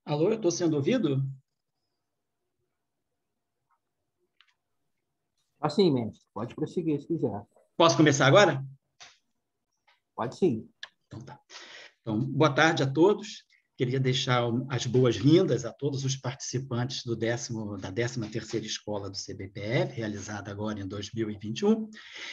Alô, eu estou sendo ouvido? Assim, mestre, pode prosseguir se quiser. Posso começar agora? Pode sim. Então tá. Então, boa tarde a todos. Queria deixar as boas-vindas a todos os participantes da 13ª Escola do CBPF, realizada agora em 2021,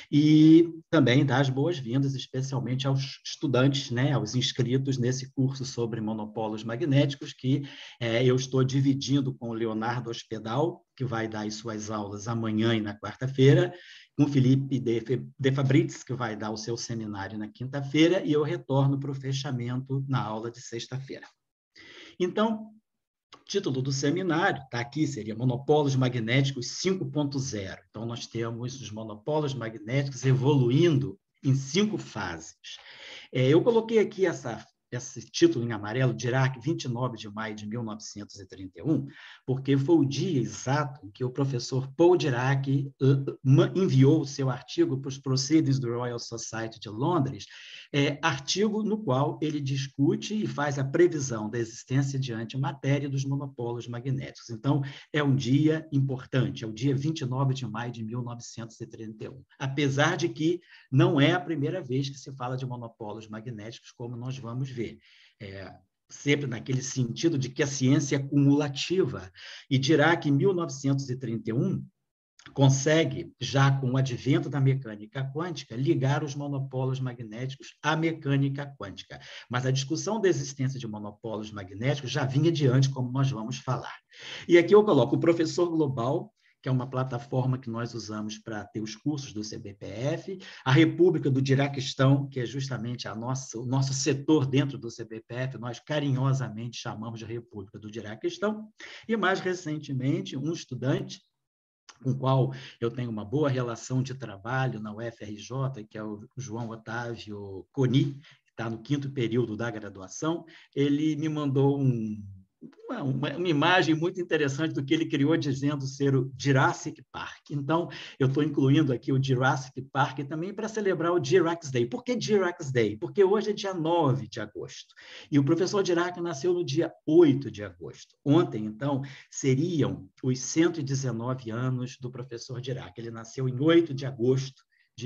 e também dar as boas-vindas especialmente aos estudantes, né, aos inscritos nesse curso sobre monopólios magnéticos, que eu estou dividindo com o Leonardo Hospedal, que vai dar as suas aulas amanhã e na quarta-feira, com o Felipe de Fabritz, que vai dar o seu seminário na quinta-feira, e eu retorno para o fechamento na aula de sexta-feira. Então, o título do seminário está aqui, seria Monopólios Magnéticos 5.0. Então, nós temos os monopólios magnéticos evoluindo em 5 fases. Eu coloquei aqui esse título em amarelo, Dirac, 29 de maio de 1931, porque foi o dia exato em que o professor Paul Dirac enviou o seu artigo para os Proceedings do Royal Society de Londres, artigo no qual ele discute e faz a previsão da existência de antimatéria e dos monopólios magnéticos. Então, é um dia importante, é o dia 29 de maio de 1931, apesar de que não é a primeira vez que se fala de monopólios magnéticos, como nós vamos ver. Sempre naquele sentido de que a ciência é cumulativa. E dirá que em 1931 consegue, já com o advento da mecânica quântica, ligar os monopólios magnéticos à mecânica quântica. Mas a discussão da existência de monopólios magnéticos já vinha adiante, como nós vamos falar. E aqui eu coloco o Professor Global, que é uma plataforma que nós usamos para ter os cursos do CBPF, a República do Diraquistão, que é justamente o nosso setor dentro do CBPF, nós carinhosamente chamamos de República do Diraquistão, e mais recentemente, um estudante com o qual eu tenho uma boa relação de trabalho na UFRJ, que é o João Otávio Coni, que está no 5º período da graduação, ele me mandou uma imagem muito interessante do que ele criou, dizendo ser o Jurassic Park. Então, eu estou incluindo aqui o Jurassic Park também para celebrar o Dirac Day. Por que Dirac Day? Porque hoje é dia 9 de agosto. E o professor Dirac nasceu no dia 8 de agosto. Ontem, então, seriam os 119 anos do professor Dirac. Ele nasceu em 8 de agosto de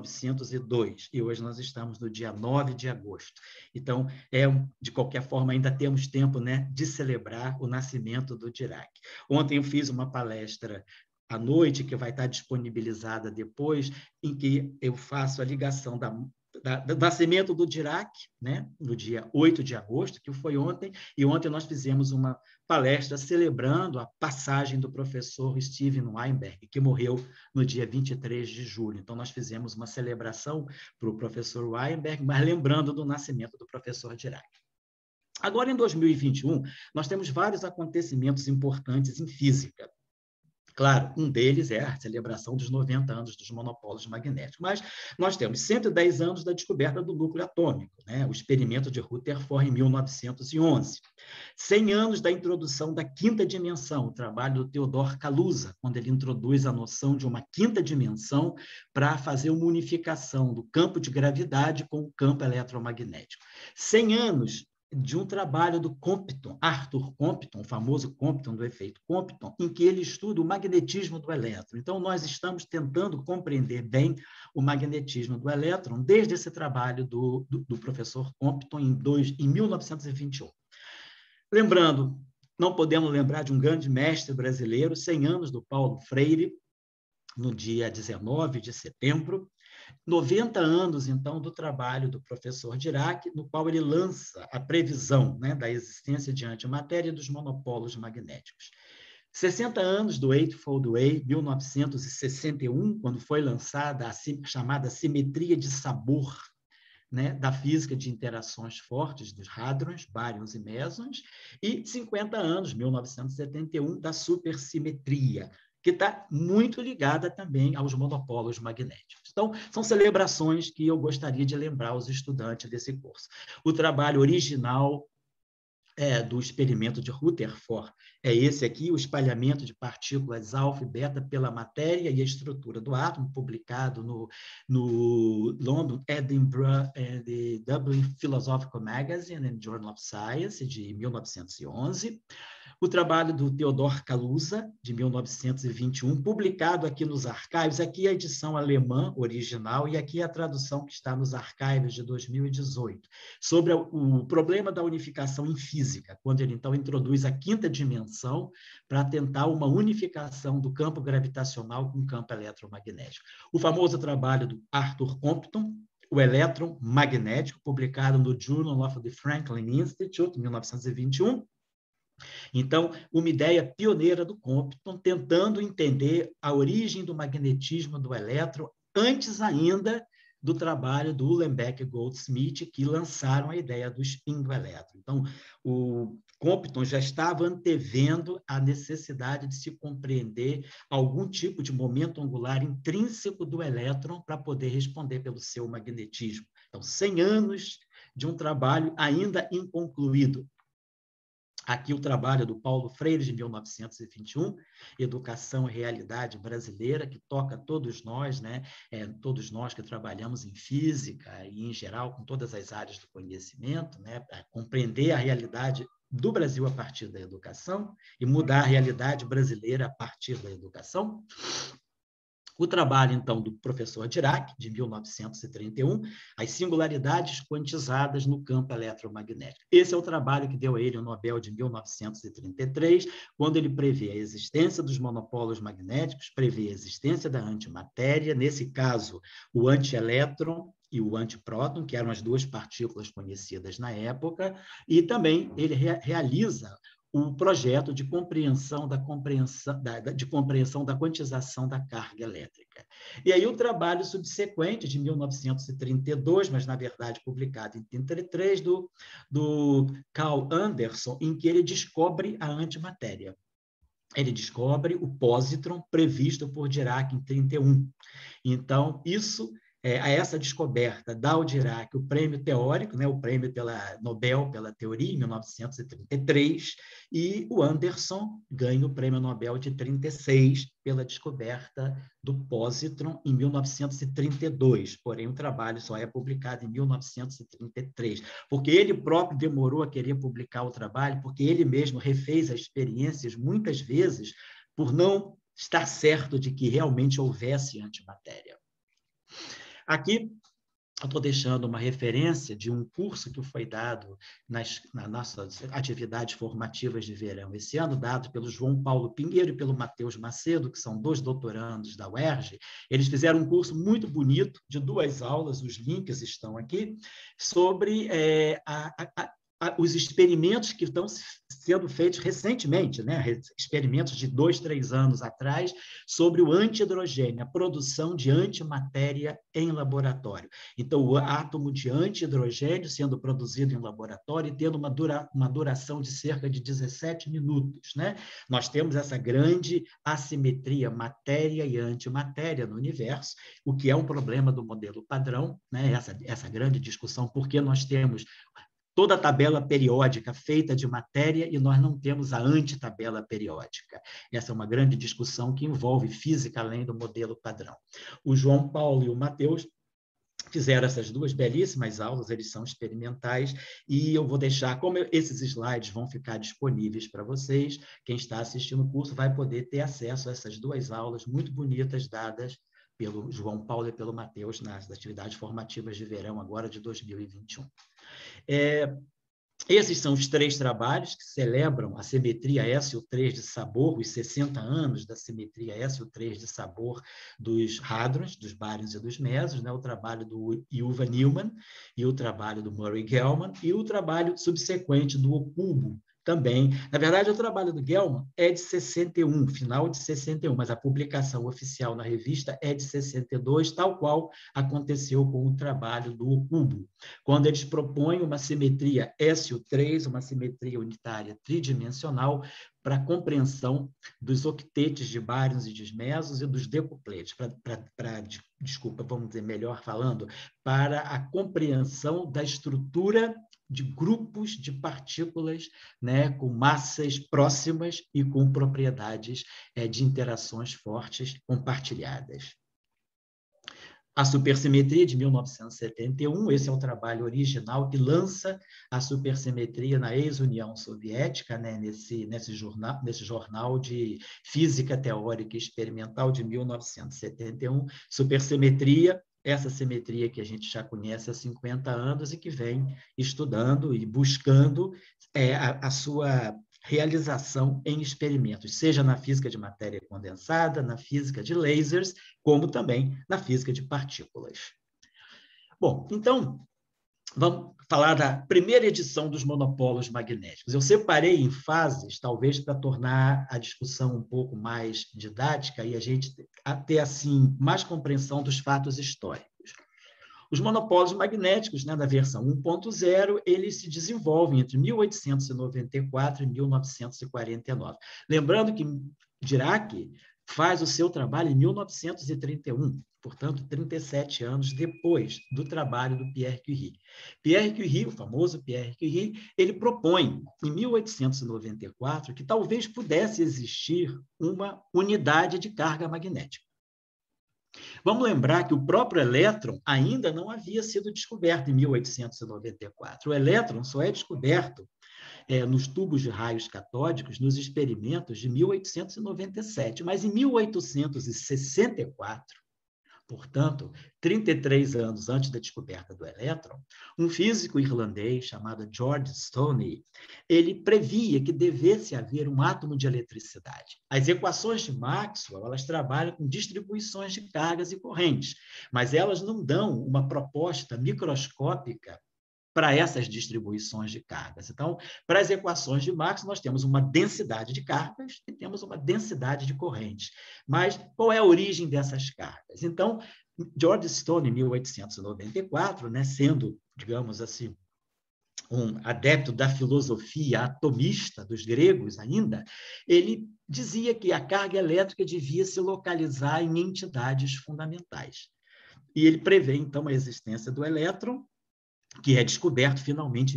1902, e hoje nós estamos no dia 9 de agosto. Então, de qualquer forma, ainda temos tempo, né, de celebrar o nascimento do Dirac. Ontem eu fiz uma palestra à noite, que vai estar disponibilizada depois, em que eu faço a ligação do nascimento do Dirac, né, no dia 8 de agosto, que foi ontem, e ontem nós fizemos uma palestra celebrando a passagem do professor Steven Weinberg, que morreu no dia 23 de julho. Então, nós fizemos uma celebração para o professor Weinberg, mas lembrando do nascimento do professor Dirac. Agora, em 2021, nós temos vários acontecimentos importantes em física. Claro, um deles é a celebração dos 90 anos dos monopólios magnéticos, mas nós temos 110 anos da descoberta do núcleo atômico, né? O experimento de Rutherford em 1911. 100 anos da introdução da quinta dimensão, o trabalho do Theodor Kaluza, quando ele introduz a noção de uma quinta dimensão para fazer uma unificação do campo de gravidade com o campo eletromagnético. 100 anos de um trabalho do Compton, Arthur Compton, o famoso Compton do efeito Compton, em que ele estuda o magnetismo do elétron. Então, nós estamos tentando compreender bem o magnetismo do elétron desde esse trabalho do professor Compton em 1921. Lembrando, não podemos lembrar de um grande mestre brasileiro, 100 anos do Paulo Freire, no dia 19 de setembro, 90 anos, então, do trabalho do professor Dirac, no qual ele lança a previsão, né, da existência de antimatéria e dos monopólios magnéticos. 60 anos do Eightfold Way, 1961, quando foi lançada a chamada simetria de sabor, né, da física de interações fortes dos hadrons, bárions e mesons, e 50 anos, 1971, da supersimetria, que está muito ligada também aos monopólios magnéticos. Então, são celebrações que eu gostaria de lembrar aos estudantes desse curso. O trabalho original do experimento de Rutherford é esse aqui, o espalhamento de partículas alfa e beta pela matéria e a estrutura do átomo, publicado no London, Edinburgh and the Dublin Philosophical Magazine and Journal of Science, de 1911. O trabalho do Theodor Kaluza, de 1921, publicado aqui nos arquivos, aqui a edição alemã original e aqui a tradução que está nos arquivos de 2018, sobre o problema da unificação em física, quando ele, então, introduz a quinta dimensão para tentar uma unificação do campo gravitacional com o campo eletromagnético. O famoso trabalho do Arthur Compton, O Elétron Magnético, publicado no Journal of the Franklin Institute, em 1921, então, uma ideia pioneira do Compton, tentando entender a origem do magnetismo do elétron, antes ainda do trabalho do Uhlenbeck e Goldsmith, que lançaram a ideia do spin do elétron. Então, o Compton já estava antevendo a necessidade de se compreender algum tipo de momento angular intrínseco do elétron para poder responder pelo seu magnetismo. Então, 100 anos de um trabalho ainda inconcluído. Aqui o trabalho do Paulo Freire, de 1921, Educação e Realidade Brasileira, que toca todos nós, né? Todos nós que trabalhamos em física e, em geral, com todas as áreas do conhecimento, né? Para compreender a realidade do Brasil a partir da educação e mudar a realidade brasileira a partir da educação. O trabalho, então, do professor Dirac, de 1931, As Singularidades Quantizadas no Campo Eletromagnético. Esse é o trabalho que deu a ele o Nobel de 1933, quando ele prevê a existência dos monopólios magnéticos, prevê a existência da antimatéria, nesse caso, o antielétron e o antipróton, que eram as duas partículas conhecidas na época, e também ele realiza o projeto de compreensão da quantização da carga elétrica. E aí o trabalho subsequente, de 1932, mas, na verdade, publicado em 1933, do Carl Anderson, em que ele descobre a antimatéria. Ele descobre o positron previsto por Dirac em 1931. Então, a essa descoberta dá ao Dirac o prêmio teórico, né, o prêmio pela Nobel pela teoria, em 1933, e o Anderson ganha o prêmio Nobel de 1936 pela descoberta do positron em 1932. Porém, o trabalho só é publicado em 1933, porque ele próprio demorou a querer publicar o trabalho, porque ele mesmo refez as experiências muitas vezes por não estar certo de que realmente houvesse antimatéria. Aqui, eu estou deixando uma referência de um curso que foi dado nas nossas atividades formativas de verão esse ano, dado pelo João Paulo Pinheiro e pelo Matheus Macedo, que são 2 doutorandos da UERJ. Eles fizeram um curso muito bonito, de 2 aulas, os links estão aqui, sobre os experimentos que estão sendo feitos recentemente, né? Experimentos de 2, 3 anos atrás, sobre o antihidrogênio, a produção de antimatéria em laboratório. Então, o átomo de antihidrogênio sendo produzido em laboratório e tendo uma duração de cerca de 17 minutos. Né? Nós temos essa grande assimetria matéria e antimatéria no universo, o que é um problema do modelo padrão, né? Essa grande discussão, porque nós temos toda a tabela periódica feita de matéria e nós não temos a antitabela periódica. Essa é uma grande discussão que envolve física além do modelo padrão. O João Paulo e o Matheus fizeram essas 2 belíssimas aulas, eles são experimentais, e eu vou deixar, como esses slides vão ficar disponíveis para vocês, quem está assistindo o curso vai poder ter acesso a essas 2 aulas muito bonitas dadas pelo João Paulo e pelo Matheus nas atividades formativas de verão agora de 2021. Esses são os 3 trabalhos que celebram a simetria SO3 de Sabor, os 60 anos da simetria SO3 de Sabor dos hadrons, dos bárions e dos mesos, né? O trabalho do Yuval Neumann e o trabalho do Murray Gell-Mann e o trabalho subsequente do Okubo, também. Na verdade, o trabalho do Gell-Mann é de 61, final de 61, mas a publicação oficial na revista é de 62, tal qual aconteceu com o trabalho do Okubo, quando eles propõem uma simetria SO3, uma simetria unitária tridimensional, para a compreensão dos octetes de bárions e de mesos e dos decupletes, desculpa, vamos dizer melhor falando, para a compreensão da estrutura de grupos de partículas, né, com massas próximas e com propriedades de interações fortes compartilhadas. A supersimetria de 1971, esse é o trabalho original que lança a supersimetria na ex-União Soviética, né, nesse jornal de Física Teórica e Experimental de 1971. Supersimetria, essa simetria que a gente já conhece há 50 anos e que vem estudando e buscando a sua realização em experimentos, seja na física de matéria condensada, na física de lasers, como também na física de partículas. Bom, então, vamos falar da primeira edição dos monopolos magnéticos. Eu separei em fases, talvez para tornar a discussão um pouco mais didática e a gente ter, assim, mais compreensão dos fatos históricos. Os monopolos magnéticos, né, da versão 1.0, eles se desenvolvem entre 1894 e 1949. Lembrando que Dirac faz o seu trabalho em 1931, portanto, 37 anos depois do trabalho do Pierre Curie. Pierre Curie, o famoso Pierre Curie, ele propõe, em 1894, que talvez pudesse existir uma unidade de carga magnética. Vamos lembrar que o próprio elétron ainda não havia sido descoberto em 1894. O elétron só é descoberto nos tubos de raios catódicos, nos experimentos de 1897. Mas em 1864, portanto, 33 anos antes da descoberta do elétron, um físico irlandês chamado George Stoney, ele previa que devesse haver um átomo de eletricidade. As equações de Maxwell, elas trabalham com distribuições de cargas e correntes, mas elas não dão uma proposta microscópica para essas distribuições de cargas. Então, para as equações de Maxwell, nós temos uma densidade de cargas e temos uma densidade de correntes. Mas qual é a origem dessas cargas? Então, George Stone, em 1894, né, sendo, digamos assim, um adepto da filosofia atomista dos gregos ainda, ele dizia que a carga elétrica devia se localizar em entidades fundamentais. E ele prevê, então, a existência do elétron, que é descoberto finalmente em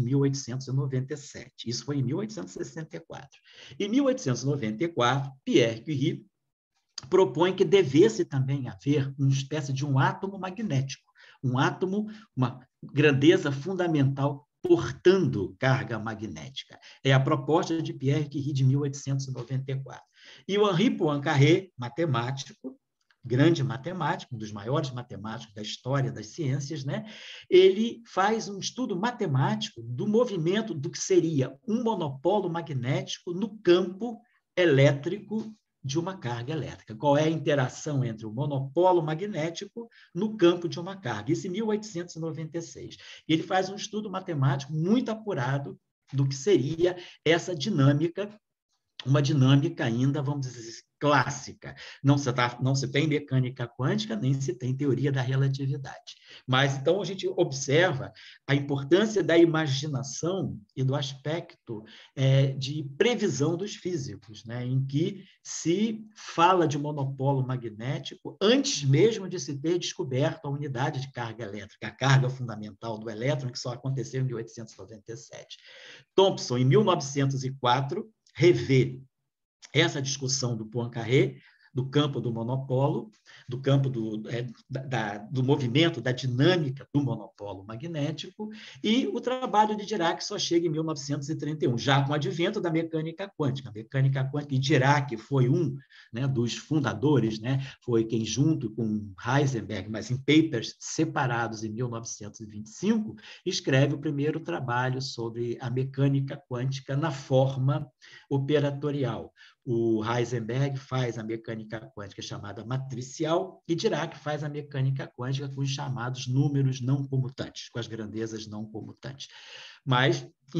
1897. Isso foi em 1864. Em 1894, Pierre Curie propõe que devesse também haver uma espécie de um átomo magnético, um átomo, uma grandeza fundamental portando carga magnética. É a proposta de Pierre Curie de 1894. E o Henri Poincaré, matemático, grande matemático, um dos maiores matemáticos da história das ciências, né? Ele faz um estudo matemático do movimento do que seria um monopolo magnético no campo elétrico de uma carga elétrica. Qual é a interação entre o monopolo magnético no campo de uma carga? Isso em 1896. Ele faz um estudo matemático muito apurado do que seria essa dinâmica, uma dinâmica ainda, vamos dizer, clássica. Não se tem mecânica quântica, nem se tem teoria da relatividade. Mas, então, a gente observa a importância da imaginação e do aspecto de previsão dos físicos, né, em que se fala de monopolo magnético antes mesmo de se ter descoberto a unidade de carga elétrica, a carga fundamental do elétron, que só aconteceu em 1897. Thomson, em 1904, revê essa discussão do Poincaré, do campo do monopolo, do campo do movimento, da dinâmica do monopolo magnético, e o trabalho de Dirac só chega em 1931, já com o advento da mecânica quântica. A mecânica quântica, e Dirac foi um, né, dos fundadores, né, foi quem, junto com Heisenberg, mas em papers separados em 1925, escreve o primeiro trabalho sobre a mecânica quântica na forma operatorial. O Heisenberg faz a mecânica quântica chamada matricial e Dirac faz a mecânica quântica com os chamados números não comutantes, com as grandezas não comutantes. Mas, em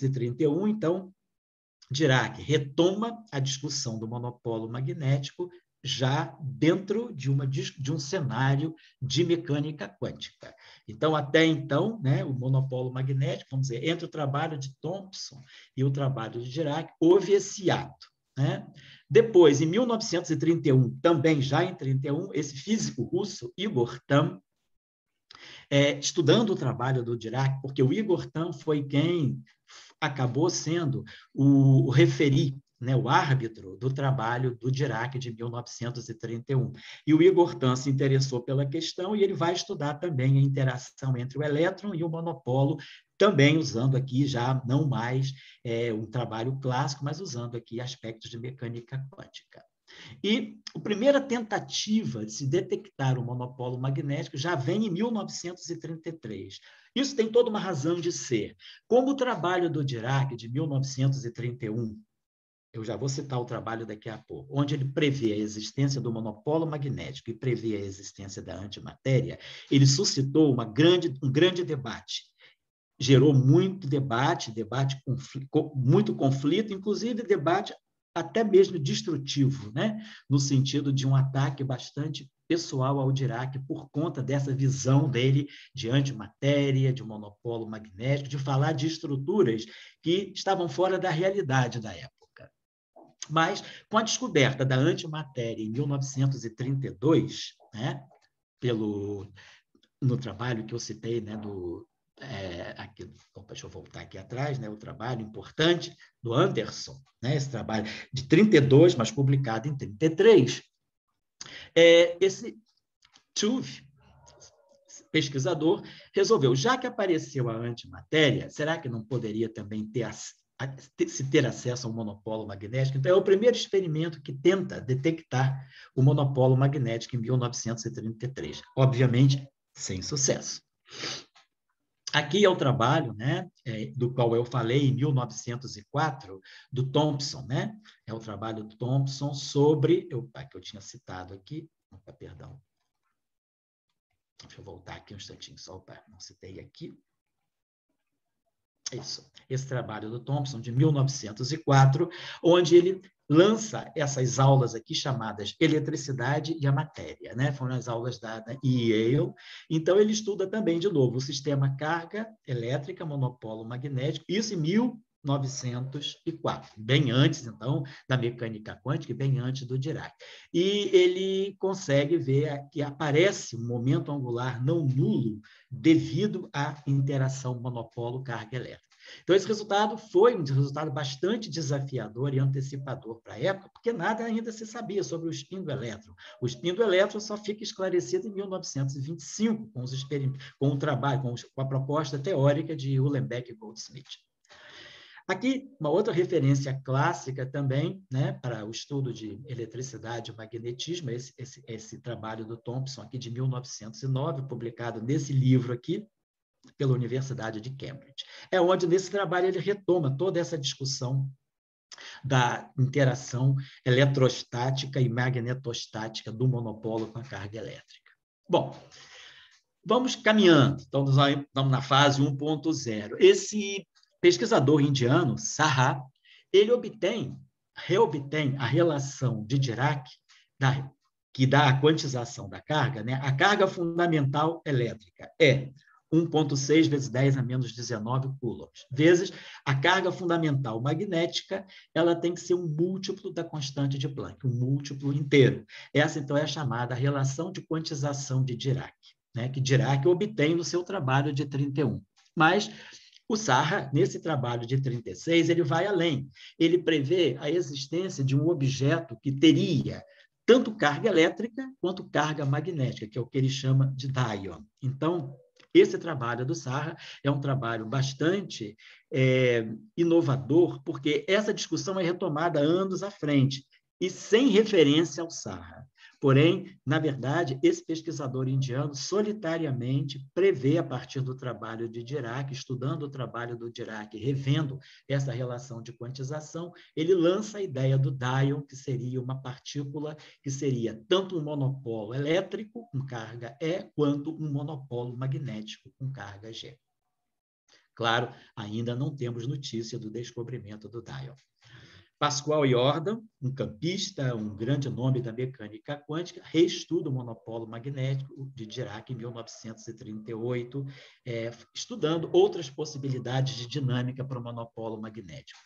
1931, então, Dirac retoma a discussão do monopolo magnético já dentro de um cenário de mecânica quântica. Então, até então, né, o monopolo magnético, vamos dizer, entre o trabalho de Thomson e o trabalho de Dirac, houve esse ato. Né? Depois, em 1931, também já em 1931, esse físico russo, Igor Tamm, estudando o trabalho do Dirac, porque o Igor Tamm foi quem acabou sendo o referi, né, o árbitro do trabalho do Dirac de 1931. E o Igor Tamm se interessou pela questão e ele vai estudar também a interação entre o elétron e o monopolo, também usando aqui já não mais um trabalho clássico, mas usando aqui aspectos de mecânica quântica. E a primeira tentativa de se detectar o monopolo magnético já vem em 1933. Isso tem toda uma razão de ser. Como o trabalho do Dirac, de 1931, eu já vou citar o trabalho daqui a pouco, onde ele prevê a existência do monopolo magnético e prevê a existência da antimatéria, ele suscitou um grande debate. Gerou muito debate, muito conflito, inclusive debate até mesmo destrutivo, né? No sentido de um ataque bastante pessoal ao Dirac por conta dessa visão dele de antimatéria, de monopolo magnético, de falar de estruturas que estavam fora da realidade da época. Mas, com a descoberta da antimatéria em 1932, né, no trabalho que eu citei, né, deixa eu voltar aqui atrás, né, o trabalho importante do Anderson, né, esse trabalho de 32, mas publicado em 33, esse Tuve, pesquisador, resolveu, já que apareceu a antimatéria, será que não poderia também se ter acesso ao monopolo magnético? Então, é o primeiro experimento que tenta detectar o monopolo magnético em 1933. Obviamente, sem sucesso. Aqui é o trabalho, né, do qual eu falei em 1904, do Thomson, né? É o trabalho do Thomson sobre... que eu tinha citado aqui. Opa, perdão. Deixa eu voltar aqui um instantinho, só não citei aqui. Isso. Esse trabalho do Thomson, de 1904, onde ele lança essas aulas aqui chamadas Eletricidade e a Matéria, né? Foram as aulas da Yale. Então, ele estuda também, de novo, o sistema carga elétrica, monopolo magnético, isso em 1904, bem antes, então, da mecânica quântica e bem antes do Dirac. E ele consegue ver que aparece um momento angular não nulo devido à interação monopolo-carga elétrica. Então, esse resultado foi um resultado bastante desafiador e antecipador para a época, porque nada ainda se sabia sobre o spin do elétron. O spin do elétron só fica esclarecido em 1925, com o trabalho, com a proposta teórica de Uhlenbeck e Goldsmith. Aqui, uma outra referência clássica também, né, para o estudo de eletricidade e magnetismo, esse trabalho do Thomson, aqui de 1909, publicado nesse livro aqui, pela Universidade de Cambridge. É onde, nesse trabalho, ele retoma toda essa discussão da interação eletrostática e magnetostática do monopolo com a carga elétrica. Bom, vamos caminhando. Então, nós estamos na fase 1.0. Esse pesquisador indiano, Saha, ele reobtém a relação de Dirac, que dá a quantização da carga, né? A carga fundamental elétrica é 1,6 vezes 10 a menos 19 coulombs, vezes a carga fundamental magnética, ela tem que ser um múltiplo da constante de Planck, um múltiplo inteiro. Essa, então, é a chamada relação de quantização de Dirac, né, que Dirac obtém no seu trabalho de 31. Mas o Saha, nesse trabalho de 36, ele vai além. Ele prevê a existência de um objeto que teria tanto carga elétrica quanto carga magnética, que é o que ele chama de dion. Então, esse trabalho do Saha é um trabalho bastante inovador, porque essa discussão é retomada anos à frente, e sem referência ao Saha. Porém, na verdade, esse pesquisador indiano solitariamente prevê, a partir do trabalho de Dirac, estudando o trabalho do Dirac, revendo essa relação de quantização, ele lança a ideia do dion, que seria uma partícula que seria tanto um monopolo elétrico com carga E, quanto um monopolo magnético com carga G. Claro, ainda não temos notícia do descobrimento do dion. Pascual Jordan, um campista, um grande nome da mecânica quântica, reestuda o monopolo magnético de Dirac em 1938, estudando outras possibilidades de dinâmica para o monopolo magnético.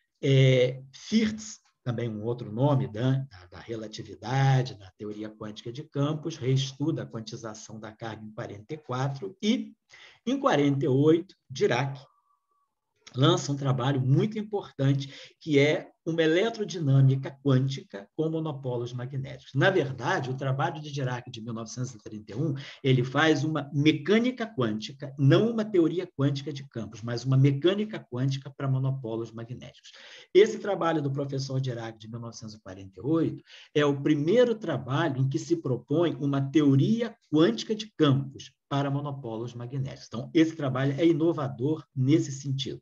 Firth, também um outro nome da relatividade, da teoria quântica de campos, reestuda a quantização da carga em 44 e, em 48, Dirac lança um trabalho muito importante, que é uma eletrodinâmica quântica com monopolos magnéticos. Na verdade, o trabalho de Dirac de 1931, ele faz uma mecânica quântica, não uma teoria quântica de campos, mas uma mecânica quântica para monopolos magnéticos. Esse trabalho do professor Dirac de 1948 é o primeiro trabalho em que se propõe uma teoria quântica de campos para monopolos magnéticos. Então, esse trabalho é inovador nesse sentido.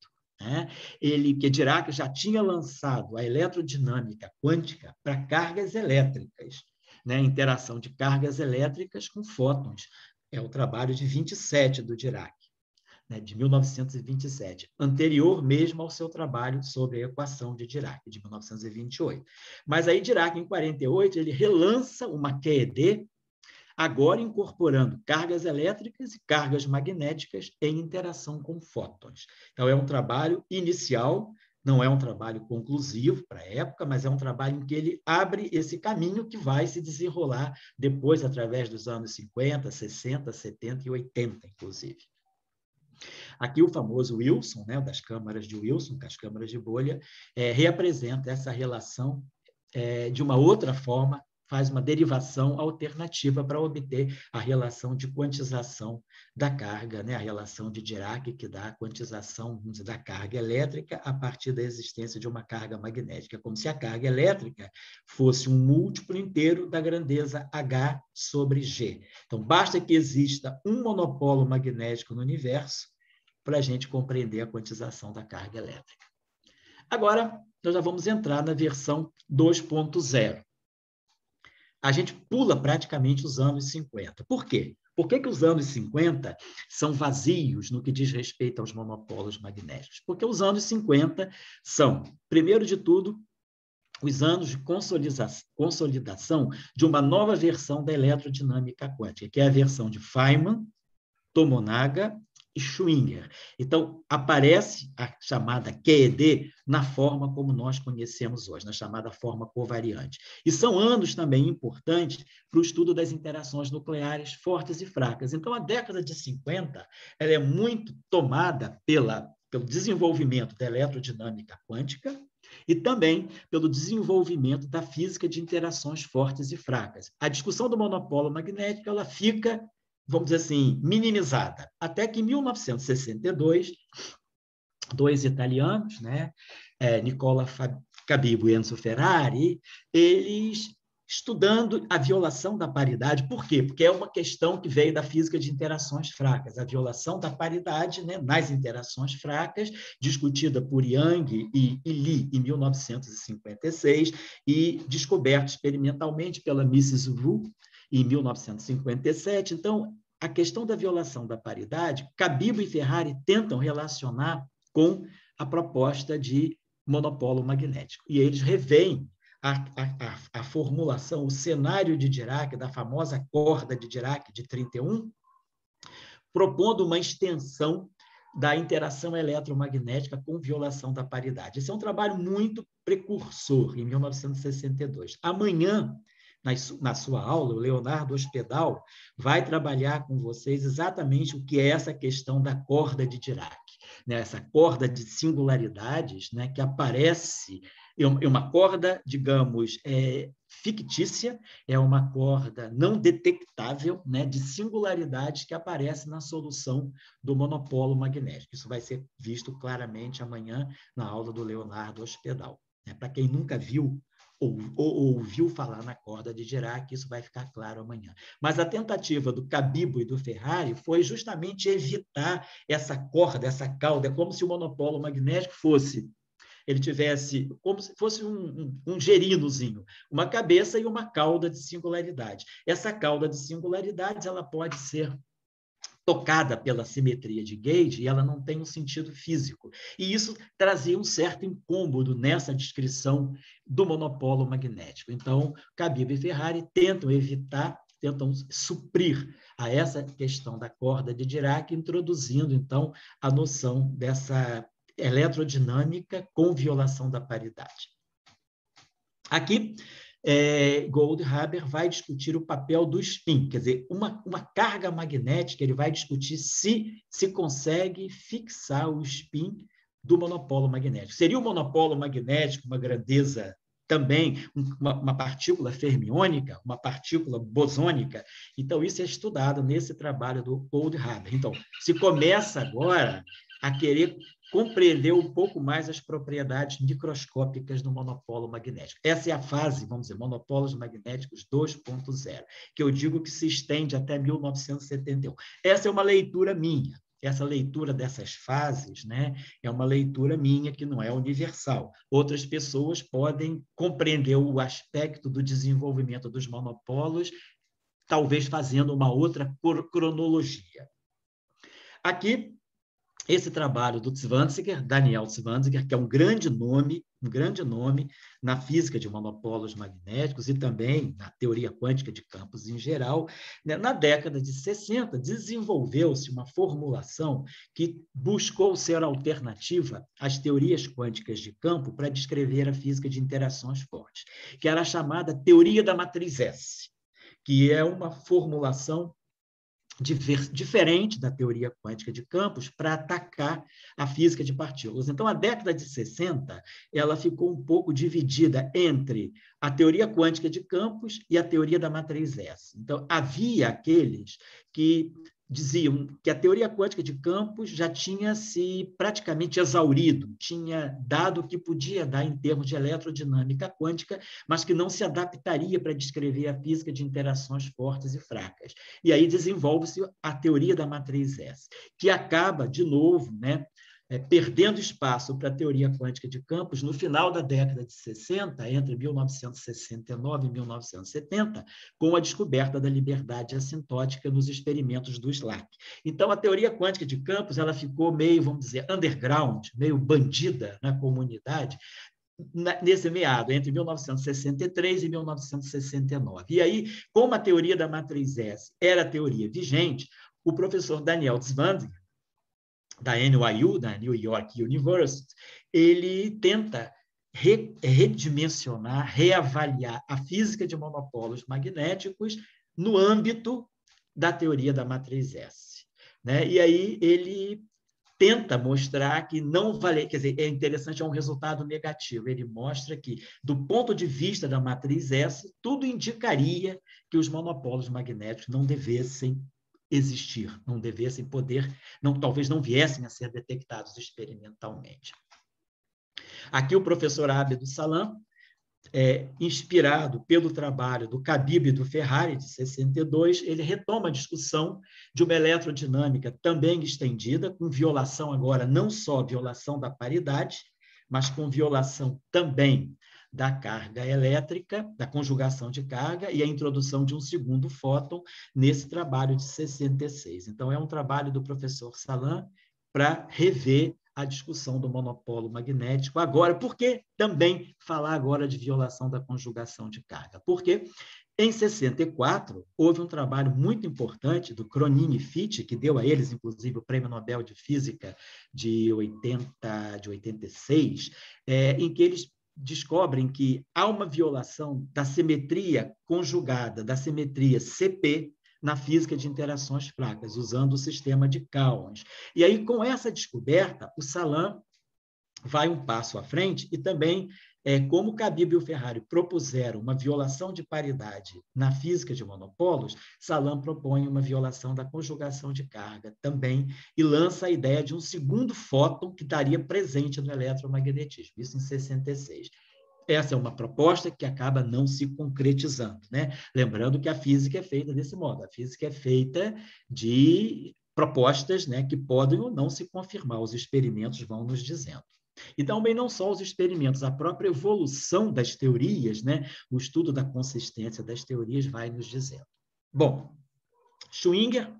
Que Dirac já tinha lançado a eletrodinâmica quântica para cargas elétricas, interação de cargas elétricas com fótons. É o trabalho de 27 do Dirac, de 1927, anterior mesmo ao seu trabalho sobre a equação de Dirac, de 1928. Mas aí Dirac, em 48, ele relança uma QED, agora incorporando cargas elétricas e cargas magnéticas em interação com fótons. Então, é um trabalho inicial, não é um trabalho conclusivo para a época, mas é um trabalho em que ele abre esse caminho que vai se desenrolar depois, através dos anos 50, 60, 70 e 80, inclusive. Aqui o famoso Wilson, das câmaras de Wilson, com as câmaras de bolha, reapresenta essa relação de uma outra forma, faz uma derivação alternativa para obter a relação de quantização da carga, a relação de Dirac, que dá a quantização, vamos dizer, da carga elétrica a partir da existência de uma carga magnética, como se a carga elétrica fosse um múltiplo inteiro da grandeza H sobre G. Então, basta que exista um monopolo magnético no universo para a gente compreender a quantização da carga elétrica. Agora, nós já vamos entrar na versão 2.0. A gente pula praticamente os anos 50. Por quê? Por que os anos 50 são vazios no que diz respeito aos monopolos magnéticos? Porque os anos 50 são, primeiro de tudo, os anos de consolidação de uma nova versão da eletrodinâmica quântica, que é a versão de Feynman, Tomonaga e Schwinger. Então, aparece a chamada QED na forma como nós conhecemos hoje, na chamada forma covariante. E são anos também importantes para o estudo das interações nucleares fortes e fracas. Então, a década de 50 ela é muito tomada pelo desenvolvimento da eletrodinâmica quântica e também pelo desenvolvimento da física de interações fortes e fracas. A discussão do monopolo magnético ela fica, vamos dizer assim, minimizada. Até que em 1962, dois italianos, Nicola Cabibbo e Enzo Ferrari, eles estudando a violação da paridade. Por quê? Porque é uma questão que veio da física de interações fracas, a violação da paridade nas interações fracas, discutida por Young e Lee em 1956 e descoberta experimentalmente pela Mrs. Wu em 1957. Então, a questão da violação da paridade, Cabibbo e Ferrari tentam relacionar com a proposta de monopolo magnético. E eles reveem a formulação, o cenário de Dirac, da famosa corda de Dirac de 31, propondo uma extensão da interação eletromagnética com violação da paridade. Esse é um trabalho muito precursor, em 1962. Amanhã, na sua aula, o Leonardo Hospedal vai trabalhar com vocês exatamente o que é essa questão da corda de Dirac, essa corda de singularidades, que aparece, é uma corda, digamos, fictícia, é uma corda não detectável, de singularidades que aparece na solução do monopolo magnético. Isso vai ser visto claramente amanhã na aula do Leonardo Hospedal. Para quem nunca viu ou ouviu falar na corda de Dirac, isso vai ficar claro amanhã. Mas a tentativa do Cabibbo e do Ferrari foi justamente evitar essa corda, essa cauda, como se o monopolo magnético ele tivesse como se fosse um gerinozinho, uma cabeça e uma cauda de singularidade. Essa cauda de singularidades ela pode ser tocada pela simetria de gauge e ela não tem um sentido físico. E isso trazia um certo incômodo nessa descrição do monopolo magnético. Então, Cabib e Ferrari tentam suprir a essa questão da corda de Dirac, introduzindo, então, a noção dessa eletrodinâmica com violação da paridade. Aqui, Goldhaber vai discutir o papel do spin, quer dizer, uma carga magnética, ele vai discutir se consegue fixar o spin do monopolo magnético. Seria o monopolo magnético uma grandeza também, uma partícula fermiônica, uma partícula bosônica? Então, isso é estudado nesse trabalho do Goldhaber. Então, se começa agora a querer compreender um pouco mais as propriedades microscópicas do monopolo magnético. Essa é a fase, vamos dizer, monopólos magnéticos 2.0, que eu digo que se estende até 1971. Essa é uma leitura minha. Essa leitura dessas fases, né, é uma leitura minha que não é universal. Outras pessoas podem compreender o aspecto do desenvolvimento dos monopólos, talvez fazendo uma outra cronologia. Aqui, esse trabalho do Zwanziger, Daniel Zwanziger, que é um grande nome na física de monopólos magnéticos e também na teoria quântica de campos em geral, né? Na década de 60, desenvolveu-se uma formulação que buscou ser alternativa às teorias quânticas de campo para descrever a física de interações fortes, que era a chamada teoria da matriz S, que é uma formulação diferente da teoria quântica de campos para atacar a física de partículas. Então, a década de 60, ela ficou um pouco dividida entre a teoria quântica de campos e a teoria da matriz S. Então, havia aqueles que diziam que a teoria quântica de campos já tinha se praticamente exaurido, tinha dado o que podia dar em termos de eletrodinâmica quântica, mas que não se adaptaria para descrever a física de interações fortes e fracas. E aí desenvolve-se a teoria da matriz S, que acaba, de novo, né, perdendo espaço para a teoria quântica de campos no final da década de 60, entre 1969 e 1970, com a descoberta da liberdade assintótica nos experimentos do SLAC. Então, a teoria quântica de campos ela ficou meio, vamos dizer, underground, meio bandida na comunidade, nesse meado, entre 1963 e 1969. E aí, como a teoria da matriz S era a teoria vigente, o professor Daniel Zwanziger, da NYU, da New York University, ele tenta redimensionar, reavaliar a física de monopólos magnéticos no âmbito da teoria da matriz S, né? E aí ele tenta mostrar que não vale, quer dizer, é interessante, é um resultado negativo. Ele mostra que, do ponto de vista da matriz S, tudo indicaria que os monopólos magnéticos não devessem existir, não devessem poder, talvez não viessem a ser detectados experimentalmente. Aqui o professor Abdo Salam, inspirado pelo trabalho do Cabib e do Ferrari, de 62, ele retoma a discussão de uma eletrodinâmica também estendida, com violação agora, não só violação da paridade, mas com violação também da carga elétrica, da conjugação de carga e a introdução de um segundo fóton nesse trabalho de 66. Então, é um trabalho do professor Salam para rever a discussão do monopolo magnético agora. Por que também falar agora de violação da conjugação de carga? Porque em 64 houve um trabalho muito importante do Cronin e Fitch, que deu a eles, inclusive, o Prêmio Nobel de Física de 86, em que eles descobrem que há uma violação da simetria conjugada, da simetria CP, na física de interações fracas, usando o sistema de Coulomb. E aí, com essa descoberta, o Salam vai um passo à frente e também, como Cabib e o Ferrari propuseram uma violação de paridade na física de monopólos, Salam propõe uma violação da conjugação de carga também e lança a ideia de um segundo fóton que estaria presente no eletromagnetismo, isso em 66. Essa é uma proposta que acaba não se concretizando, né? Lembrando que a física é feita desse modo, a física é feita de propostas, né, que podem ou não se confirmar, os experimentos vão nos dizendo. E também não só os experimentos, a própria evolução das teorias, né, o estudo da consistência das teorias vai nos dizendo. Bom, Schwinger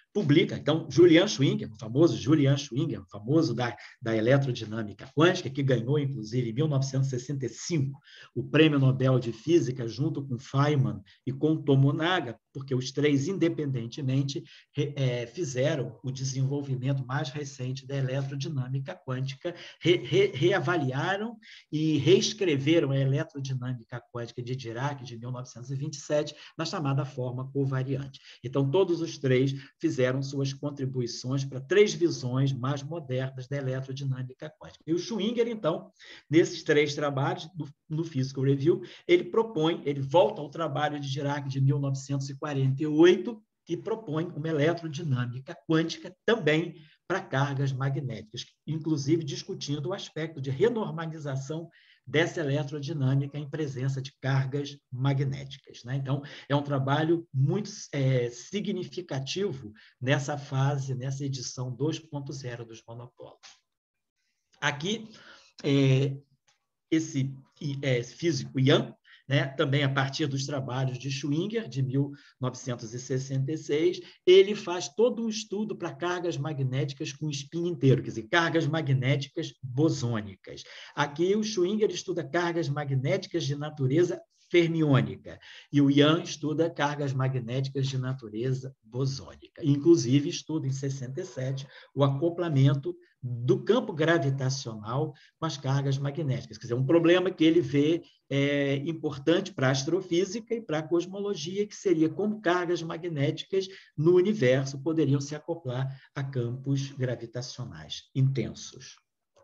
publica, então, Julian Schwinger, o famoso Julian Schwinger, o famoso da eletrodinâmica quântica, que ganhou, inclusive, em 1965, o Prêmio Nobel de Física, junto com Feynman e com Tomonaga, porque os três, independentemente, fizeram o desenvolvimento mais recente da eletrodinâmica quântica, reavaliaram e reescreveram a eletrodinâmica quântica de Dirac, de 1927, na chamada forma covariante. Então, todos os três fizeram suas contribuições para três visões mais modernas da eletrodinâmica quântica. E o Schwinger, então, nesses três trabalhos, no Physical Review, ele volta ao trabalho de Dirac de 1948 e propõe uma eletrodinâmica quântica também para cargas magnéticas, inclusive discutindo o aspecto de renormalização dessa eletrodinâmica em presença de cargas magnéticas, né? Então, é um trabalho muito significativo nessa fase, nessa edição 2.0 dos monopolos. Aqui, esse físico Yan, né, também a partir dos trabalhos de Schwinger, de 1966, ele faz todo um estudo para cargas magnéticas com spin inteiro, quer dizer, cargas magnéticas bosônicas. Aqui o Schwinger estuda cargas magnéticas de natureza fermiônica, e o Yan estuda cargas magnéticas de natureza bosônica. Inclusive, estuda em 67 o acoplamento do campo gravitacional com as cargas magnéticas. Quer dizer, um problema que ele vê importante para a astrofísica e para a cosmologia, que seria como cargas magnéticas no universo poderiam se acoplar a campos gravitacionais intensos.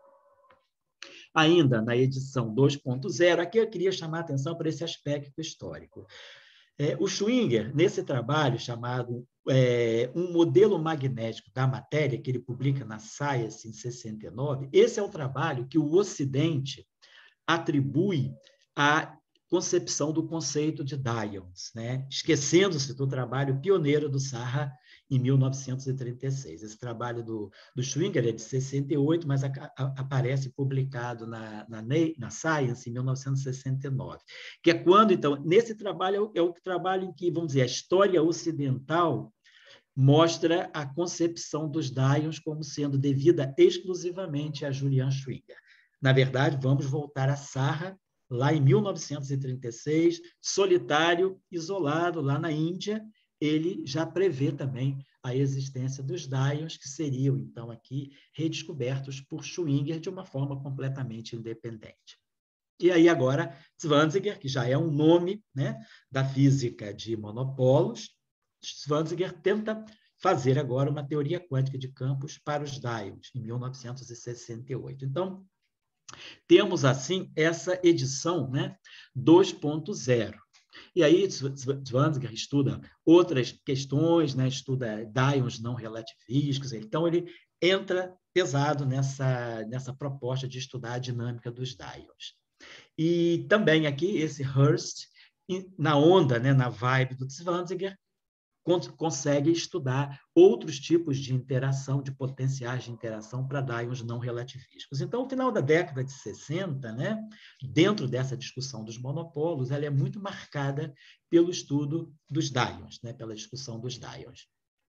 Ainda na edição 2.0, aqui eu queria chamar a atenção para esse aspecto histórico. O Schwinger, nesse trabalho chamado Um Modelo Magnético da Matéria, que ele publica na Science em 69, esse é o trabalho que o Ocidente atribui à concepção do conceito de dyons, né? Esquecendo-se do trabalho pioneiro do Sarra em 1936. Esse trabalho do Schwinger é de 68, mas aparece publicado na Science em 1969, que é quando, então, nesse trabalho é o trabalho em que, vamos dizer, a história ocidental mostra a concepção dos dyons como sendo devida exclusivamente a Julian Schwinger. Na verdade, vamos voltar a Sarra, lá em 1936, solitário, isolado, lá na Índia, ele já prevê também a existência dos dyons, que seriam, então, aqui redescobertos por Schwinger de uma forma completamente independente. E aí, agora, Zwanziger, que já é um nome, né, da física de monopolos, Zwanziger tenta fazer agora uma teoria quântica de campos para os dyons, em 1968. Então, temos, assim, essa edição, né, 2.0. E aí, Zwanziger estuda outras questões, né, estuda dyons não relativísticos, então ele entra pesado nessa proposta de estudar a dinâmica dos dyons. E também aqui, esse Hurst, na onda, né, na vibe do Zwanziger, consegue estudar outros tipos de interação, de potenciais de interação para dyons não relativísticos. Então, no final da década de 60, né, dentro dessa discussão dos monopolos, ela é muito marcada pelo estudo dos dyons, né, pela discussão dos dyons.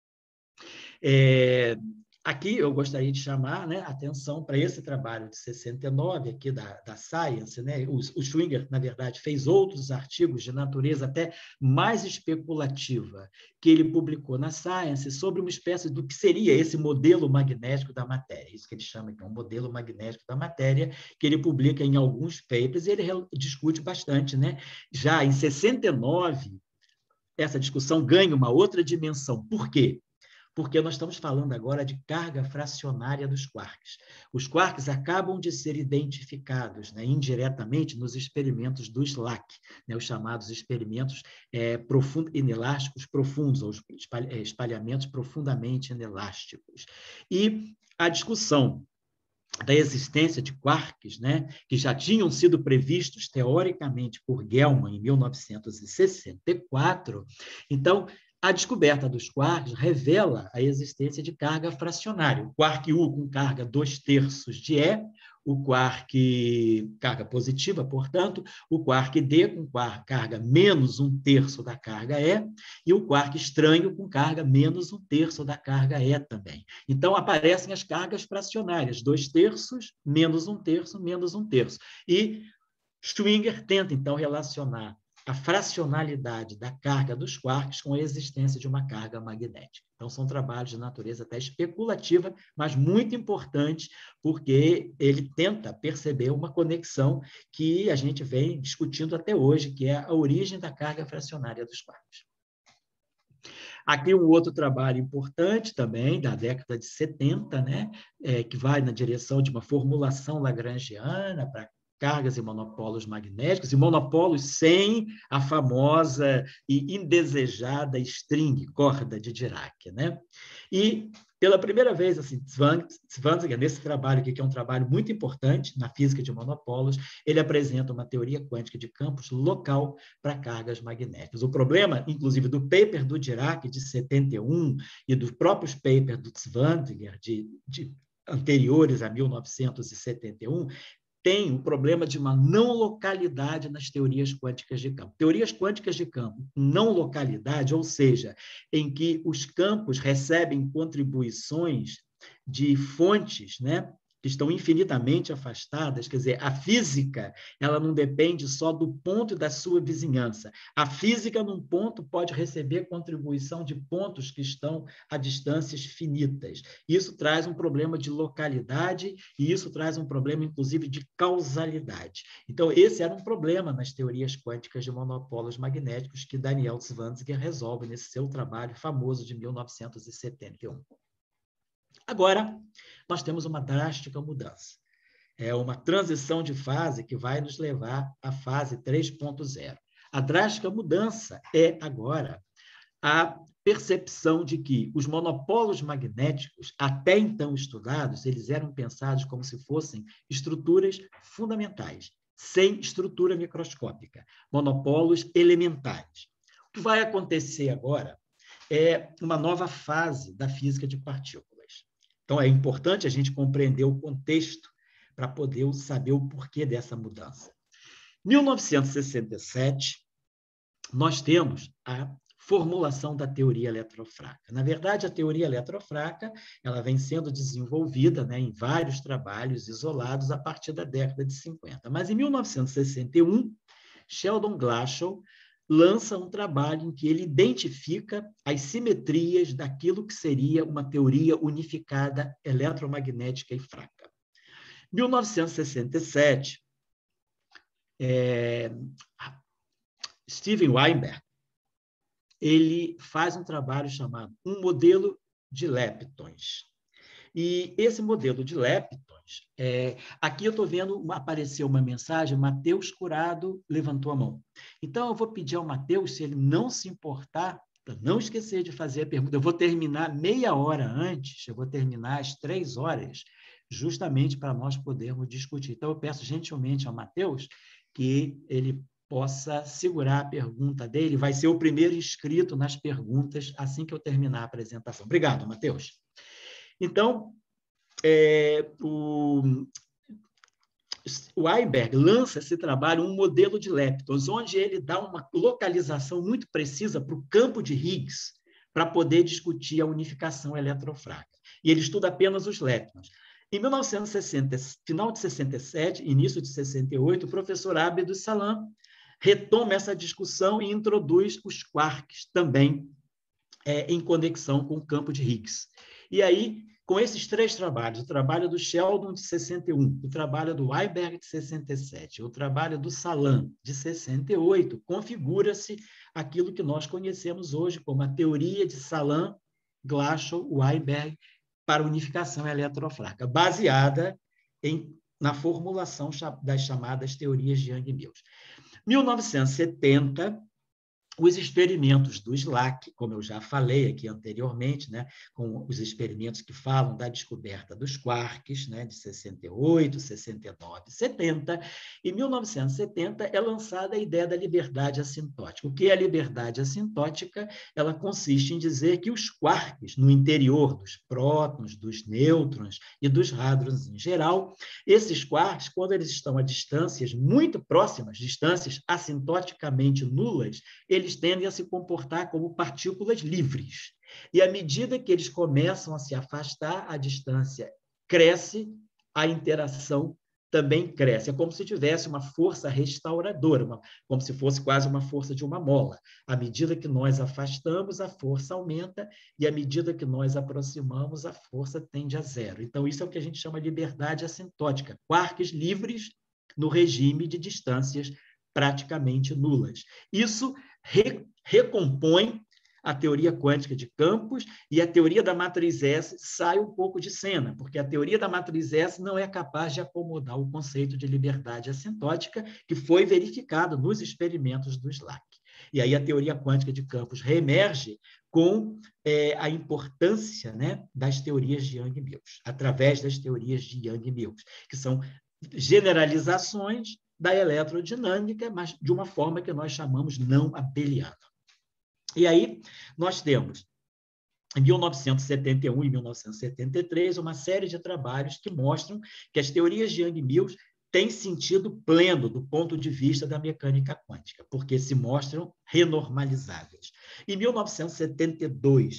Aqui eu gostaria de chamar, né, a atenção para esse trabalho de 69, aqui da Science, né? O Schwinger, na verdade, fez outros artigos de natureza até mais especulativa, que ele publicou na Science sobre uma espécie do que seria esse modelo magnético da matéria, isso que ele chama de um modelo magnético da matéria, que ele publica em alguns papers, e ele discute bastante, né? Já em 69, essa discussão ganha uma outra dimensão. Por quê? Porque nós estamos falando agora de carga fracionária dos quarks. Os quarks acabam de ser identificados, né, indiretamente nos experimentos do SLAC, né, os chamados experimentos inelásticos profundos, ou espalhamentos profundamente inelásticos. E a discussão da existência de quarks, né, que já tinham sido previstos teoricamente por Gell-Mann em 1964, então, A descoberta dos quarks revela a existência de carga fracionária. O quark U com carga 2/3 de E, o quark carga positiva, portanto, o quark D com carga menos 1/3 da carga E, e o quark estranho com carga menos 1/3 da carga E também. Então, aparecem as cargas fracionárias, 2/3, menos 1/3, menos 1/3. E Schwinger tenta, então, relacionar a fracionalidade da carga dos quarks com a existência de uma carga magnética. Então, são trabalhos de natureza até especulativa, mas muito importante, porque ele tenta perceber uma conexão que a gente vem discutindo até hoje, que é a origem da carga fracionária dos quarks. Aqui um outro trabalho importante também, da década de 70, né, que vai na direção de uma formulação lagrangiana para cargas e monopolos magnéticos, e monopolos sem a famosa e indesejada string, corda de Dirac, né? E, pela primeira vez, assim, Zwanziger, nesse trabalho aqui, que é um trabalho muito importante na física de monopolos, ele apresenta uma teoria quântica de campos local para cargas magnéticas. O problema, inclusive, do paper do Dirac, de 71, e dos próprios papers do Zwanziger, de anteriores a 1971, tem o problema de uma não localidade nas teorias quânticas de campo. Teorias quânticas de campo, não localidade, ou seja, em que os campos recebem contribuições de fontes, né, que estão infinitamente afastadas, quer dizer, a física, ela não depende só do ponto da sua vizinhança. A física, num ponto, pode receber contribuição de pontos que estão a distâncias finitas. Isso traz um problema de localidade e isso traz um problema, inclusive, de causalidade. Então, esse era um problema nas teorias quânticas de monopolos magnéticos que Daniel Zwanziger resolve nesse seu trabalho famoso de 1971. Agora, nós temos uma drástica mudança. É uma transição de fase que vai nos levar à fase 3.0. A drástica mudança é, agora, a percepção de que os monopolos magnéticos, até então estudados, eles eram pensados como se fossem estruturas fundamentais, sem estrutura microscópica, monopolos elementares. O que vai acontecer agora é uma nova fase da física de partículas. Então, é importante a gente compreender o contexto para poder saber o porquê dessa mudança. Em 1967, nós temos a formulação da teoria eletrofraca. Na verdade, a teoria eletrofraca ela vem sendo desenvolvida, né, em vários trabalhos isolados a partir da década de 50. Mas, em 1961, Sheldon Glashow lança um trabalho em que ele identifica as simetrias daquilo que seria uma teoria unificada eletromagnética e fraca. Em 1967, Steven Weinberg ele faz um trabalho chamado Um Modelo de Leptons. E esse modelo de leptons, aqui eu estou vendo aparecer uma mensagem, Matheus Curado levantou a mão. Então, eu vou pedir ao Matheus, se ele não se importar, para não esquecer de fazer a pergunta. Eu vou terminar meia hora antes, eu vou terminar às 3 horas, justamente para nós podermos discutir. Então, eu peço gentilmente ao Matheus que ele possa segurar a pergunta dele, vai ser o primeiro inscrito nas perguntas assim que eu terminar a apresentação. Obrigado, Matheus. Então, o Weinberg lança esse trabalho, Um Modelo de Leptons, onde ele dá uma localização muito precisa para o campo de Higgs, para poder discutir a unificação eletrofraca. E ele estuda apenas os leptons. Em 1960, final de 67, início de 68, o professor Abed Salam retoma essa discussão e introduz os quarks também em conexão com o campo de Higgs. E aí, com esses 3 trabalhos, o trabalho do Sheldon, de 61, o trabalho do Weinberg, de 67, o trabalho do Salam, de 68, configura-se aquilo que nós conhecemos hoje como a teoria de Salam, Glashow, Weinberg, para unificação eletrofraca, baseada na formulação das chamadas teorias de Young-Mills. 1970, os experimentos do SLAC, como eu já falei aqui anteriormente, né, com os experimentos que falam da descoberta dos quarks, né, de 68, 69, 70. Em 1970 é lançada a ideia da liberdade assintótica. O que é a liberdade assintótica? Ela consiste em dizer que os quarks, no interior dos prótons, dos nêutrons e dos hadrons em geral, esses quarks, quando eles estão a distâncias muito próximas, distâncias assintoticamente nulas, eles tendem a se comportar como partículas livres. E à medida que eles começam a se afastar, a distância cresce, a interação também cresce. É como se tivesse uma força restauradora, como se fosse quase uma força de uma mola. À medida que nós afastamos, a força aumenta, e à medida que nós aproximamos, a força tende a zero. Então, isso é o que a gente chama de liberdade assintótica. Quarks livres no regime de distâncias praticamente nulas. Isso recompõe a teoria quântica de campos, e a teoria da matriz S sai um pouco de cena, porque a teoria da matriz S não é capaz de acomodar o conceito de liberdade assintótica que foi verificado nos experimentos do SLAC. E aí a teoria quântica de campos reemerge com a importância, né, das teorias de Yang-Mills, através das teorias de Yang-Mills, que são generalizações da eletrodinâmica, mas de uma forma que nós chamamos não abeliana. E aí nós temos, em 1971 e 1973, uma série de trabalhos que mostram que as teorias de Yang-Mills têm sentido pleno do ponto de vista da mecânica quântica, porque se mostram renormalizáveis. Em 1972,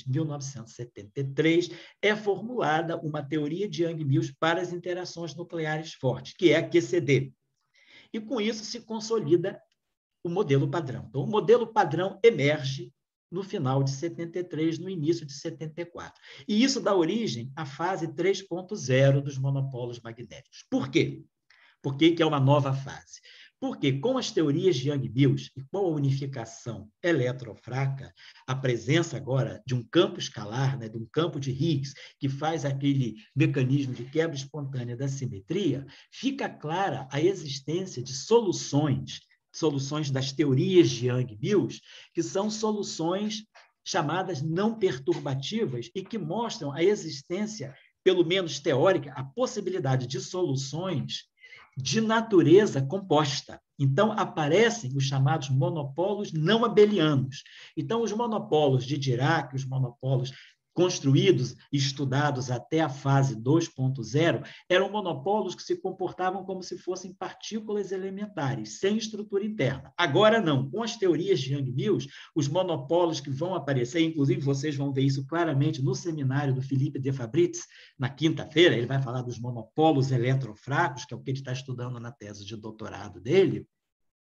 1973, é formulada uma teoria de Yang-Mills para as interações nucleares fortes, que é a QCD. E com isso se consolida o modelo padrão. Então, o modelo padrão emerge no final de 73, no início de 74. E isso dá origem à fase 3.0 dos monopolos magnéticos. Por quê? Por que é uma nova fase? Porque com as teorias de Yang-Mills e com a unificação eletrofraca, a presença agora de um campo escalar, né, de um campo de Higgs, que faz aquele mecanismo de quebra espontânea da simetria, fica clara a existência de soluções das teorias de Yang-Mills, que são soluções chamadas não perturbativas e que mostram a existência, pelo menos teórica, a possibilidade de soluções de natureza composta. Então, aparecem os chamados monopolos não abelianos. Então, os monopolos de Dirac, os monopolos construídos e estudados até a fase 2.0, eram monopolos que se comportavam como se fossem partículas elementares, sem estrutura interna. Agora não. Com as teorias de Yang-Mills, os monopolos que vão aparecer, inclusive vocês vão ver isso claramente no seminário do Philippe de Fabris, na quinta-feira, ele vai falar dos monopolos eletrofracos, que é o que ele está estudando na tese de doutorado dele.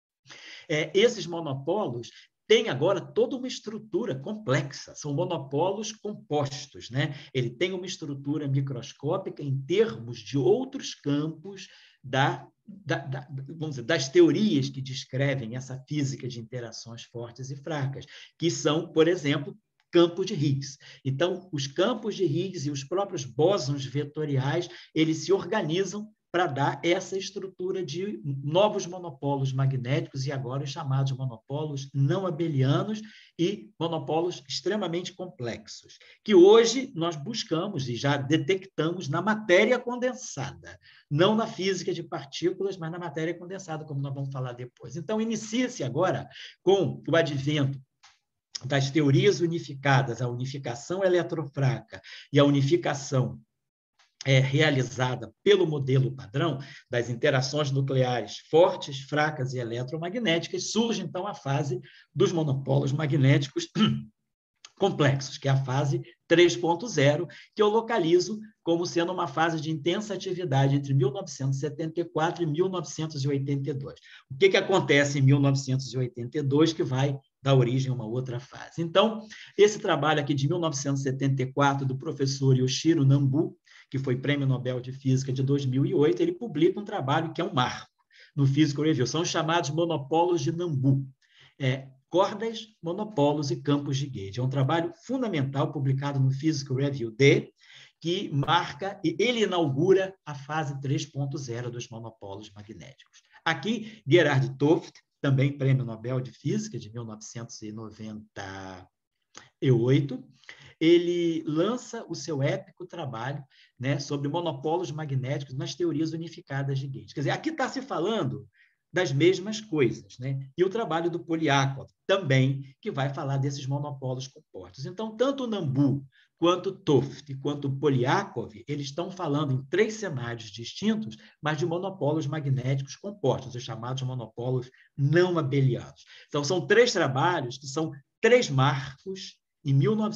Esses monopolos tem agora toda uma estrutura complexa, são monopolos compostos, né? Ele tem uma estrutura microscópica em termos de outros campos vamos dizer, das teorias que descrevem essa física de interações fortes e fracas, que são, por exemplo, campos de Higgs. Então, os campos de Higgs e os próprios bósons vetoriais, eles se organizam para dar essa estrutura de novos monopolos magnéticos, e agora os chamados monopolos não abelianos e monopolos extremamente complexos, que hoje nós buscamos e já detectamos na matéria condensada, não na física de partículas, mas na matéria condensada, como nós vamos falar depois. Então, inicia-se agora com o advento das teorias unificadas, a unificação eletrofraca e a unificação realizada pelo modelo padrão das interações nucleares fortes, fracas e eletromagnéticas, surge, então, a fase dos monopolos magnéticos complexos, que é a fase 3.0, que eu localizo como sendo uma fase de intensa atividade entre 1974 e 1982. O que acontece em 1982 que vai dar origem a uma outra fase? Então, esse trabalho aqui de 1974 do professor Yoshiro Nambu, que foi Prêmio Nobel de Física de 2008, ele publica um trabalho que é um marco no Physical Review. São os chamados monopolos de Nambu. Cordas, monopolos e campos de Gauge. É um trabalho fundamental publicado no Physical Review D, que marca e ele inaugura a fase 3.0 dos monopolos magnéticos. Aqui, Gerhard Toft, também Prêmio Nobel de Física, de 1998. Ele lança o seu épico trabalho, né, sobre monopolos magnéticos nas teorias unificadas de Gauge. Quer dizer, aqui está se falando das mesmas coisas, né? E o trabalho do Polyakov também, que vai falar desses monopolos compostos. Então, tanto o Nambu, quanto o Toft, quanto o Polyakov, eles estão falando em 3 cenários distintos, mas de monopolos magnéticos compostos, os chamados monopolos não abelianos. Então, são 3 trabalhos que são 3 marcos em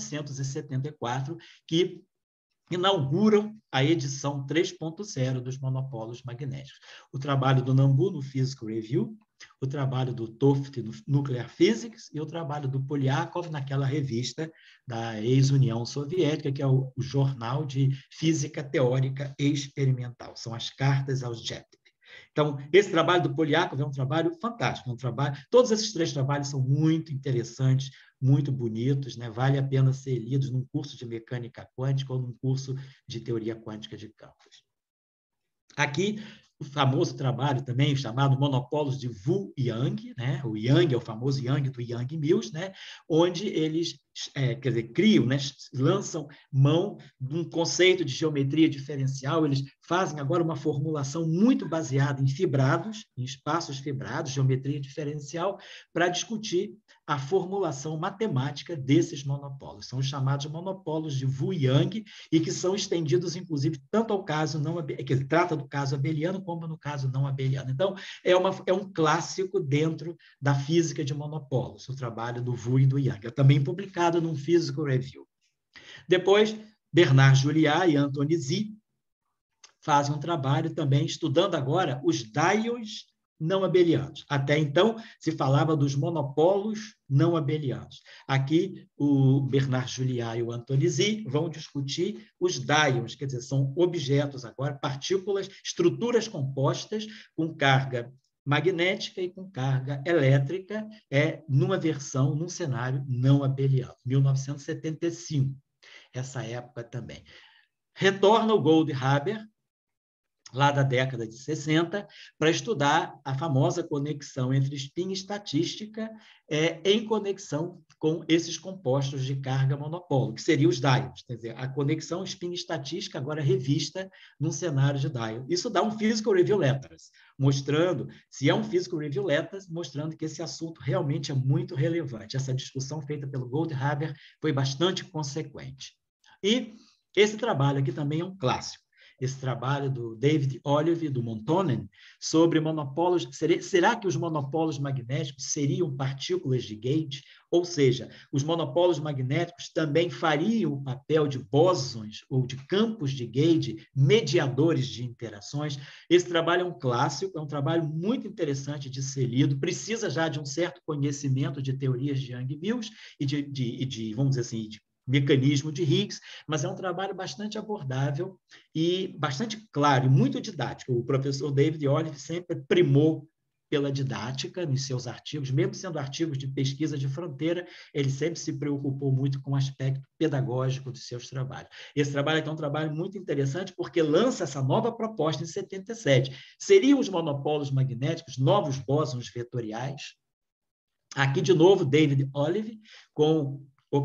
1974, que inauguram a edição 3.0 dos monopolos magnéticos. O trabalho do Nambu no Physical Review, o trabalho do Toft no Nuclear Physics e o trabalho do Polyakov naquela revista da ex-União Soviética, que é o Jornal de Física Teórica e Experimental. São as cartas aos Jetep. Então, esse trabalho do Polyakov é um trabalho fantástico, todos esses 3 trabalhos são muito interessantes, muito bonitos, né? Vale a pena ser lidos num curso de mecânica quântica ou num curso de teoria quântica de campos. Aqui, o famoso trabalho também chamado Monopolos de Wu Yang, né? O Yang é o famoso Yang do Yang Mills, né? Onde eles criam, né? Lançam mão de um conceito de geometria diferencial. Eles fazem agora uma formulação muito baseada em fibrados, em espaços fibrados, geometria diferencial, para discutir a formulação matemática desses monopolos. São os chamados monopolos de Wu Yang, e que são estendidos, inclusive, tanto ao caso não abeliano, que trata do caso abeliano, como no caso não abeliano. Então, é um clássico dentro da física de monopolos, o trabalho do Wu e do Yang. É também publicado num Physical Review. Depois, Bernard Juliá e Anthony Zi fazem um trabalho também estudando agora os dions não abelianos. Até então, se falava dos monopolos não abelianos. Aqui, o Bernard Juliá e o Anthony Zi vão discutir os dions, quer dizer, são objetos agora, partículas, estruturas compostas com carga magnética e com carga elétrica, num cenário não abeliano, 1975, essa época também. Retorna o Goldhaber, lá da década de 60, para estudar a famosa conexão entre spin estatística em conexão com esses compostos de carga monopolo, que seriam os dions. Quer dizer, a conexão spin estatística agora revista num cenário de dion. Isso dá um Physical Review Letters, mostrando, se é um Physical Review Letters, mostrando que esse assunto realmente é muito relevante. Essa discussão feita pelo Goldhaber foi bastante consequente. E esse trabalho aqui também é um clássico. Esse trabalho do David Olive, do Montonen, sobre monopolos. Será que os monopolos magnéticos seriam partículas de Gauge? Ou seja, os monopolos magnéticos também fariam o papel de bósons ou de campos de Gauge, mediadores de interações? Esse trabalho é um clássico, é um trabalho muito interessante de ser lido, precisa já de um certo conhecimento de teorias de Yang-Mills e de, vamos dizer assim, de mecanismo de Higgs, mas é um trabalho bastante abordável e bastante claro e muito didático. O professor David Olive sempre primou pela didática nos seus artigos, mesmo sendo artigos de pesquisa de fronteira, ele sempre se preocupou muito com o aspecto pedagógico dos seus trabalhos. Esse trabalho aqui é um trabalho muito interessante porque lança essa nova proposta em 77. Seriam os monopolos magnéticos novos bósons vetoriais? Aqui, de novo, David Olive com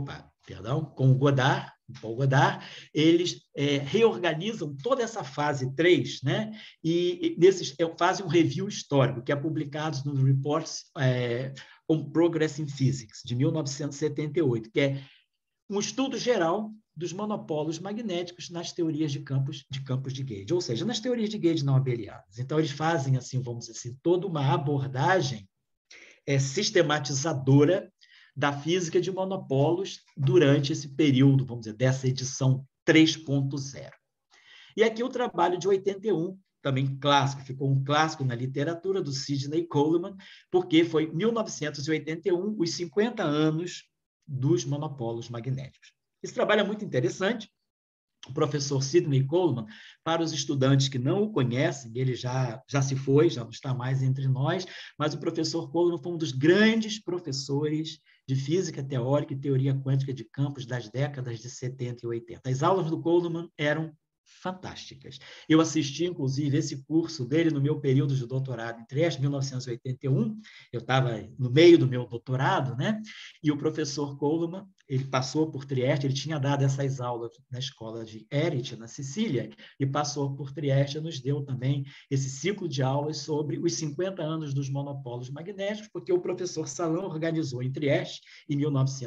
o Goddard, Paul Goddard, eles reorganizam toda essa fase 3, né? E fazem um review histórico, que é publicado nos Reports on Progress in Physics, de 1978, que é um estudo geral dos monopolos magnéticos nas teorias de campos de Gauge, ou seja, nas teorias de Gauge não abelianas. Então, eles fazem, assim, vamos dizer assim, toda uma abordagem sistematizadora da física de monopolos durante esse período, vamos dizer, dessa edição 3.0. E aqui o trabalho de 81, também clássico, ficou um clássico na literatura, do Sidney Coleman, porque foi 1981, os 50 anos dos monopolos magnéticos. Esse trabalho é muito interessante. O professor Sidney Coleman, para os estudantes que não o conhecem, ele já se foi, já não está mais entre nós, mas o professor Coleman foi um dos grandes professores de física teórica e teoria quântica de campos das décadas de 70 e 80. As aulas do Coleman eram fantásticas. Eu assisti, inclusive, esse curso dele no meu período de doutorado em Trieste, 1981. Eu estava no meio do meu doutorado, né? E o professor Coleman, ele passou por Trieste, ele tinha dado essas aulas na escola de Erit, na Sicília, e passou por Trieste e nos deu também esse ciclo de aulas sobre os 50 anos dos monopólios magnéticos, porque o professor Salão organizou em Trieste, em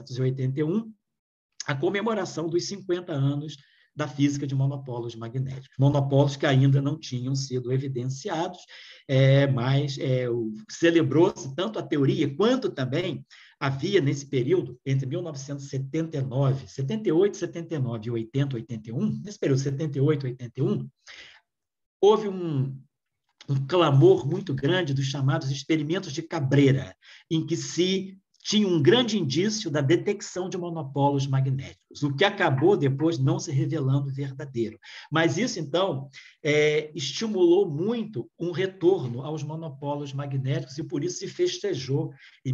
1981, a comemoração dos 50 anos da física de monopólios magnéticos. Monopólios que ainda não tinham sido evidenciados, mas celebrou-se tanto a teoria quanto também havia, nesse período, entre 1979, 78, 79 e 80, 81, nesse período 78, 81, houve um clamor muito grande dos chamados experimentos de Cabrera, em que se tinha um grande indício da detecção de monopólios magnéticos, o que acabou depois não se revelando verdadeiro. Mas isso, então, estimulou muito um retorno aos monopólios magnéticos e, por isso, se festejou, em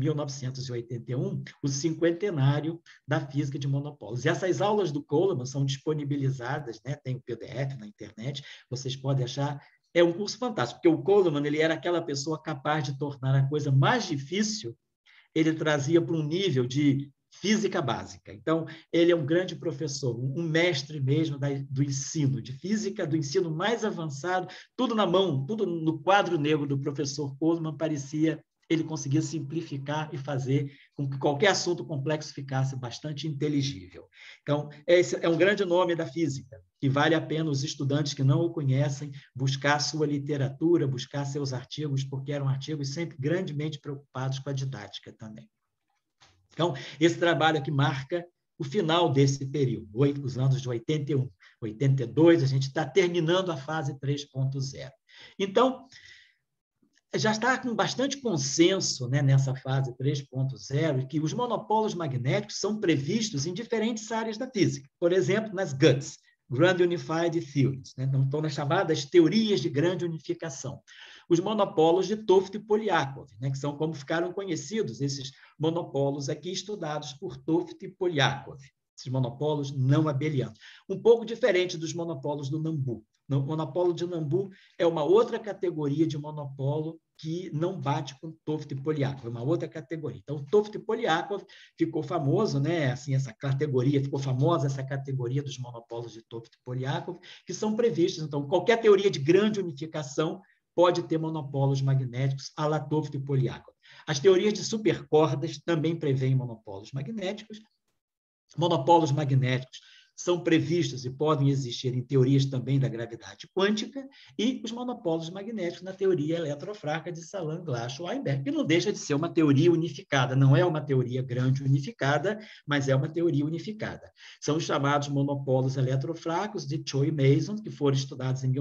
1981, o cinquentenário da física de monopólios. E essas aulas do Coleman são disponibilizadas, né? Tem o PDF na internet, vocês podem achar. É um curso fantástico, porque o Coleman ele era aquela pessoa capaz de tornar a coisa mais difícil, ele trazia para um nível de física básica. Então, ele é um grande professor, um mestre mesmo do ensino, de física, do ensino mais avançado, tudo na mão, tudo no quadro negro do professor Coleman, parecia ele conseguia simplificar e fazer com que qualquer assunto complexo ficasse bastante inteligível. Então, esse é um grande nome da física, e vale a pena os estudantes que não o conhecem buscar sua literatura, buscar seus artigos, porque eram artigos sempre grandemente preocupados com a didática também. Então, esse trabalho aqui marca o final desse período, os anos de 81, 82, a gente está terminando a fase 3.0. Então, já está com bastante consenso, né, nessa fase 3.0, que os monopólios magnéticos são previstos em diferentes áreas da física. Por exemplo, nas GUTS, Grand Unified Theories, né? Então, estão nas chamadas teorias de grande unificação. Os monopólios de Toft e Polyakov, né, que são como ficaram conhecidos esses monopólios aqui estudados por Toft e Polyakov, esses monopólios não abelianos. Um pouco diferente dos monopólios do Nambu. O monopólio de Nambu é uma outra categoria de monopólio que não bate com Toft e Polyakov, é uma outra categoria. Então, Toft e Polyakov ficou famoso, né? Assim, essa categoria, ficou famosa essa categoria dos monopólios de Toft e Polyakov, que são previstos. Então, qualquer teoria de grande unificação pode ter monopólios magnéticos à la Toft e Polyakov. As teorias de supercordas também prevêem monopólios magnéticos. Monopólios magnéticos são previstos e podem existir em teorias também da gravidade quântica, e os monopólios magnéticos na teoria eletrofraca de Salam, Glass, Weinberg, que não deixa de ser uma teoria unificada, não é uma teoria grande unificada, mas é uma teoria unificada. São os chamados monopólios eletrofracos de Choi e Mason, que foram estudados em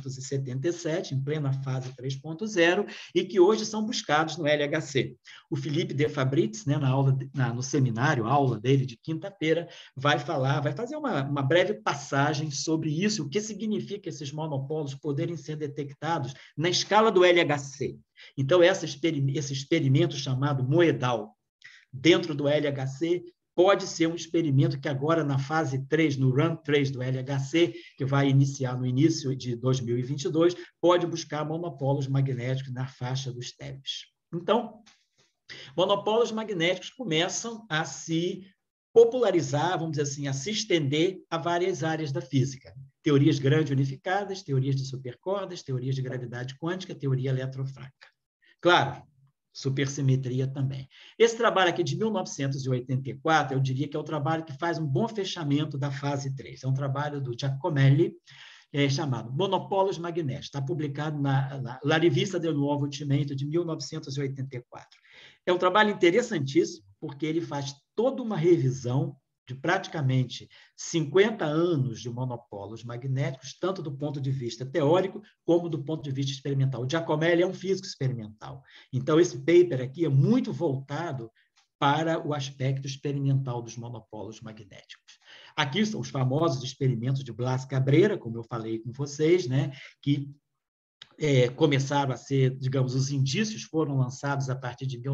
1977, em plena fase 3.0, e que hoje são buscados no LHC. O Philippe de Fabritz, né, no seminário, aula dele de quinta-feira, vai fazer uma breve passagem sobre isso, o que significa esses monopólios poderem ser detectados na escala do LHC. Então, esse experimento chamado moedal dentro do LHC pode ser um experimento que agora, na fase 3, no Run 3 do LHC, que vai iniciar no início de 2022, pode buscar monopólios magnéticos na faixa dos TeVs. Então, monopólios magnéticos começam a se popularizar, vamos dizer assim, a se estender a várias áreas da física. Teorias grande unificadas, teorias de supercordas, teorias de gravidade quântica, teoria eletrofraca. Claro, supersimetria também. Esse trabalho aqui de 1984, eu diria que é o trabalho que faz um bom fechamento da fase 3. É um trabalho do Giacomelli, chamado Monopólios Magnéticos. Está publicado na La Rivista del Nuovo Ultimento, de 1984. É um trabalho interessantíssimo, porque ele faz toda uma revisão de praticamente 50 anos de monopólios magnéticos, tanto do ponto de vista teórico como do ponto de vista experimental. O Giacomelli é um físico experimental. Então, esse paper aqui é muito voltado para o aspecto experimental dos monopólios magnéticos. Aqui são os famosos experimentos de Blas Cabrera, como eu falei com vocês, né, que começaram a ser, digamos, os indícios foram lançados a partir de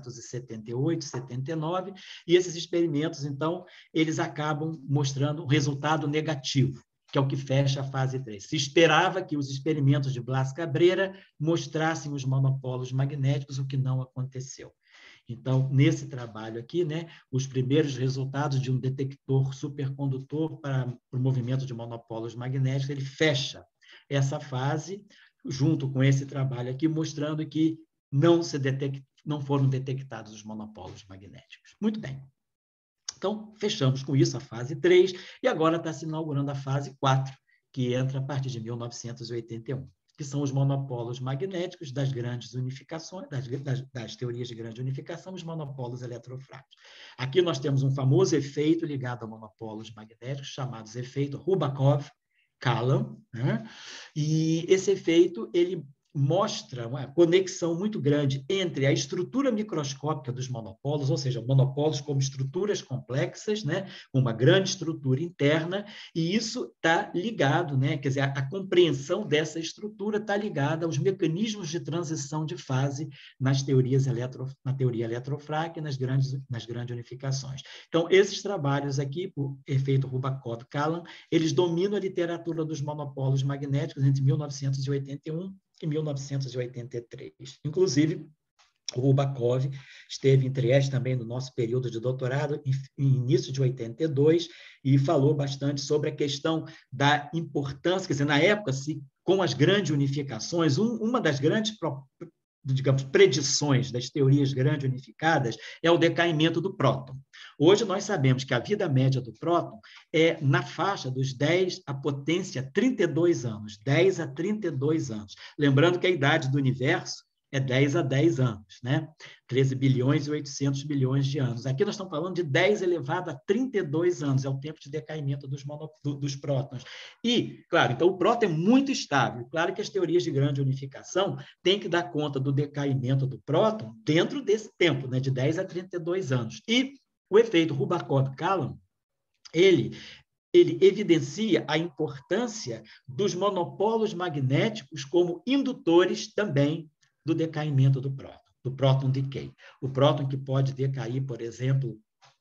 1978, 79, e esses experimentos, então, eles acabam mostrando um resultado negativo. que é o que fecha a fase 3. Se esperava que os experimentos de Blas Cabrera mostrassem os monopolos magnéticos, o que não aconteceu. Então, nesse trabalho aqui, né, os primeiros resultados de um detector supercondutor para o movimento de monopolos magnéticos, ele fecha essa fase, junto com esse trabalho aqui, mostrando que não foram detectados os monopolos magnéticos. Muito bem. Então, fechamos com isso a fase 3, e agora está se inaugurando a fase 4, que entra a partir de 1981. Que são os monopolos magnéticos das grandes unificações, das teorias de grande unificação, os monopolos eletrofrágeis. Aqui nós temos um famoso efeito ligado a monopolos magnéticos, chamados efeito Rubakov-Kalam, né? E esse efeito, ele mostra uma conexão muito grande entre a estrutura microscópica dos monopolos, ou seja, monopolos como estruturas complexas, né, uma grande estrutura interna, e isso está ligado, né, quer dizer, a compreensão dessa estrutura está ligada aos mecanismos de transição de fase na teoria eletrofrágil e nas grandes unificações. Então, esses trabalhos aqui, por efeito Rubakov-Kalam, eles dominam a literatura dos monopolos magnéticos entre 1981 em 1983. Inclusive, o Rubakov esteve em Trieste também no nosso período de doutorado, em início de 82, e falou bastante sobre a questão da importância, quer dizer, na época, com as grandes unificações, uma das grandes, digamos, predições das teorias grandes unificadas é o decaimento do próton. Hoje nós sabemos que a vida média do próton é na faixa dos 10 à potência 32 anos, 10 a 32 anos. Lembrando que a idade do universo é 10 a 10 anos, né? 13 bilhões e 800 bilhões de anos. Aqui nós estamos falando de 10 elevado a 32 anos, é o tempo de decaimento dos prótons. E, claro, então o próton é muito estável. Claro que as teorias de grande unificação têm que dar conta do decaimento do próton dentro desse tempo, né, de 10 a 32 anos. E o efeito Rubakov-Kalam, ele evidencia a importância dos monopolos magnéticos como indutores também do decaimento do próton decay. O próton que pode decair, por exemplo,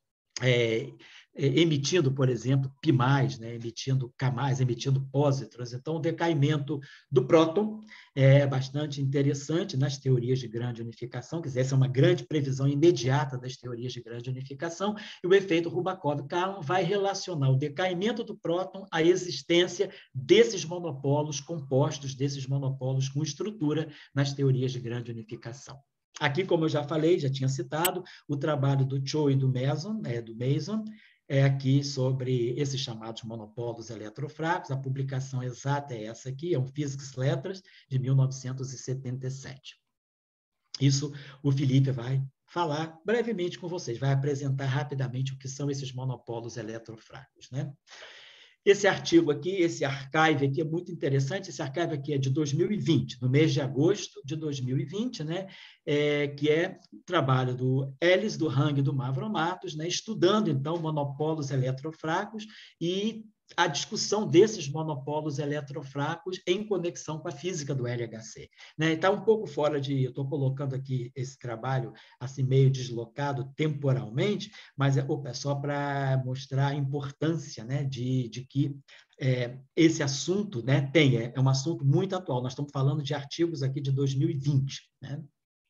emitindo, por exemplo, π+, né, emitindo K+, emitindo pósitrons. Então, o decaimento do próton é bastante interessante nas teorias de grande unificação, quer dizer, essa é uma grande previsão imediata das teorias de grande unificação, e o efeito Rubakov-Kalam vai relacionar o decaimento do próton à existência desses monopolos compostos, desses monopolos com estrutura nas teorias de grande unificação. Aqui, como eu já falei, já tinha citado, o trabalho do Cho e do Mason, é aqui sobre esses chamados monopolos eletrofrágeis. A publicação exata é essa aqui, é um Physics Letters, de 1977. Isso o Felipe vai falar brevemente com vocês, vai apresentar rapidamente o que são esses monopolos eletrofrágeis, né? Esse artigo aqui, esse archive aqui é muito interessante. Esse archive aqui é de 2020, no mês de agosto de 2020, né? Que é o trabalho do Ellis, do Hang e do Mavromatos, né? Estudando, então, monopolos eletrofrágeis e a discussão desses monopolos eletrofrágeis em conexão com a física do LHC. Né? Está um pouco fora de... Eu estou colocando aqui esse trabalho assim meio deslocado temporalmente, mas é só para mostrar a importância, né, de que esse assunto, né, é um assunto muito atual. Nós estamos falando de artigos aqui de 2020. Né?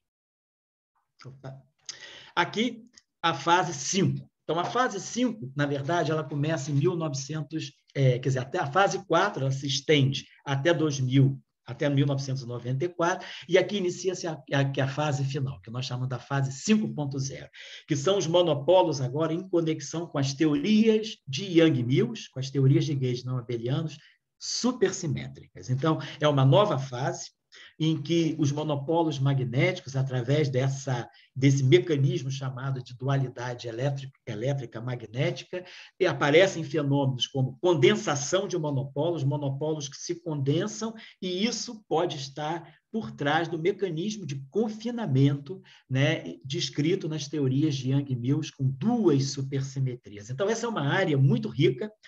Aqui, a fase 5. Então, a fase 5, na verdade, ela começa em 1900, quer dizer, até a fase 4, ela se estende até 2000, até 1994, e aqui inicia-se a fase final, que nós chamamos da fase 5.0, que são os monopolos agora em conexão com as teorias de Yang-Mills, com as teorias de gays não abelianos supersimétricas. Então, é uma nova fase em que os monopolos magnéticos, através desse mecanismo chamado de dualidade elétrica magnética, aparecem fenômenos como condensação de monopolos que se condensam, e isso pode estar por trás do mecanismo de confinamento, né, descrito nas teorias de Yang-Mills com duas supersimetrias. Então, essa é uma área muito rica.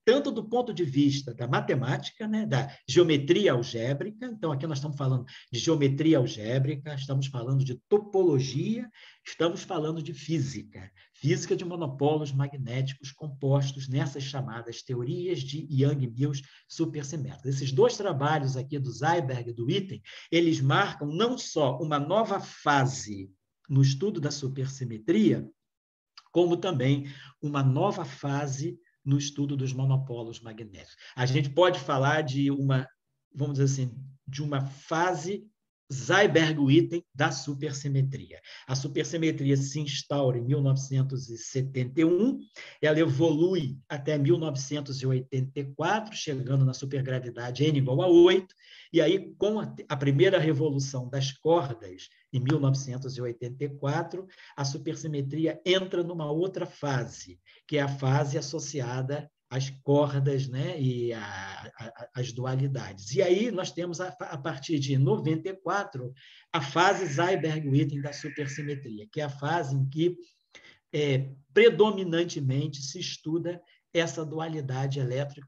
tanto do ponto de vista da matemática, né, da geometria algébrica. Então, aqui nós estamos falando de geometria algébrica, estamos falando de topologia, estamos falando de física, física de monopolos magnéticos compostos nessas chamadas teorias de Yang-Mills supersimétricas. Esses dois trabalhos aqui do Seiberg e do Witten, eles marcam não só uma nova fase no estudo da supersimetria, como também uma nova fase no estudo dos monopolos magnéticos. A gente pode falar de uma, vamos dizer assim, de uma fase Seiberg-Witten da supersimetria. A supersimetria se instaura em 1971, ela evolui até 1984, chegando na supergravidade N igual a 8, e aí, com a primeira revolução das cordas, em 1984, a supersimetria entra numa outra fase, que é a fase associada às cordas, né, e às dualidades. E aí nós temos, a partir de 94, a fase Seiberg-Witten da supersimetria, que é a fase em que predominantemente se estuda essa dualidade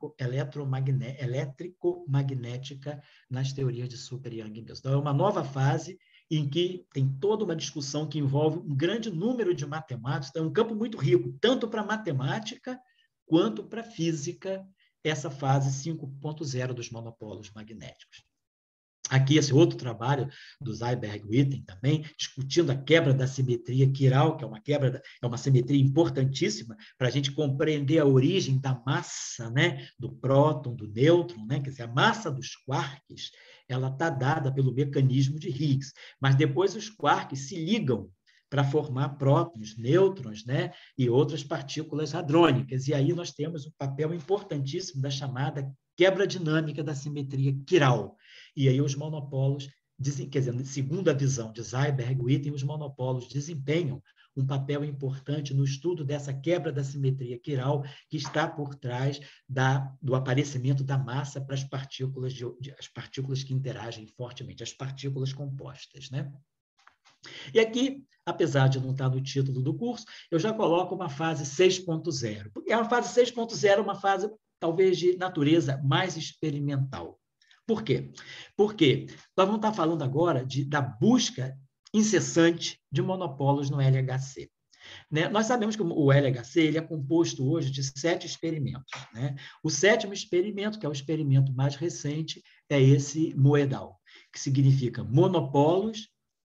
elétrico-magnética nas teorias de super Yang-Mills. Então, é uma nova fase em que tem toda uma discussão que envolve um grande número de matemáticos, então é um campo muito rico, tanto para matemática quanto para física, essa fase 5.0 dos monopolos magnéticos. Aqui, esse outro trabalho do Seiberg-Witten também, discutindo a quebra da simetria quiral, que é uma simetria importantíssima para a gente compreender a origem da massa, né, do próton, do nêutron, né, quer dizer, a massa dos quarks, ela está dada pelo mecanismo de Higgs, mas depois os quarks se ligam para formar prótons, nêutrons, né, e outras partículas hadrônicas. E aí nós temos um papel importantíssimo da chamada quebra dinâmica da simetria quiral. E aí os monopolos, quer dizer, segundo a visão de Seiberg-Witten, os monopolos desempenham um papel importante no estudo dessa quebra da simetria quiral que está por trás do aparecimento da massa para as partículas que interagem fortemente, as partículas compostas, né? E aqui, apesar de não estar no título do curso, eu já coloco uma fase 6.0, porque a fase 6.0 é uma fase talvez de natureza mais experimental. Por quê? Porque nós vamos estar falando agora da busca incessante de monopolos no LHC. Né? Nós sabemos que o LHC ele é composto hoje de 7 experimentos. Né? O 7º experimento, que é o experimento mais recente, é esse Moedal, que significa Monopolos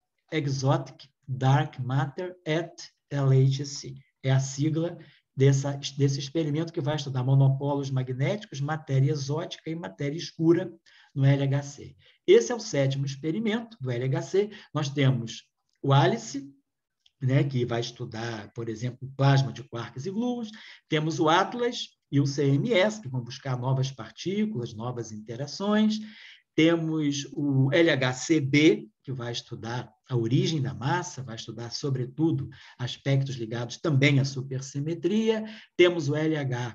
Exotic Dark Matter at LHC. É a sigla desse experimento que vai estudar monopolos magnéticos, matéria exótica e matéria escura no LHC. Esse é o 7º experimento do LHC. Nós temos o ALICE, né, que vai estudar, por exemplo, o plasma de quarks e gluons. Temos o ATLAS e o CMS, que vão buscar novas partículas, novas interações. Temos o LHCb, que vai estudar a origem da massa, vai estudar, sobretudo, aspectos ligados também à supersimetria. Temos o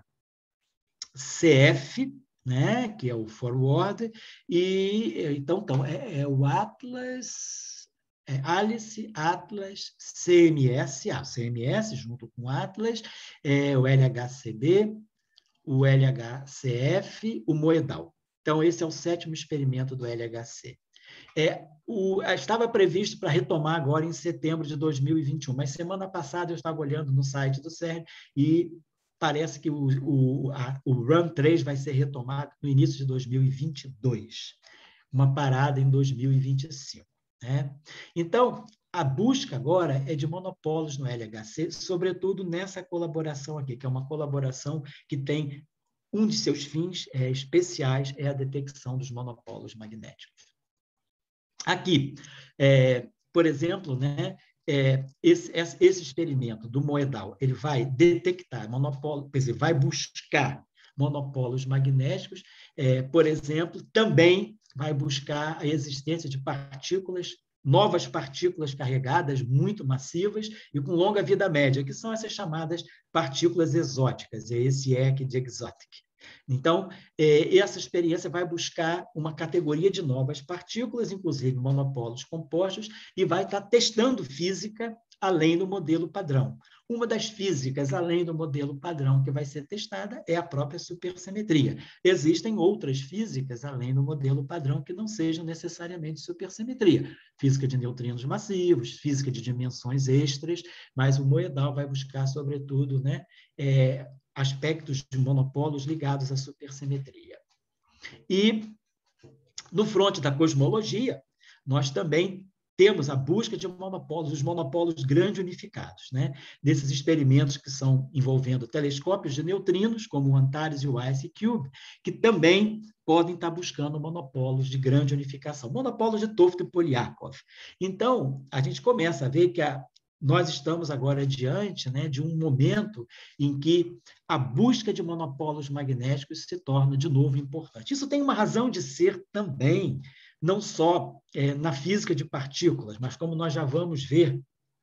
LHCf, né, que é o forward, e então o ATLAS, ALICE, ATLAS, CMS, CMS junto com o ATLAS, o LHCb, o LHCf, o Moedal. Então, esse é o 7º experimento do LHC. Estava previsto para retomar agora em setembro de 2021, mas semana passada eu estava olhando no site do CERN e parece que o Run 3 vai ser retomado no início de 2022, uma parada em 2025. Né? Então, a busca agora é de monopolos no LHC, sobretudo nessa colaboração aqui, que é uma colaboração que tem um de seus fins especiais, é a detecção dos monopolos magnéticos. Aqui, por exemplo, né, esse experimento do Moedal, ele vai detectar monopólios, quer dizer, vai buscar monopolos magnéticos, por exemplo, também vai buscar a existência de partículas, novas partículas carregadas, muito massivas e com longa vida média, que são essas chamadas partículas exóticas, esse aqui de exotic. Então, essa experiência vai buscar uma categoria de novas partículas, inclusive monopolos compostos, e vai estar testando física além do modelo padrão. Uma das físicas, além do modelo padrão que vai ser testada, é a própria supersimetria. Existem outras físicas, além do modelo padrão, que não sejam necessariamente supersimetria. Física de neutrinos massivos, física de dimensões extras, mas o Moedal vai buscar, sobretudo, né, aspectos de monopolos ligados à supersimetria. E, no fronte da cosmologia, nós também temos a busca de monopolos, os monopolos grande unificados, né? Desses experimentos que são envolvendo telescópios de neutrinos, como o Antares e o IceCube, que também podem estar buscando monopolos de grande unificação, monopolos de Tofte-Polyakov. Então, a gente começa a ver que nós estamos agora diante, né, de um momento em que a busca de monopolos magnéticos se torna de novo importante. Isso tem uma razão de ser também, não só na física de partículas, mas como nós já vamos ver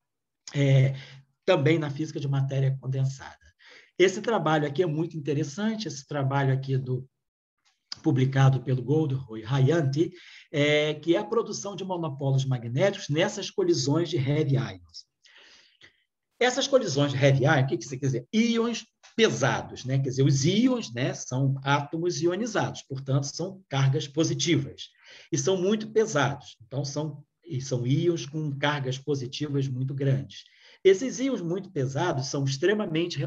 também na física de matéria condensada. Esse trabalho aqui é muito interessante, esse trabalho aqui publicado pelo Goldrow e Hayanti, que é a produção de monopolos magnéticos nessas colisões de heavy ions. Essas colisões de heavy ion, o que isso quer dizer? Íons pesados, né? Quer dizer, os íons, né, são átomos ionizados, portanto, são cargas positivas. E são muito pesados, então são íons com cargas positivas muito grandes. Esses íons muito pesados são extremamente...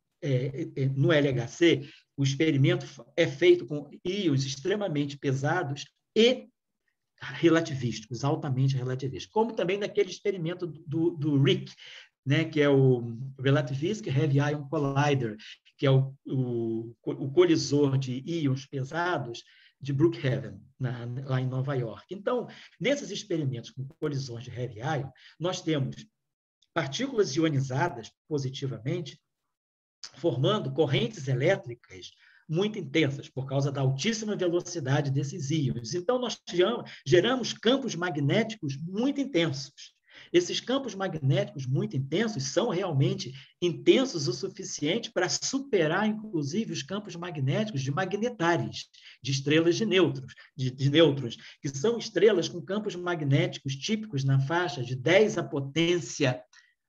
no LHC, o experimento é feito com íons extremamente pesados e relativísticos, altamente relativísticos, como também naquele experimento do Rick, né, que é o Relativistic Heavy Ion Collider, que é o colisor de íons pesados de Brookhaven, lá em Nova York. Então, nesses experimentos com colisões de heavy ion, nós temos partículas ionizadas positivamente, formando correntes elétricas muito intensas, por causa da altíssima velocidade desses íons. Então, nós geramos campos magnéticos muito intensos. Esses campos magnéticos muito intensos são realmente intensos o suficiente para superar, inclusive, os campos magnéticos de magnetares, de estrelas de nêutrons, que são estrelas com campos magnéticos típicos na faixa de 10 à potência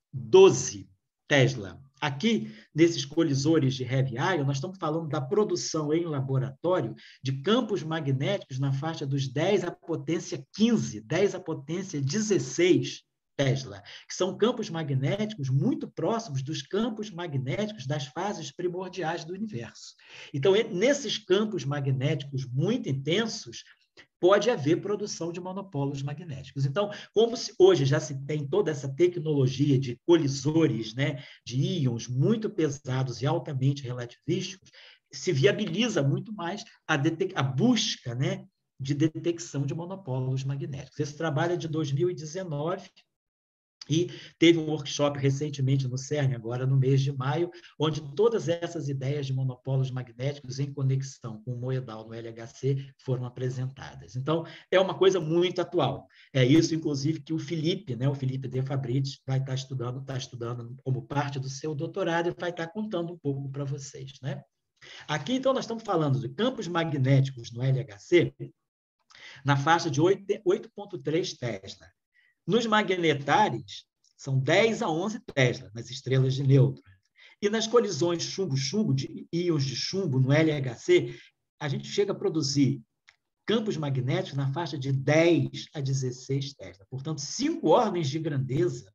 12 Tesla. Aqui, nesses colisores de heavy ion, nós estamos falando da produção em laboratório de campos magnéticos na faixa dos 10 à potência 15, 10 à potência 16 Tesla, que são campos magnéticos muito próximos dos campos magnéticos das fases primordiais do universo. Então, nesses campos magnéticos muito intensos, pode haver produção de monopolos magnéticos. Então, como hoje já se tem toda essa tecnologia de colisores, né, de íons muito pesados e altamente relativísticos, se viabiliza muito mais a busca, né, de detecção de monopolos magnéticos. Esse trabalho é de 2019, e teve um workshop recentemente no CERN, agora no mês de maio, onde todas essas ideias de monopolos magnéticos em conexão com o Moedal no LHC foram apresentadas. Então, é uma coisa muito atual. É isso, inclusive, que o Felipe, né, o Felipe de Fabriz, vai estar estudando como parte do seu doutorado e vai estar contando um pouco para vocês, né? Aqui, então, nós estamos falando de campos magnéticos no LHC na faixa de 8,3 Tesla. Nos magnetares, são 10 a 11 Tesla, nas estrelas de nêutrons. E nas colisões chumbo-chumbo, de íons de chumbo, no LHC, a gente chega a produzir campos magnéticos na faixa de 10 a 16 Tesla. Portanto, 5 ordens de grandeza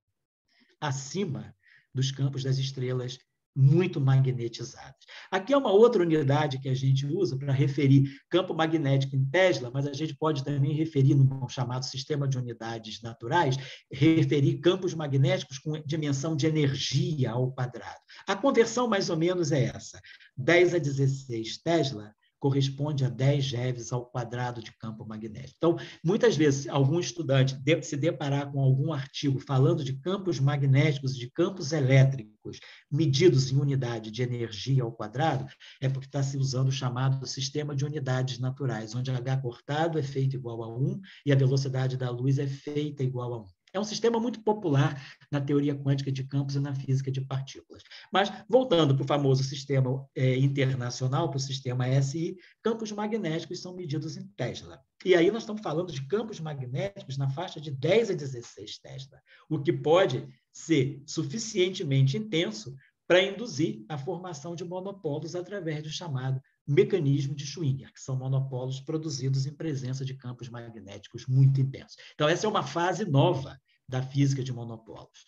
acima dos campos das estrelas muito magnetizadas. Aqui é uma outra unidade que a gente usa para referir campo magnético em Tesla, mas a gente pode também referir, no chamado sistema de unidades naturais, referir campos magnéticos com dimensão de energia ao quadrado. A conversão, mais ou menos, é essa. 10 a 16 Tesla corresponde a 10 GeVs ao quadrado de campo magnético. Então, muitas vezes, algum estudante se deparar com algum artigo falando de campos magnéticos, de campos elétricos, medidos em unidade de energia ao quadrado, é porque está se usando o chamado sistema de unidades naturais, onde H cortado é feito igual a 1 e a velocidade da luz é feita igual a 1. É um sistema muito popular na teoria quântica de campos e na física de partículas. Mas, voltando para o famoso sistema internacional, para o sistema SI, campos magnéticos são medidos em Tesla. E aí nós estamos falando de campos magnéticos na faixa de 10 a 16 Tesla, o que pode ser suficientemente intenso para induzir a formação de monopolos através do chamado mecanismo de Schwinger, que são monopolos produzidos em presença de campos magnéticos muito intensos. Então, essa é uma fase nova da física de monopolos.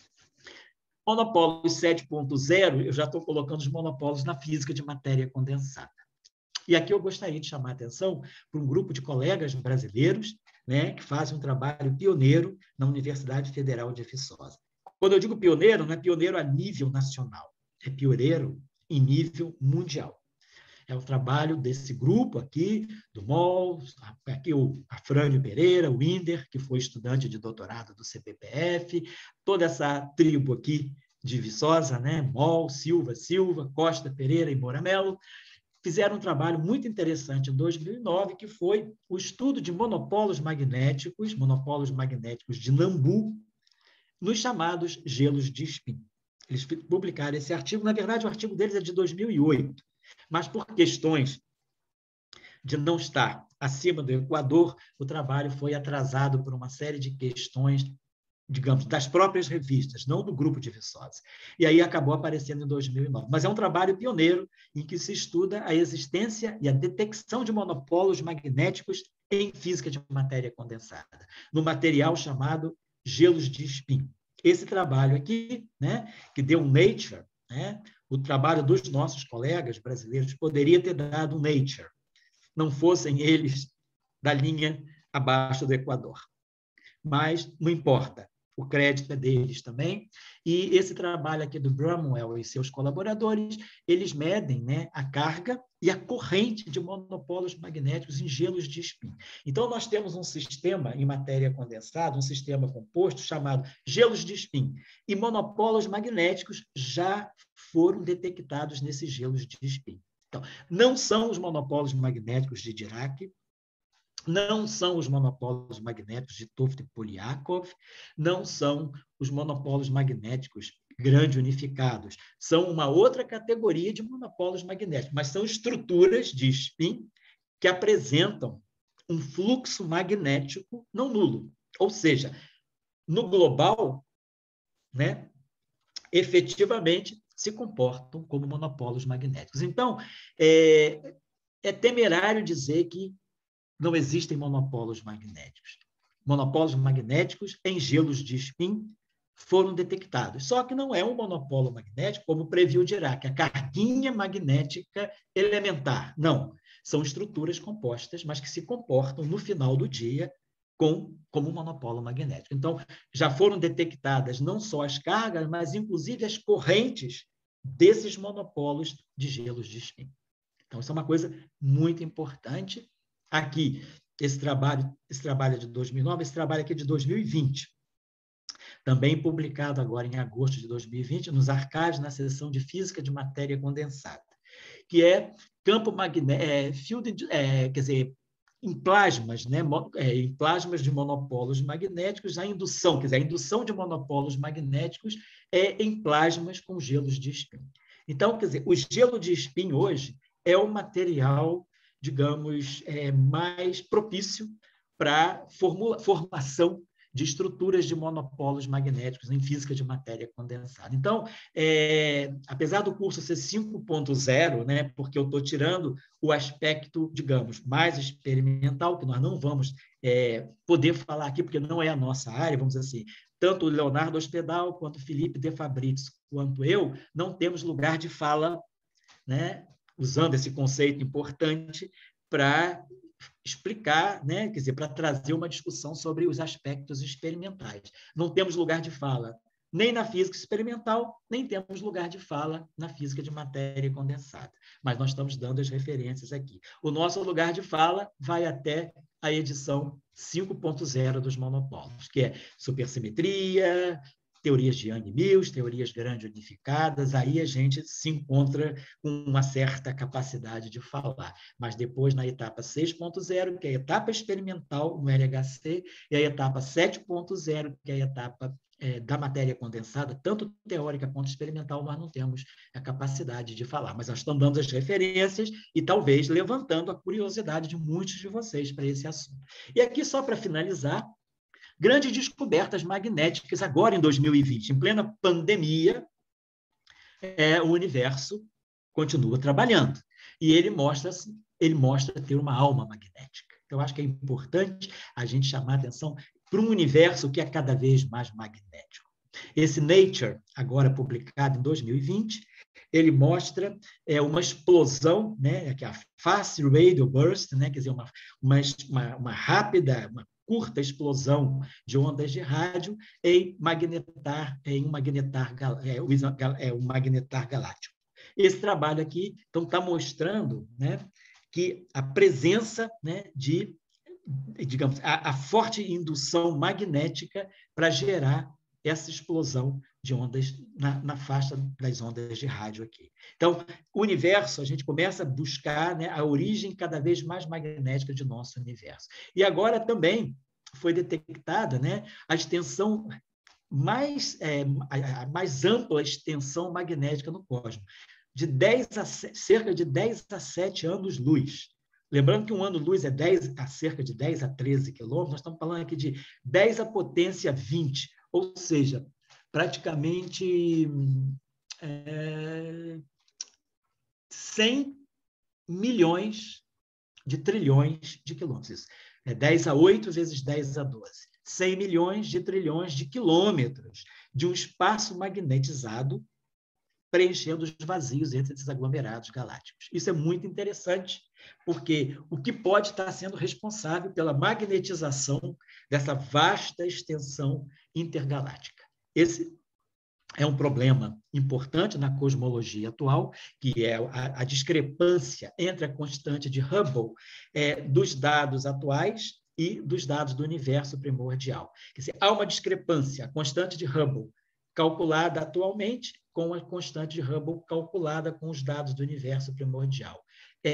Monopolos 7.0, eu já estou colocando os monopolos na física de matéria condensada. E aqui eu gostaria de chamar a atenção para um grupo de colegas brasileiros, né, que fazem um trabalho pioneiro na Universidade Federal de Viçosa. Quando eu digo pioneiro, não é pioneiro a nível nacional, é pioneiro em nível mundial. É o trabalho desse grupo aqui, do MOL, aqui o Afrânio Pereira, o Winder, que foi estudante de doutorado do CPPF, toda essa tribo aqui de Viçosa, né? MOL, Silva, Costa, Pereira e Moura Mello, fizeram um trabalho muito interessante em 2009, que foi o estudo de monopolos magnéticos de Nambu, nos chamados gelos de spin. Eles publicaram esse artigo, na verdade, o artigo deles é de 2008, mas por questões de não estar acima do Equador, o trabalho foi atrasado por uma série de questões, digamos, das próprias revistas, não do grupo de Viçosa. E aí acabou aparecendo em 2009. Mas é um trabalho pioneiro em que se estuda a existência e a detecção de monopolos magnéticos em física de matéria condensada, no material chamado gelos de spin. Esse trabalho aqui, né, que deu um Nature, né, o trabalho dos nossos colegas brasileiros poderia ter dado um Nature, não fossem eles da linha abaixo do Equador. Mas não importa, o crédito é deles também. E esse trabalho aqui do Bramwell e seus colaboradores, eles medem, né, a carga e a corrente de monopolos magnéticos em gelos de spin. Então, nós temos um sistema em matéria condensada, um sistema composto chamado gelos de spin. E monopolos magnéticos já foram detectados nesses gelos de spin. Então, não são os monopolos magnéticos de Dirac, não são os monopolos magnéticos de Tofte-Polyakov, não são os monopolos magnéticos grande unificados, são uma outra categoria de monopolos magnéticos, mas são estruturas de spin que apresentam um fluxo magnético não nulo, ou seja, no global, né, efetivamente se comportam como monopolos magnéticos. Então, é temerário dizer que não existem monopolos magnéticos. Monopolos magnéticos em gelos de spin foram detectados. Só que não é um monopolo magnético, como previu Dirac, a carguinha magnética elementar. Não. São estruturas compostas, mas que se comportam no final do dia como um monopolo magnético. Então, já foram detectadas não só as cargas, mas inclusive as correntes desses monopolos de gelos de spin. Então, isso é uma coisa muito importante. Aqui, esse trabalho é de 2009, esse trabalho aqui é de 2020. Também publicado agora em agosto de 2020, nos Arcados, na seção de Física de Matéria Condensada, que é campo magnético, quer dizer, em plasmas, né? Em plasmas de monopolos magnéticos, a indução, quer dizer, a indução de monopolos magnéticos é em plasmas com gelos de spin. Então, quer dizer, o gelo de spin hoje é o material, digamos, mais propício para formação de estruturas de monopolos magnéticos em física de matéria condensada. Então, apesar do curso ser 5.0, né, porque eu estou tirando o aspecto, digamos, mais experimental, que nós não vamos poder falar aqui, porque não é a nossa área, vamos dizer assim, tanto o Leonardo Hospedal, quanto o Felipe De Fabris, quanto eu, não temos lugar de fala, né, usando esse conceito importante para explicar, né, quer dizer, para trazer uma discussão sobre os aspectos experimentais. Não temos lugar de fala nem na física experimental, nem temos lugar de fala na física de matéria condensada. Mas nós estamos dando as referências aqui. O nosso lugar de fala vai até a edição 5.0 dos monopolos, que é supersimetria, teorias de Young-Mills, teorias grande unificadas, aí a gente se encontra com uma certa capacidade de falar. Mas depois, na etapa 6.0, que é a etapa experimental no LHC, e a etapa 7.0, que é a etapa da matéria condensada, tanto teórica quanto experimental, nós não temos a capacidade de falar. Mas nós estamos dando as referências e talvez levantando a curiosidade de muitos de vocês para esse assunto. E aqui, só para finalizar, grandes descobertas magnéticas agora em 2020, em plena pandemia, o universo continua trabalhando. E ele mostra ter uma alma magnética. Então, acho que é importante a gente chamar a atenção para um universo que é cada vez mais magnético. Esse Nature, agora publicado em 2020, ele mostra uma explosão, né, que é a Fast Radio Burst, né, quer dizer, uma rápida, uma curta explosão de ondas de rádio em um magnetar galáctico. Esse trabalho aqui, então, está mostrando, né, que a presença, né, de, digamos, a forte indução magnética para gerar essa explosão de ondas na faixa das ondas de rádio aqui. Então, o universo, a gente começa a buscar, né, a origem cada vez mais magnética de nosso universo. E agora também foi detectada, né, a extensão a mais ampla extensão magnética no cosmos, cerca de 10 a 7 anos-luz. Lembrando que um ano-luz é cerca de 10 a 13 quilômetros, nós estamos falando aqui de 10 à potência 20, ou seja, praticamente 100 milhões de trilhões de quilômetros. 10 a 8 vezes 10 a 12. 100 milhões de trilhões de quilômetros de um espaço magnetizado preenchendo os vazios entre esses aglomerados galácticos. Isso é muito interessante, porque o que pode estar sendo responsável pela magnetização dessa vasta extensão intergaláctica. Esse é um problema importante na cosmologia atual, que é a discrepância entre a constante de Hubble dos dados atuais e dos dados do universo primordial. Quer dizer, há uma discrepância, a constante de Hubble calculada atualmente com a constante de Hubble calculada com os dados do universo primordial.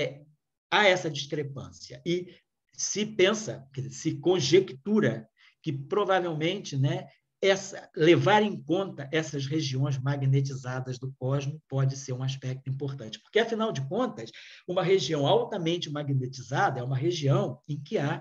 Há essa discrepância e se pensa, se conjectura que provavelmente, né, levar em conta essas regiões magnetizadas do cosmos pode ser um aspecto importante, porque, afinal de contas, uma região altamente magnetizada é uma região em que há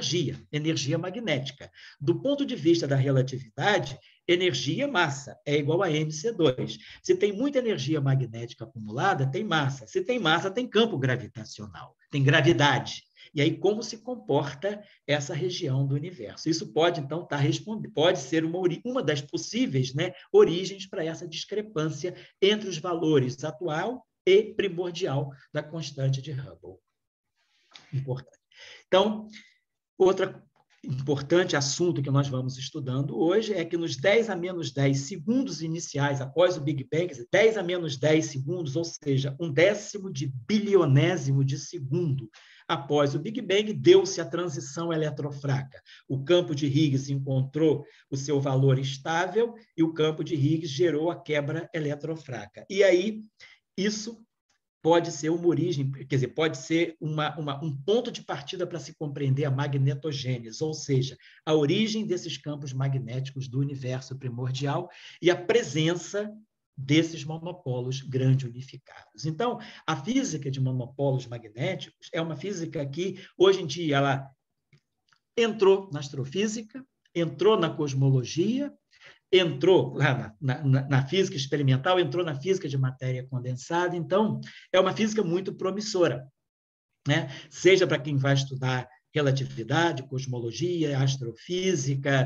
energia magnética. Do ponto de vista da relatividade, energia massa é igual a mc2. Se tem muita energia magnética acumulada, tem massa. Se tem massa, tem campo gravitacional, tem gravidade. E aí, como se comporta essa região do universo? Isso pode, então, pode ser uma das possíveis, né, origens para essa discrepância entre os valores atual e primordial da constante de Hubble. Importante. Então, outro importante assunto que nós vamos estudando hoje é que nos 10 a menos 10 segundos iniciais após o Big Bang, 10 a menos 10 segundos, ou seja, 1/10 de bilionésimo de segundo após o Big Bang, deu-se a transição eletrofraca. O campo de Higgs encontrou o seu valor estável e o campo de Higgs gerou a quebra eletrofraca. E aí, isso pode ser uma origem, quer dizer, pode ser um ponto de partida para se compreender a magnetogênese, ou seja, a origem desses campos magnéticos do universo primordial e a presença desses monopolos grande unificados. Então, a física de monopolos magnéticos é uma física que, hoje em dia, ela entrou na astrofísica, entrou na cosmologia, entrou lá na física experimental, entrou na física de matéria condensada. Então, é uma física muito promissora, né? Seja para quem vai estudar relatividade, cosmologia, astrofísica,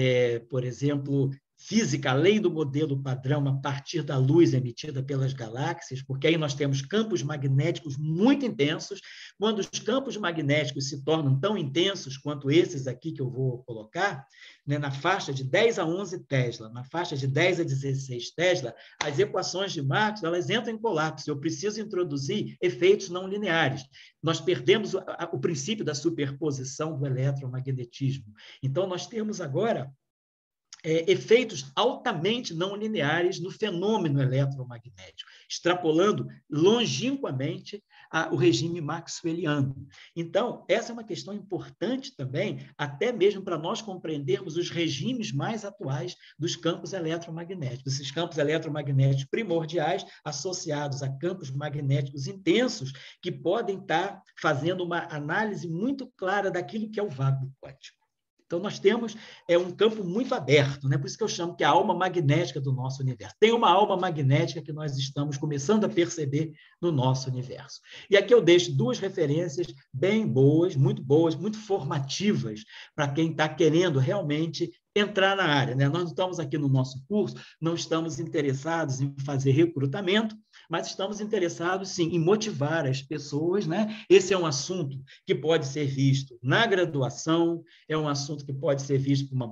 por exemplo, física além do modelo padrão a partir da luz emitida pelas galáxias, porque aí nós temos campos magnéticos muito intensos. Quando os campos magnéticos se tornam tão intensos quanto esses aqui que eu vou colocar, né, na faixa de 10 a 11 Tesla, na faixa de 10 a 16 Tesla, as equações de Maxwell elas entram em colapso. Eu preciso introduzir efeitos não lineares. Nós perdemos o princípio da superposição do eletromagnetismo. Então, nós temos agora efeitos altamente não lineares no fenômeno eletromagnético, extrapolando longínquamente o regime maxwelliano. Então, essa é uma questão importante também, até mesmo para nós compreendermos os regimes mais atuais dos campos eletromagnéticos, esses campos eletromagnéticos primordiais associados a campos magnéticos intensos que podem estar fazendo uma análise muito clara daquilo que é o vácuo quântico. Então, nós temos um campo muito aberto, né? Por isso que eu chamo que é a alma magnética do nosso universo. Tem uma alma magnética que nós estamos começando a perceber no nosso universo. E aqui eu deixo duas referências bem boas, muito formativas para quem está querendo realmente entrar na área, né? Nós não estamos aqui no nosso curso, não estamos interessados em fazer recrutamento, mas estamos interessados, sim, em motivar as pessoas, né? Esse é um assunto que pode ser visto na graduação, é um assunto que pode ser visto por um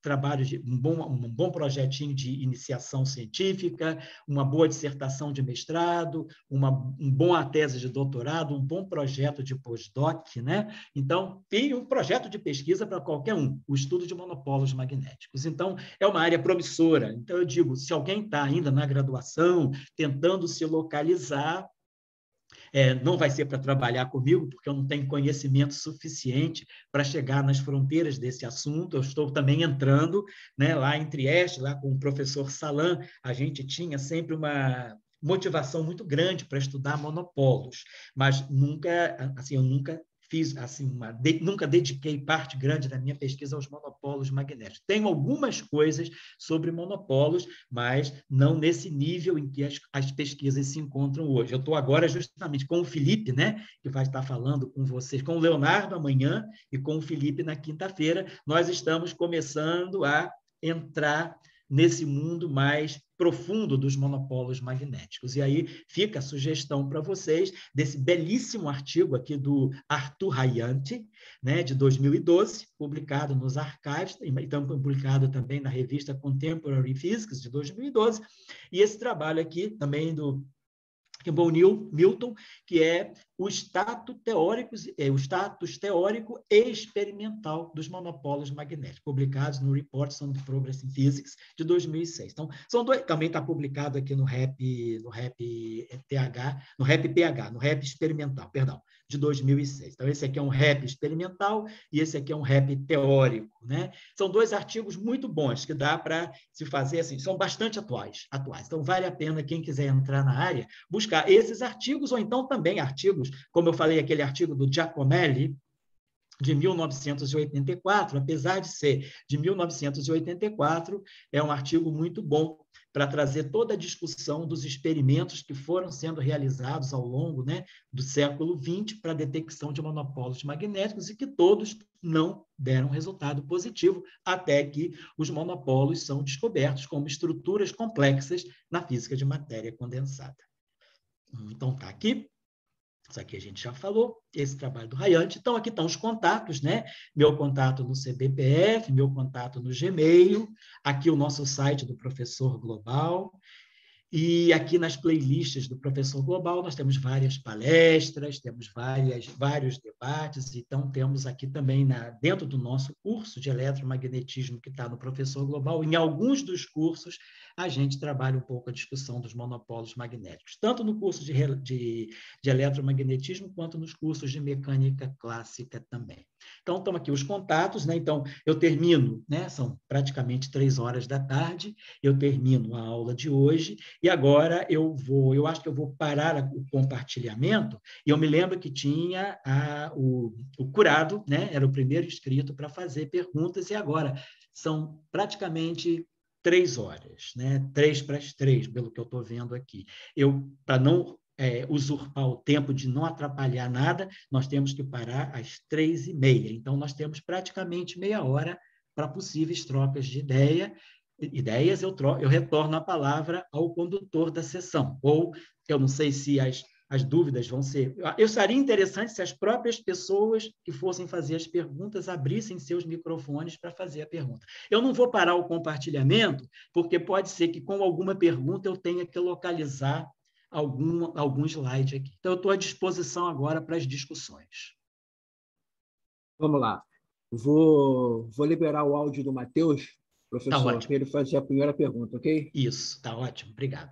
bom projetinho de iniciação científica, uma boa dissertação de mestrado, uma boa tese de doutorado, um bom projeto de pós-doc, né? Então, e um projeto de pesquisa para qualquer um, o estudo de monopolos magnéticos. Então, é uma área promissora. Então, eu digo, se alguém está ainda na graduação, tentando se localizar, não vai ser para trabalhar comigo, porque eu não tenho conhecimento suficiente para chegar nas fronteiras desse assunto. Eu estou também entrando, né, lá em Trieste, lá com o professor Salan, a gente tinha sempre uma motivação muito grande para estudar monopolos, mas nunca, assim, eu nunca fiz assim nunca dediquei parte grande da minha pesquisa aos monopolos magnéticos. Tenho algumas coisas sobre monopolos, mas não nesse nível em que as pesquisas se encontram hoje. Eu estou agora justamente com o Felipe, né, que vai estar falando com vocês, com o Leonardo amanhã e com o Felipe na quinta-feira. Nós estamos começando a entrar nesse mundo mais profundo dos monopolos magnéticos. E aí fica a sugestão para vocês desse belíssimo artigo aqui do Arthur Hayante, né, de 2012, publicado nos Archives, e também publicado também na revista Contemporary Physics, de 2012, e esse trabalho aqui também do Campbell Milton, que é o status teórico e experimental dos monopólios magnéticos, publicados no Reports on the Progress in Physics, de 2006. Então, são dois, também está publicado aqui no REP experimental, perdão, de 2006. Então, esse aqui é um REP experimental e esse aqui é um REP teórico, né? São dois artigos muito bons que dá para se fazer assim, são bastante atuais. Então, vale a pena quem quiser entrar na área buscar esses artigos ou então também artigos, como eu falei, aquele artigo do Giacomelli, de 1984, apesar de ser de 1984, é um artigo muito bom para trazer toda a discussão dos experimentos que foram sendo realizados ao longo, né, do século XX para a detecção de monopólios magnéticos e que todos não deram resultado positivo até que os monopólios são descobertos como estruturas complexas na física de matéria condensada. Então, está aqui. Isso aqui a gente já falou, esse trabalho do Hayante. Então, aqui estão os contatos, né? Meu contato no CBPF, meu contato no Gmail, aqui o nosso site do Professor Global. E aqui nas playlists do Professor Global, nós temos várias palestras, temos vários debates, então temos aqui também, dentro do nosso curso de eletromagnetismo que está no Professor Global, em alguns dos cursos, a gente trabalha um pouco a discussão dos monopólios magnéticos, tanto no curso de eletromagnetismo, quanto nos cursos de mecânica clássica também. Então, estão aqui os contatos, né? Então, eu termino, né? São praticamente 3 horas da tarde, eu termino a aula de hoje, e agora eu acho que eu vou parar o compartilhamento, e eu me lembro que tinha o Curado, né? Era o primeiro inscrito para fazer perguntas, e agora são praticamente 3 horas, né? 3 para as 3, pelo que eu estou vendo aqui. Para não usurpar o tempo de não atrapalhar nada, nós temos que parar às 3h30. Então, nós temos praticamente meia hora para possíveis trocas de ideias. Eu retorno a palavra ao condutor da sessão. Ou, eu não sei se as dúvidas vão ser... Eu seria interessante se as próprias pessoas que fossem fazer as perguntas abrissem seus microfones para fazer a pergunta. Eu não vou parar o compartilhamento, porque pode ser que, com alguma pergunta, eu tenha que localizar algum slide aqui. Então, eu estou à disposição agora para as discussões. Vamos lá. Vou liberar o áudio do Matheus Tá professor, ótimo. para ele fazer a primeira pergunta, ok? Isso, tá ótimo. Obrigado.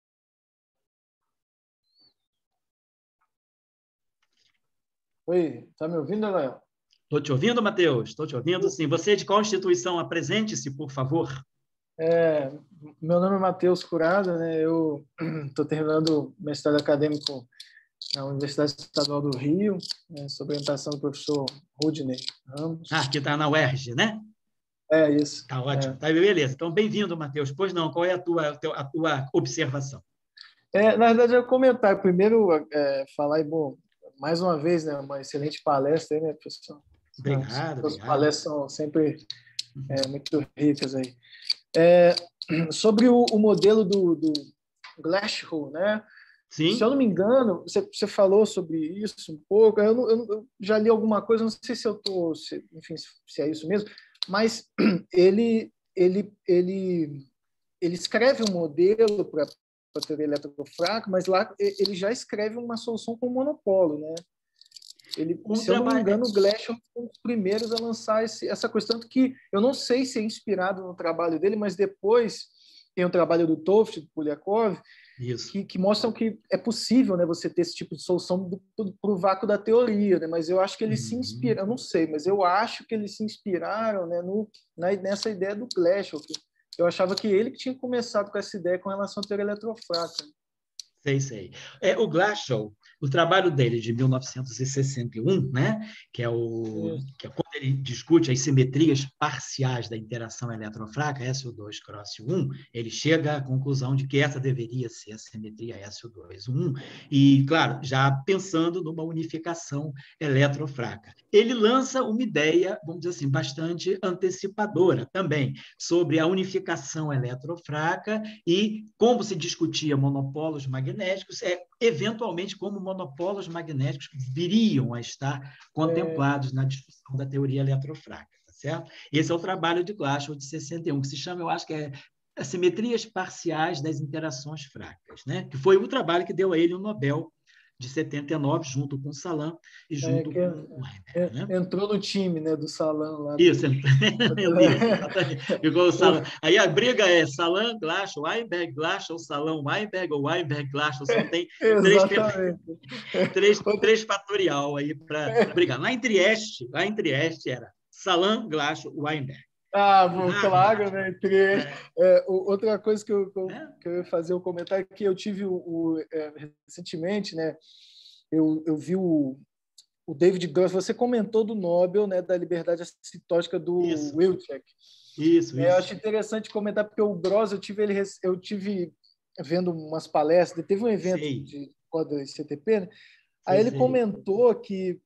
Oi, tá me ouvindo, Léo? Estou te ouvindo, Matheus? Estou te ouvindo, sim. Você é de qual instituição? Apresente-se, por favor. Meu nome é Matheus Curado, né? Eu estou terminando o mestrado acadêmico na Universidade Estadual do Rio, né? Sob orientação do professor Rudney Ramos. Aqui está na UERJ, né? É isso. Tá ótimo. Tá, beleza. Então, bem-vindo, Matheus. Pois não, qual é a tua observação? Na verdade, eu comentar primeiro, falar, bom, mais uma vez, né? Uma excelente palestra aí, né, professor? Obrigado, As obrigado. palestras são sempre muito ricas aí. Sobre o modelo do Glashow, né? Sim. Se eu não me engano, você falou sobre isso um pouco. Eu já li alguma coisa, não sei se eu tô, enfim, se é isso mesmo. Mas ele escreve um modelo para a teoria eletrofraca, mas lá ele já escreve uma solução com monopólio, né? Se eu não me engano, o Glashow foi um dos primeiros a lançar essa coisa, tanto que eu não sei se é inspirado no trabalho dele, mas depois tem o trabalho do Toft, do Polyakov, que mostram que é possível, né, você ter esse tipo de solução para o vácuo da teoria, né? Mas eu acho que eles se inspiram, eu não sei, mas eu acho que eles se inspiraram, né, nessa ideia do Glashow. Eu achava que ele que tinha começado com essa ideia com relação à teoria eletrofraca. Sei. O Glashow, o trabalho dele de 1961, né, que é quando ele discute as simetrias parciais da interação eletrofraca, SO2 cross 1, ele chega à conclusão de que essa deveria ser a simetria SO2 1, e, claro, já pensando numa unificação eletrofraca. Ele lança uma ideia, vamos dizer assim, bastante antecipadora também, sobre a unificação eletrofraca e como se discutia monopolos magnéticos, eventualmente como monopolos magnéticos viriam a estar contemplados na discussão da teoria eletrofraca, tá certo? Esse é o trabalho de Glashow de 61, que se chama, eu acho que é Simetrias Parciais das Interações Fracas, né? Que foi o trabalho que deu a ele o Nobel de 79, junto com o Salam e junto com o Weinberg. Né? Entrou no time, né, do Salam lá. Isso, exatamente. Ficou o Salam. Aí a briga é Salam, Glashow, Weinberg, Glashow, Salam, Weinberg ou Weinberg, Glashow. Só tem três fatorial aí para brigar. Lá em Trieste era Salam, Glashow, Weinberg. Bom, claro, né? Outra coisa que eu ia fazer um comentário é que eu tive recentemente, né? Eu vi o David Gross. Você comentou do Nobel, né? Da liberdade acitótica do Wilczek. Isso. Eu acho interessante comentar porque o Gross eu tive vendo umas palestras. Teve um evento de CTP, né? Aí ele comentou que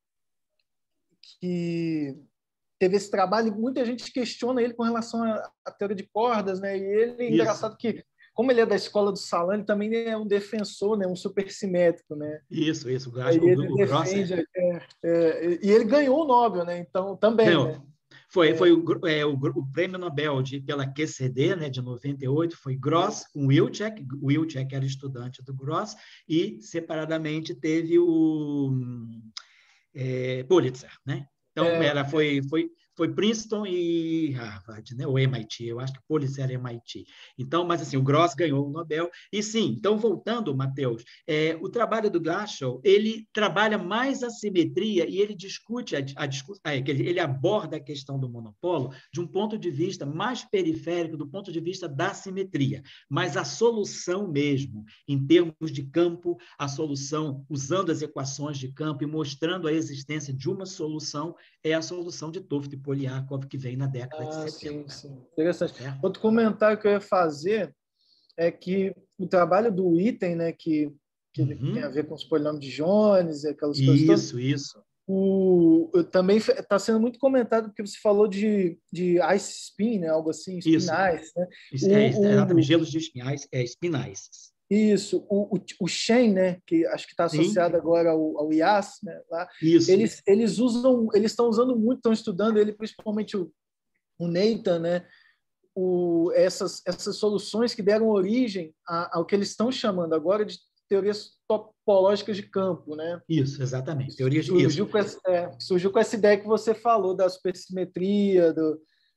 teve esse trabalho e muita gente questiona ele com relação à teoria de cordas, né? E ele, engraçado que, como ele é da escola do Salam, ele também é um defensor, né? Um supersimétrico, né? Isso. O defende, e ele ganhou o Nobel, né? Então, também, ganhou. Né? Foi o prêmio Nobel pela QCD, né, de 98, foi Gross com Wilczek. O Wilczek era estudante do Gross, e, separadamente, teve o Pulitzer. Né? Então, foi Princeton e Harvard, né? Ou MIT, eu acho que Pulitzer era MIT. Então, mas assim, o Gross ganhou o Nobel. E sim, então, voltando, Matheus, o trabalho do Glashow, ele trabalha mais a simetria e ele discute, ele aborda a questão do monopolo de um ponto de vista mais periférico, do ponto de vista da simetria. Mas a solução mesmo, em termos de campo, a solução usando as equações de campo e mostrando a existência de uma solução, é a solução de Toft e Polyakov, que vem na década de 70. Sim. Interessante. Outro comentário que eu ia fazer é que o trabalho do Item, né, que tem a ver com os polinômios de Jones, aquelas coisas todas. Isso. Também está sendo muito comentado porque você falou de ice spin, né, algo assim, spin ice. Né? Exatamente, gelos de spin-ice. Isso, o Shen, né, que acho que está associado agora ao IAS, né, lá, isso. Eles estão usando muito, estão estudando ele, principalmente o Nathan, né, essas soluções que deram origem ao que eles estão chamando agora de teorias topológicas de campo, né? Isso, exatamente. Surgiu com essa ideia que você falou da supersimetria,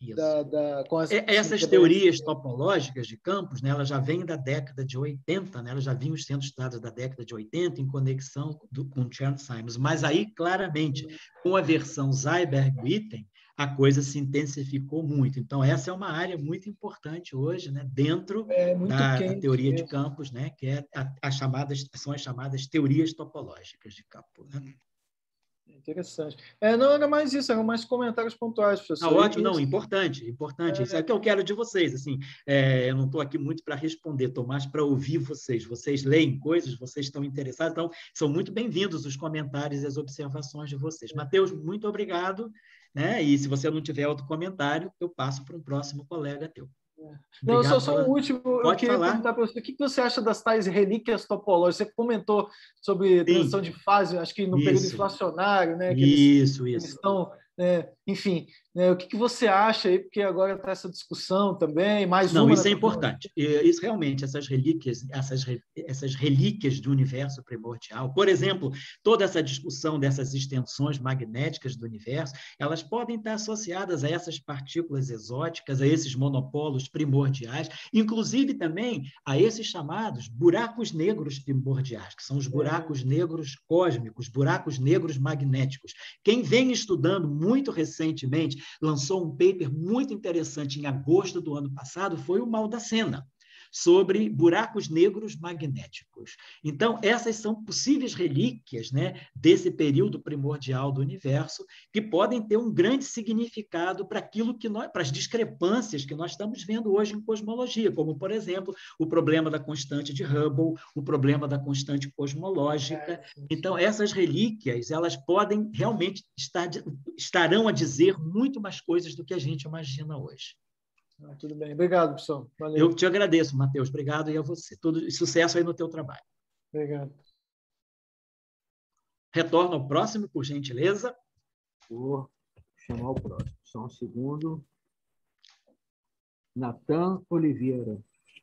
com as essas teorias topológicas de campos, né, elas já vêm da década de 80, né, elas já vinham sendo estudadas da década de 80 em conexão com Chern-Simons, mas aí, claramente, com a versão Seiberg-Witten, a coisa se intensificou muito. Então, essa é uma área muito importante hoje, né, dentro da teoria de campos, né, que é são as chamadas teorias topológicas de campo. Né? Interessante. Não era mais isso, eram mais comentários pontuais, professor. Ótimo, não, importante. Isso é o que eu quero de vocês. Assim, eu não estou aqui muito para responder, estou mais para ouvir vocês. Vocês leem coisas, vocês estão interessados, então são muito bem-vindos os comentários e as observações de vocês. Mateus, muito obrigado. Né? E se você não tiver outro comentário, eu passo para um próximo colega teu. Não, só um último, eu queria falar. perguntar para você, o que você acha das tais relíquias topológicas? Você comentou sobre transição de fase, acho que no período inflacionário, né? Isso. Eles estão, enfim, né, o que você acha aí? Porque agora está essa discussão também, isso é importante. Isso realmente, essas relíquias do universo primordial, por exemplo, toda essa discussão dessas extensões magnéticas do universo, elas podem estar associadas a essas partículas exóticas, a esses monopolos primordiais, inclusive também a esses chamados buracos negros primordiais, que são os buracos negros cósmicos, buracos negros magnéticos. Quem vem estudando muito recentemente, lançou um paper muito interessante em agosto do ano passado, foi o Maldacena, sobre buracos negros magnéticos. Então, essas são possíveis relíquias, né, desse período primordial do universo, que podem ter um grande significado para as discrepâncias que nós estamos vendo hoje em cosmologia, como, por exemplo, o problema da constante de Hubble, o problema da constante cosmológica. Então, essas relíquias, elas podem realmente estarão a dizer muito mais coisas do que a gente imagina hoje. Tudo bem. Obrigado, professor. Valeu. Eu te agradeço, Mateus. Obrigado e a você. Sucesso aí no teu trabalho. Obrigado. Retorna ao próximo, por gentileza. Vou chamar o próximo. Só um segundo. Natan Oliveira.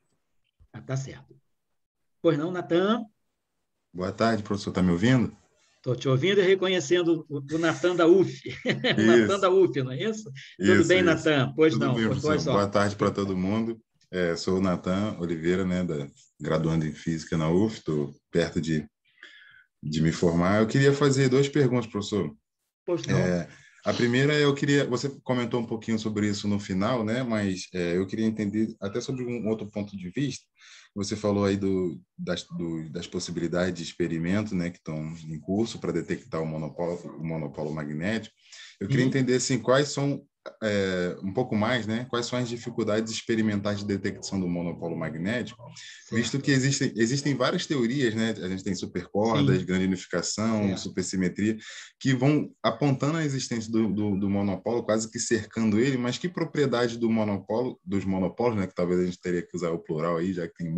Tá certo. Pois não, Natan? Boa tarde, professor. Está me ouvindo? Estou te ouvindo e reconhecendo o Natan da UF. O Natan da UF, não é isso? Tudo bem, Natan? Pois Tudo não. Bem, professor. Boa tarde para todo mundo. Sou o Natan Oliveira, né, graduando em Física na UF. Estou perto de me formar. Eu queria fazer 2 perguntas, professor. Pois não. A primeira, você comentou um pouquinho sobre isso no final, né? Mas eu queria entender até sobre um outro ponto de vista. Você falou aí das possibilidades de experimento, né, que estão em curso para detectar o monopolo magnético. Eu queria entender assim, quais são um pouco mais, né? Quais são as dificuldades experimentais de detecção do monopolo magnético, visto que existem várias teorias, né? A gente tem supercordas, grande unificação, supersimetria, que vão apontando a existência do monopolo, quase que cercando ele, mas que propriedade dos monopólios, né? Que talvez a gente teria que usar o plural aí, já que tem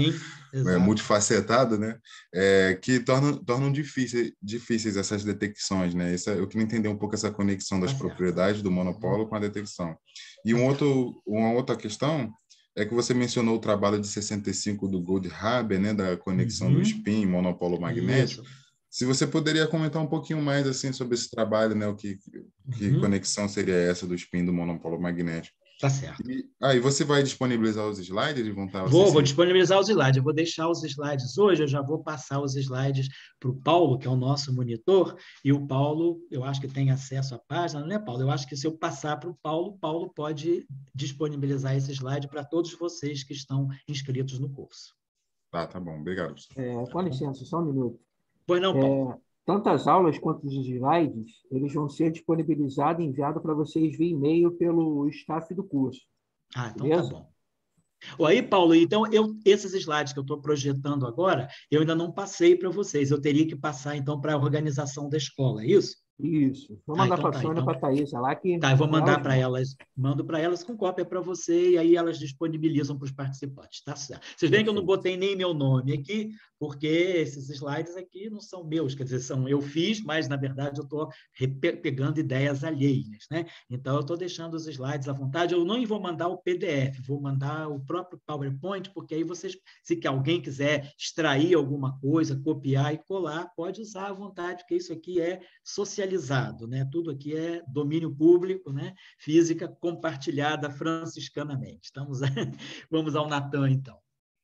multifacetado, né? Que tornam difíceis essas detecções, né? Eu queria entender um pouco essa conexão das propriedades do monopolo com a detecção. E uma outra questão é que você mencionou o trabalho de 65 do Goldhaber, né, da conexão do spin e monopolo magnético. Isso. Se você poderia comentar um pouquinho mais assim sobre esse trabalho, né, que conexão seria essa do spin e do monopolo magnético? Tá certo. E você vai disponibilizar os slides? Eles vão estar vou disponibilizar os slides. Eu vou deixar os slides hoje, eu já vou passar os slides para o Paulo, que é o nosso monitor, e o Paulo, eu acho que tem acesso à página, não é, Paulo? Eu acho que se eu passar para o Paulo pode disponibilizar esse slide para todos vocês que estão inscritos no curso. Tá bom. Obrigado. Com licença, só um minuto. Pois não, Paulo. Tanto as aulas quanto os slides, eles vão ser disponibilizados e enviados para vocês via e-mail pelo staff do curso. Então beleza? Tá bom. Aí, Paulo, então, esses slides que eu estou projetando agora, eu ainda não passei para vocês. Eu teria que passar, então, para a organização da escola, é isso? Isso. Vou mandar para a Sônia, para a Thaisa lá que... eu vou mandar para elas. Mando para elas com cópia para você e aí elas disponibilizam para os participantes, tá certo? Vocês veem que eu não botei nem meu nome aqui, porque esses slides aqui não são meus, quer dizer, eu fiz, mas, na verdade, eu estou pegando ideias alheias, né? Então, eu estou deixando os slides à vontade. Eu não vou mandar o PDF, vou mandar o próprio PowerPoint, porque aí vocês, se alguém quiser extrair alguma coisa, copiar e colar, pode usar à vontade, porque isso aqui é socialização socializado, né? Tudo aqui é domínio público, né? Física compartilhada franciscanamente. Vamos ao Natan, então.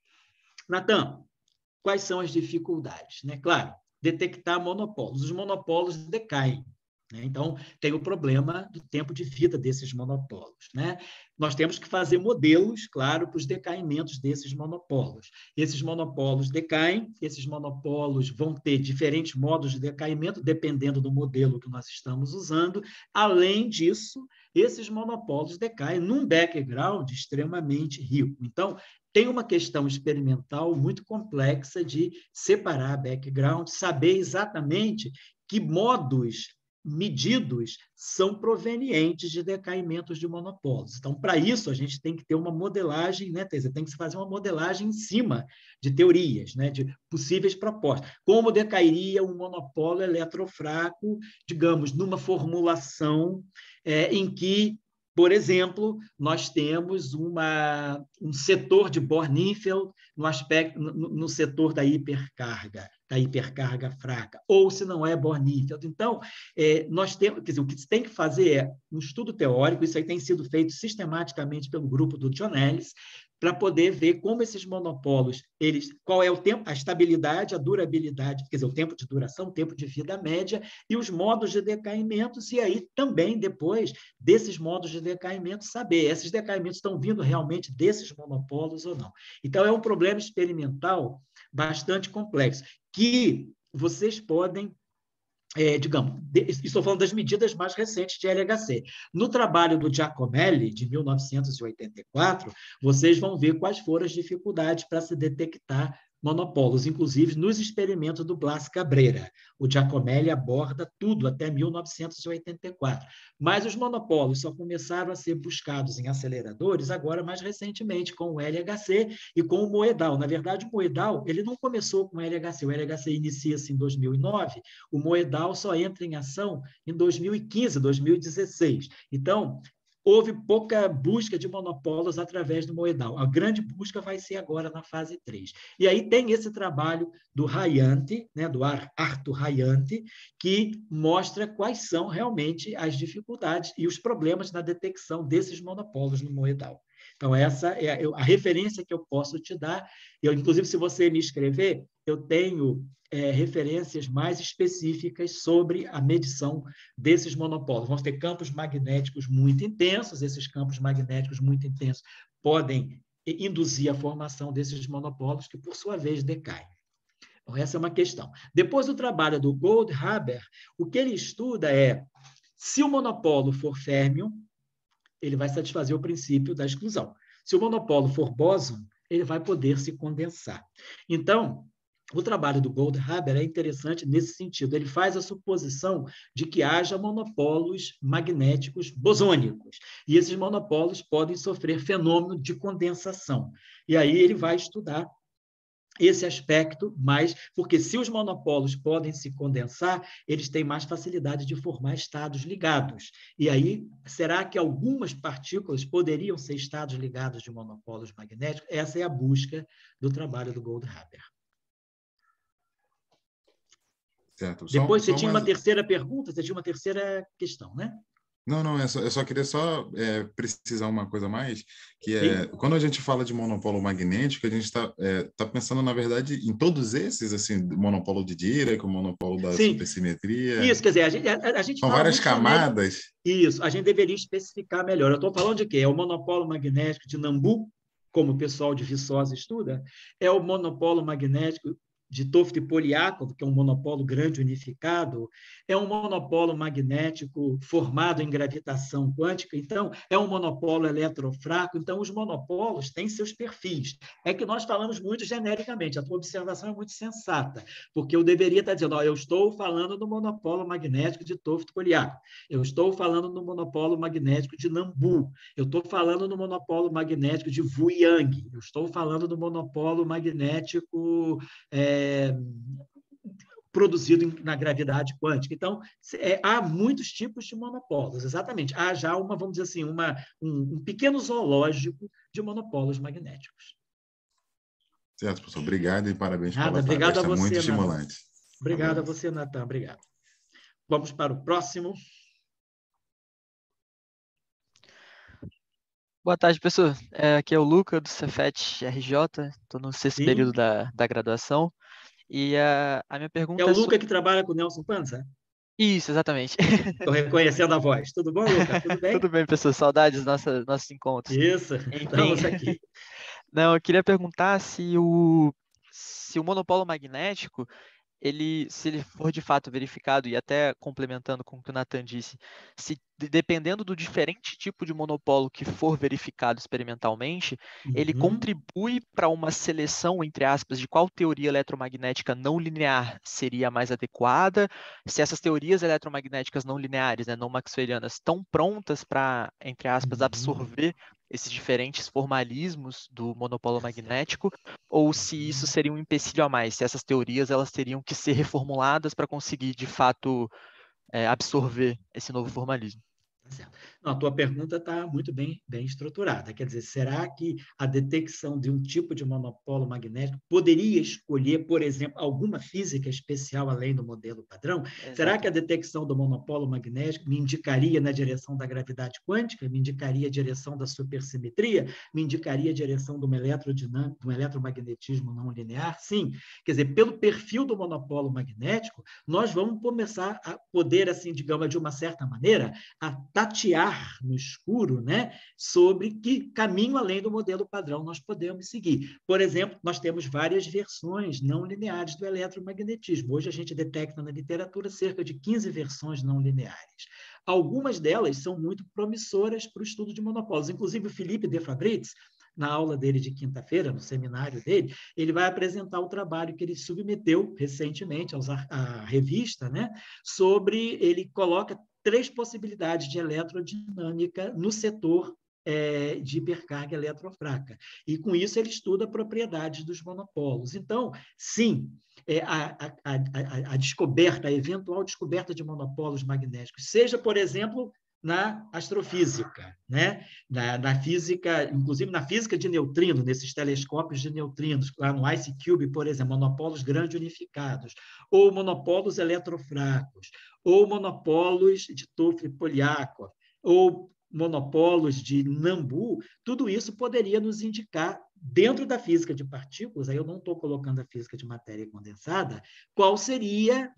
Natan, quais são as dificuldades? Né? Claro, detectar monopólios. Os monopólios decaem. Né? Então, tem o problema do tempo de vida desses monopólios. Né? Nós temos que fazer modelos, claro, para os decaimentos desses monopólios. Esses monopólios decaem, esses monopólios vão ter diferentes modos de decaimento, dependendo do modelo que nós estamos usando. Além disso, esses monopólios decaem num background extremamente rico. Então, tem uma questão experimental muito complexa de separar background, saber exatamente que modos medidos são provenientes de decaimentos de monopólios. Então, para isso, a gente tem que ter uma modelagem, né, Teresa? Tem que se fazer uma modelagem em cima de teorias, né, de possíveis propostas. Como decairia um monopólio eletrofraco, digamos, numa formulação em que, por exemplo, nós temos um setor de Born-Niefeld no setor da hipercarga fraca, ou se não é Born-Niefeld. Então, nós temos, quer dizer, o que se tem que fazer é um estudo teórico, isso aí tem sido feito sistematicamente pelo grupo do John Ellis, para poder ver como esses monopólios, qual é o tempo, a estabilidade, a durabilidade, quer dizer, o tempo de duração, o tempo de vida média e os modos de decaimentos, e aí também, depois desses modos de decaimento, saber esses decaimentos estão vindo realmente desses monopólios ou não. Então, é um problema experimental bastante complexo, que vocês podem digamos, estou falando das medidas mais recentes de LHC. No trabalho do Giacomelli, de 1984, vocês vão ver quais foram as dificuldades para se detectar monopólios, inclusive nos experimentos do Blas Cabrera. O Giacomelli aborda tudo até 1984. Mas os monopólios só começaram a ser buscados em aceleradores agora, mais recentemente, com o LHC e com o Moedal. Na verdade, o Moedal ele não começou com o LHC. O LHC inicia-se em 2009, o Moedal só entra em ação em 2015, 2016. Então, houve pouca busca de monopólios através do Moedal. A grande busca vai ser agora na fase 3. E aí tem esse trabalho do Raianti, né, do Arthur Raianti, que mostra quais são realmente as dificuldades e os problemas na detecção desses monopólios no Moedal. Então, essa é a referência que eu posso te dar. Inclusive, se você me escrever, eu tenho referências mais específicas sobre a medição desses monopólios. Vamos ter campos magnéticos muito intensos, esses campos magnéticos muito intensos podem induzir a formação desses monopólios, que, por sua vez, decaem. Então, essa é uma questão. Depois do trabalho do Goldhaber, o que ele estuda é se o monopólio for férmio, ele vai satisfazer o princípio da exclusão. Se o monopólio for bóson, ele vai poder se condensar. Então, o trabalho do Goldhaber é interessante nesse sentido. Ele faz a suposição de que haja monopólios magnéticos bosônicos. E esses monopólios podem sofrer fenômeno de condensação. E aí ele vai estudar esse aspecto, porque se os monopólios podem se condensar, eles têm mais facilidade de formar estados ligados. E aí, será que algumas partículas poderiam ser estados ligados de monopólios magnéticos? Essa é a busca do trabalho do Goldhaber. Certo. Depois você tinha uma terceira pergunta, você tinha uma terceira questão, né? Não, eu só queria precisar uma coisa a mais, que Sim. Quando a gente fala de monopolo magnético, a gente está pensando, na verdade, em todos esses, assim, monopolo de Dirac, o monopolo da supersimetria. Isso, quer dizer, a gente são fala várias camadas. Isso, a gente deveria especificar melhor. Eu estou falando de quê? É o monopolo magnético de Nambu, como o pessoal de Viçosa estuda, é o monopolo magnético de Toft-Polyakov, que é um monopolo grande unificado, é um monopolo magnético formado em gravitação quântica, então é um monopolo eletrofraco, então os monopolos têm seus perfis. É que nós falamos muito genericamente, a tua observação é muito sensata, porque eu deveria estar dizendo, eu estou falando do monopolo magnético de Toft-Polyakov, eu estou falando do monopolo magnético de Nambu, eu estou falando do monopolo magnético de Wu-Yang, eu estou falando do monopolo magnético produzido na gravidade quântica. Então, há muitos tipos de monopólios, exatamente. Há já vamos dizer assim, um pequeno zoológico de monopólios magnéticos. Certo, professor. Obrigado e parabéns pela palestra. Obrigado a você, muito estimulante. Obrigado a você, Natan. Obrigado. vamos para o próximo. Boa tarde, pessoal. Aqui é o Luca, do Cefet RJ, estou no sexto período da graduação. E a minha pergunta é o Luca que trabalha com o Nelson Panza? Isso, exatamente. Estou reconhecendo a voz. Tudo bom, Luca? Tudo bem? Tudo bem, pessoal. Saudades dos nossos encontros. Isso, Enfim. estamos aqui. Não, eu queria perguntar se o monopolo magnético, se ele for de fato verificado, e até complementando com o que o Nathan disse, se dependendo do diferente tipo de monopolo que for verificado experimentalmente, ele contribui para uma seleção, entre aspas, de qual teoria eletromagnética não linear seria a mais adequada, se essas teorias eletromagnéticas não lineares, né, não maxwellianas, estão prontas para, entre aspas, absorver esses diferentes formalismos do monopolo magnético, ou se isso seria um empecilho a mais, se essas teorias elas teriam que ser reformuladas para conseguir, de fato, absorver esse novo formalismo. Certo. Não, a tua pergunta está muito bem estruturada. Quer dizer, será que a detecção de um tipo de monopolo magnético poderia escolher, por exemplo, alguma física especial além do modelo padrão? Exatamente. Será que a detecção do monopolo magnético me indicaria na direção da gravidade quântica? Me indicaria a direção da supersimetria? Me indicaria a direção do eletromagnetismo não linear? Sim. Quer dizer, pelo perfil do monopolo magnético, nós vamos começar a poder, assim, digamos, de uma certa maneira, a tatear no escuro, né, sobre que caminho além do modelo padrão nós podemos seguir. Por exemplo, nós temos várias versões não lineares do eletromagnetismo. Hoje a gente detecta na literatura cerca de 15 versões não lineares. Algumas delas são muito promissoras para o estudo de monopólios. Inclusive, o Felipe de Fabrizio, na aula dele de quinta-feira, no seminário dele, ele vai apresentar o trabalho que ele submeteu recentemente à revista, né, sobre, ele coloca 3 possibilidades de eletrodinâmica no setor de hipercarga eletrofraca. E, com isso, ele estuda propriedades dos monopolos. Então, sim, a descoberta, a eventual descoberta de monopolos magnéticos, seja, por exemplo, na astrofísica, né? na física, inclusive na física de neutrino, nesses telescópios de neutrinos, lá no IceCube, por exemplo, monopolos grande unificados, ou monopolos eletrofracos, ou monopolos de Toffoli-Polyakov, ou monopolos de Nambu, tudo isso poderia nos indicar, dentro da física de partículas, aí eu não estou colocando a física de matéria condensada, quais seriam,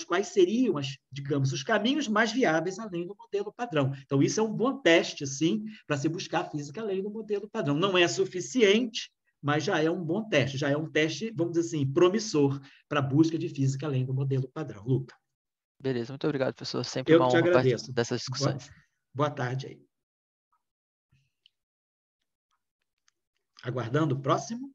os caminhos mais viáveis além do modelo padrão. Então, isso é um bom teste, sim, para se buscar física além do modelo padrão. Não é suficiente, mas já é um bom teste, já é um teste, vamos dizer assim, promissor para a busca de física além do modelo padrão. Luca. Beleza, muito obrigado, professor. Sempre uma honra agradeço dessas discussões. Boa tarde aí. Aguardando o próximo.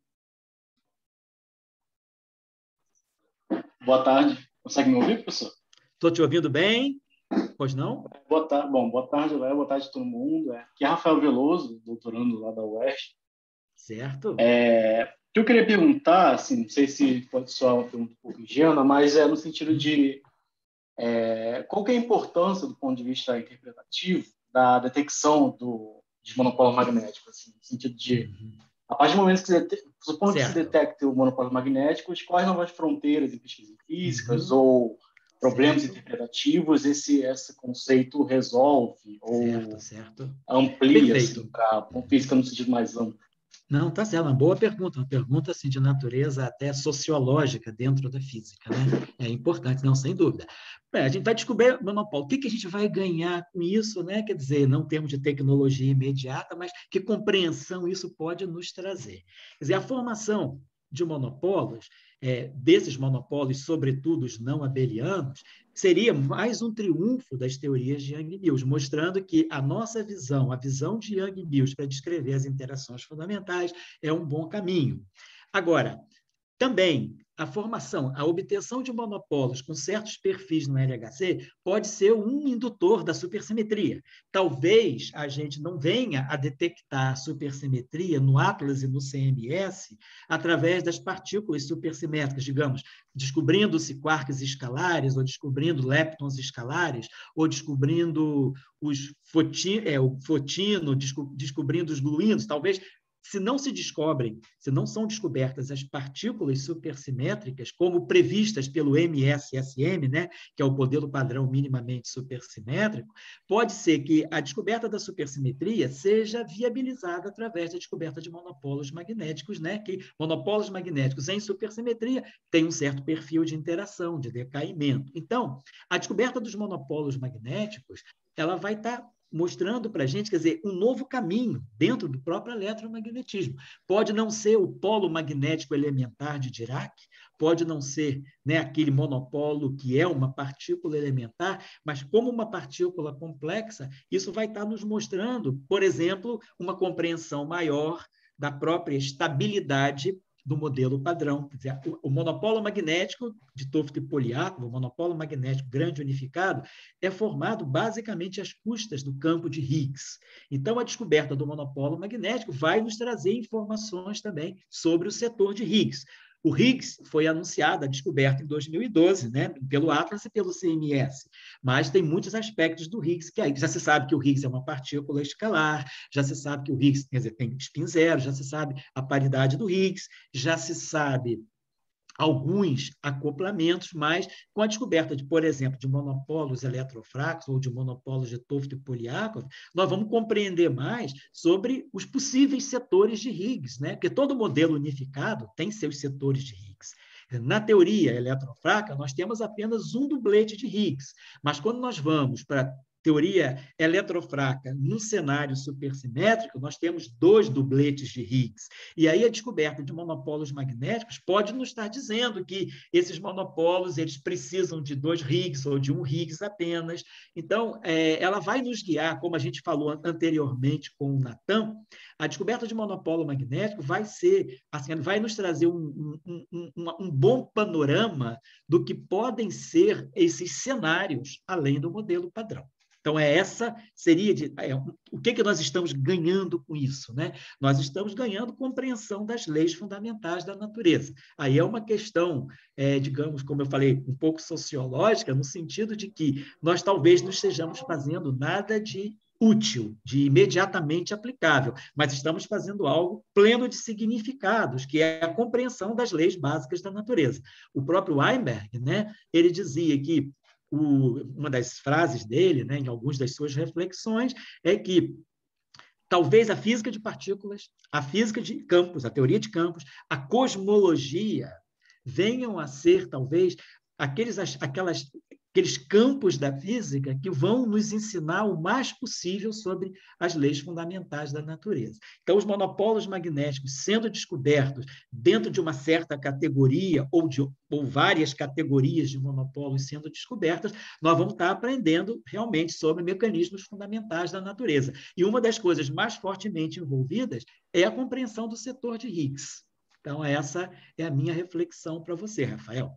Boa tarde. Consegue me ouvir, professor? Estou te ouvindo bem. Pois não? Boa tarde, Léo. Boa tarde a todo mundo. Aqui é Rafael Veloso, doutorando lá da UERJ. Certo. O que eu queria perguntar, assim, não sei se pode soar uma pergunta um pouco ingênua, mas no sentido de qual que é a importância, do ponto de vista interpretativo, da detecção de monopolo magnético, assim, no sentido de, a partir do momento que supondo que se detecte o monopolo magnético, quais novas fronteiras em pesquisas físicas ou problemas interpretativos esse conceito resolve ou amplia assim, para a física no sentido mais amplo? Não, tá certo, uma boa pergunta, uma pergunta assim, de natureza até sociológica dentro da física, né? É importante, não, sem dúvida. A gente vai descobrir monopólio, o que a gente vai ganhar com isso, né? Quer dizer, não temos de tecnologia imediata, mas que compreensão isso pode nos trazer. Quer dizer, a formação de monopólios, desses monopólios, sobretudo os não abelianos, seria mais um triunfo das teorias de Yang-Mills, mostrando que a nossa visão, a visão de Yang-Mills para descrever as interações fundamentais é um bom caminho. Agora, também, a formação, a obtenção de monopólios com certos perfis no LHC pode ser um indutor da supersimetria. Talvez a gente não venha a detectar a supersimetria no Atlas e no CMS através das partículas supersimétricas, digamos, descobrindo-se quarks escalares, ou descobrindo leptons escalares, ou descobrindo o fotino, descobrindo os gluínos, talvez se não são descobertas as partículas supersimétricas, como previstas pelo MSSM, né, que é o modelo padrão minimamente supersimétrico, pode ser que a descoberta da supersimetria seja viabilizada através da descoberta de monopolos magnéticos, né, que monopolos magnéticos em supersimetria têm um certo perfil de interação, de decaimento. Então, a descoberta dos monopolos magnéticos, ela vai estar mostrando para a gente, quer dizer, um novo caminho dentro do próprio eletromagnetismo. Pode não ser o polo magnético elementar de Dirac, pode não ser, né, aquele monopolo que é uma partícula elementar, mas como uma partícula complexa, isso vai estar nos mostrando, por exemplo, uma compreensão maior da própria estabilidade do modelo padrão. Quer dizer, o monopolo magnético de Toft e Poliákovo, o monopolo magnético grande unificado, é formado basicamente às custas do campo de Higgs. Então, a descoberta do monopolo magnético vai nos trazer informações também sobre o setor de Higgs. O Higgs foi anunciado, a descoberta em 2012, né, pelo Atlas e pelo CMS, mas tem muitos aspectos do Higgs que já se sabe que o Higgs é uma partícula escalar, já se sabe que o Higgs, quer dizer, tem spin zero, já se sabe a paridade do Higgs, já se sabe alguns acoplamentos, mas com a descoberta de, por exemplo, de monopolos eletrofracos ou de monopolos de Toft e Poliákovo, nós vamos compreender mais sobre os possíveis setores de Higgs, né? Porque todo modelo unificado tem seus setores de Higgs. Na teoria eletrofraca, nós temos apenas um dublete de Higgs, mas quando nós vamos para teoria eletrofraca no cenário supersimétrico, nós temos 2 dubletes de Higgs. E aí a descoberta de monopolos magnéticos pode nos estar dizendo que esses monopolos eles precisam de 2 Higgs ou de 1 Higgs apenas. Então, ela vai nos guiar, como a gente falou anteriormente com o Natan, a descoberta de monopolo magnético vai ser, assim, vai nos trazer um bom panorama do que podem ser esses cenários além do modelo padrão. Então, o que nós estamos ganhando com isso, né? Nós estamos ganhando compreensão das leis fundamentais da natureza. Aí é uma questão, digamos, como eu falei, um pouco sociológica, no sentido de que nós talvez não estejamos fazendo nada de útil, de imediatamente aplicável, mas estamos fazendo algo pleno de significados, que é a compreensão das leis básicas da natureza. O próprio Weinberg, né, ele dizia que uma das frases dele, né, em algumas das suas reflexões, é que talvez a física de partículas, a física de campos, a teoria de campos, a cosmologia venham a ser, talvez, aqueles campos da física que vão nos ensinar o mais possível sobre as leis fundamentais da natureza. Então, os monopolos magnéticos sendo descobertos dentro de uma certa categoria ou várias categorias de monopolos sendo descobertas, nós vamos estar aprendendo realmente sobre mecanismos fundamentais da natureza. E uma das coisas mais fortemente envolvidas é a compreensão do setor de Higgs. Então, essa é a minha reflexão para você, Rafael.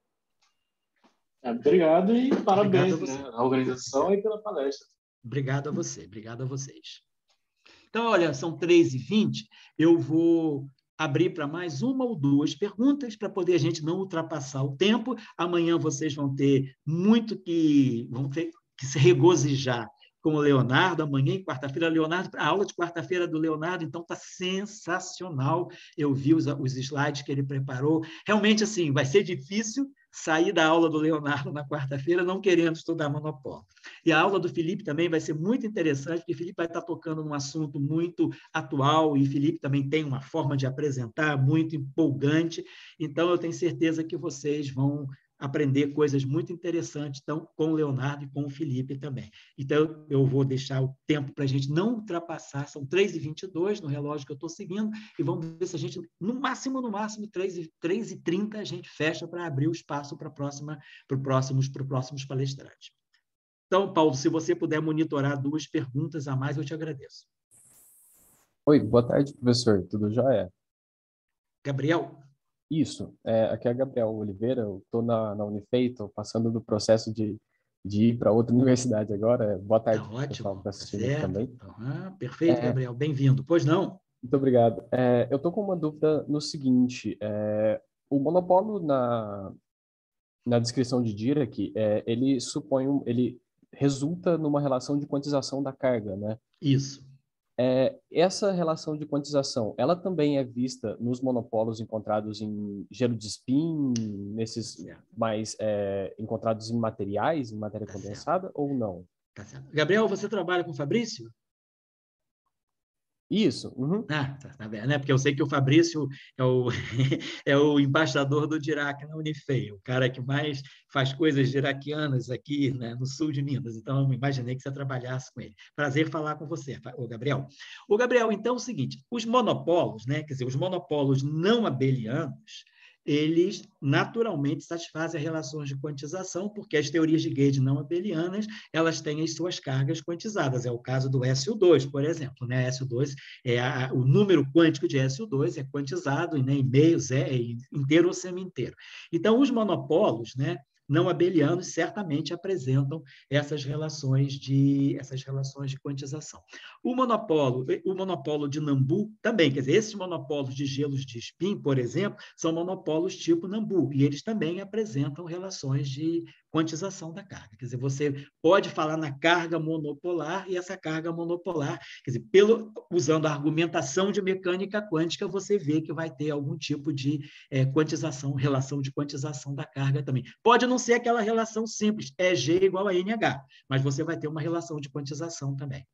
Obrigado e parabéns, né, à organização e pela palestra. Obrigado a você, obrigado a vocês. Então, olha, são 3h20, eu vou abrir para mais uma ou 2 perguntas para poder a gente não ultrapassar o tempo. Amanhã vocês vão ter que se regozijar com o Leonardo, amanhã e quarta-feira. Leonardo, a aula de quarta-feira do Leonardo, então, está sensacional. Eu vi os slides que ele preparou. Realmente, assim, vai ser difícil sair da aula do Leonardo na quarta-feira não querendo estudar monopólio. E a aula do Felipe também vai ser muito interessante, porque o Felipe vai estar tocando num assunto muito atual, e o Felipe também tem uma forma de apresentar muito empolgante, então eu tenho certeza que vocês vão aprender coisas muito interessantes então, com o Leonardo e com o Felipe também. Então, eu vou deixar o tempo para a gente não ultrapassar, são 3h22 no relógio que eu estou seguindo, e vamos ver se a gente, no máximo, 3h30, a gente fecha para abrir o espaço para próximos palestrantes. Então, Paulo, se você puder monitorar 2 perguntas a mais, eu te agradeço. Oi, boa tarde, professor. Tudo jóia? Gabriel? Isso, aqui é Gabriel Oliveira, eu estou na Unifei, estou passando do processo de ir para outra universidade agora. Boa tarde, ótimo, pessoal, que está assistindo certo. também. Perfeito, Gabriel, bem-vindo. Pois não? Muito obrigado. Eu estou com uma dúvida no seguinte, o monopolo na descrição de Dirac, ele resulta numa relação de quantização da carga, né? Isso. Essa relação de quantização, ela também é vista nos monopólos encontrados em gelo de spin, nesses mais encontrados em materiais, em matéria condensada, ou não? Tá certo. Gabriel, você trabalha com o Fabrício? Isso. Uhum. Tá bem, né? Porque eu sei que o Fabrício é o, é o embaixador do Dirac na Unifei, o cara que mais faz coisas diraquianas aqui, né, no sul de Minas. Então, eu imaginei que você trabalhasse com ele. Prazer falar com você, o Gabriel. O Gabriel, então é o seguinte, os monopólos, né, quer dizer, os monopólos não abelianos, eles naturalmente satisfazem as relações de quantização, porque as teorias de Gauge não abelianas, elas têm as suas cargas quantizadas. É o caso do SU2, por exemplo, né? SU2 o número quântico de SU2 é quantizado, né, em meios, inteiro ou semi-inteiro. Então, os monopólos, né, não abelianos certamente apresentam essas relações de quantização. O monopolo de Nambu também, quer dizer, esses monopólos de gelos de spin, por exemplo, são monopólos tipo Nambu, e eles também apresentam relações de quantização da carga. Quer dizer, você pode falar na carga monopolar, e essa carga monopolar, quer dizer, usando a argumentação de mecânica quântica, você vê que vai ter algum tipo de quantização, relação de quantização da carga também. Pode não ser aquela relação simples, G igual a NH, mas você vai ter uma relação de quantização também.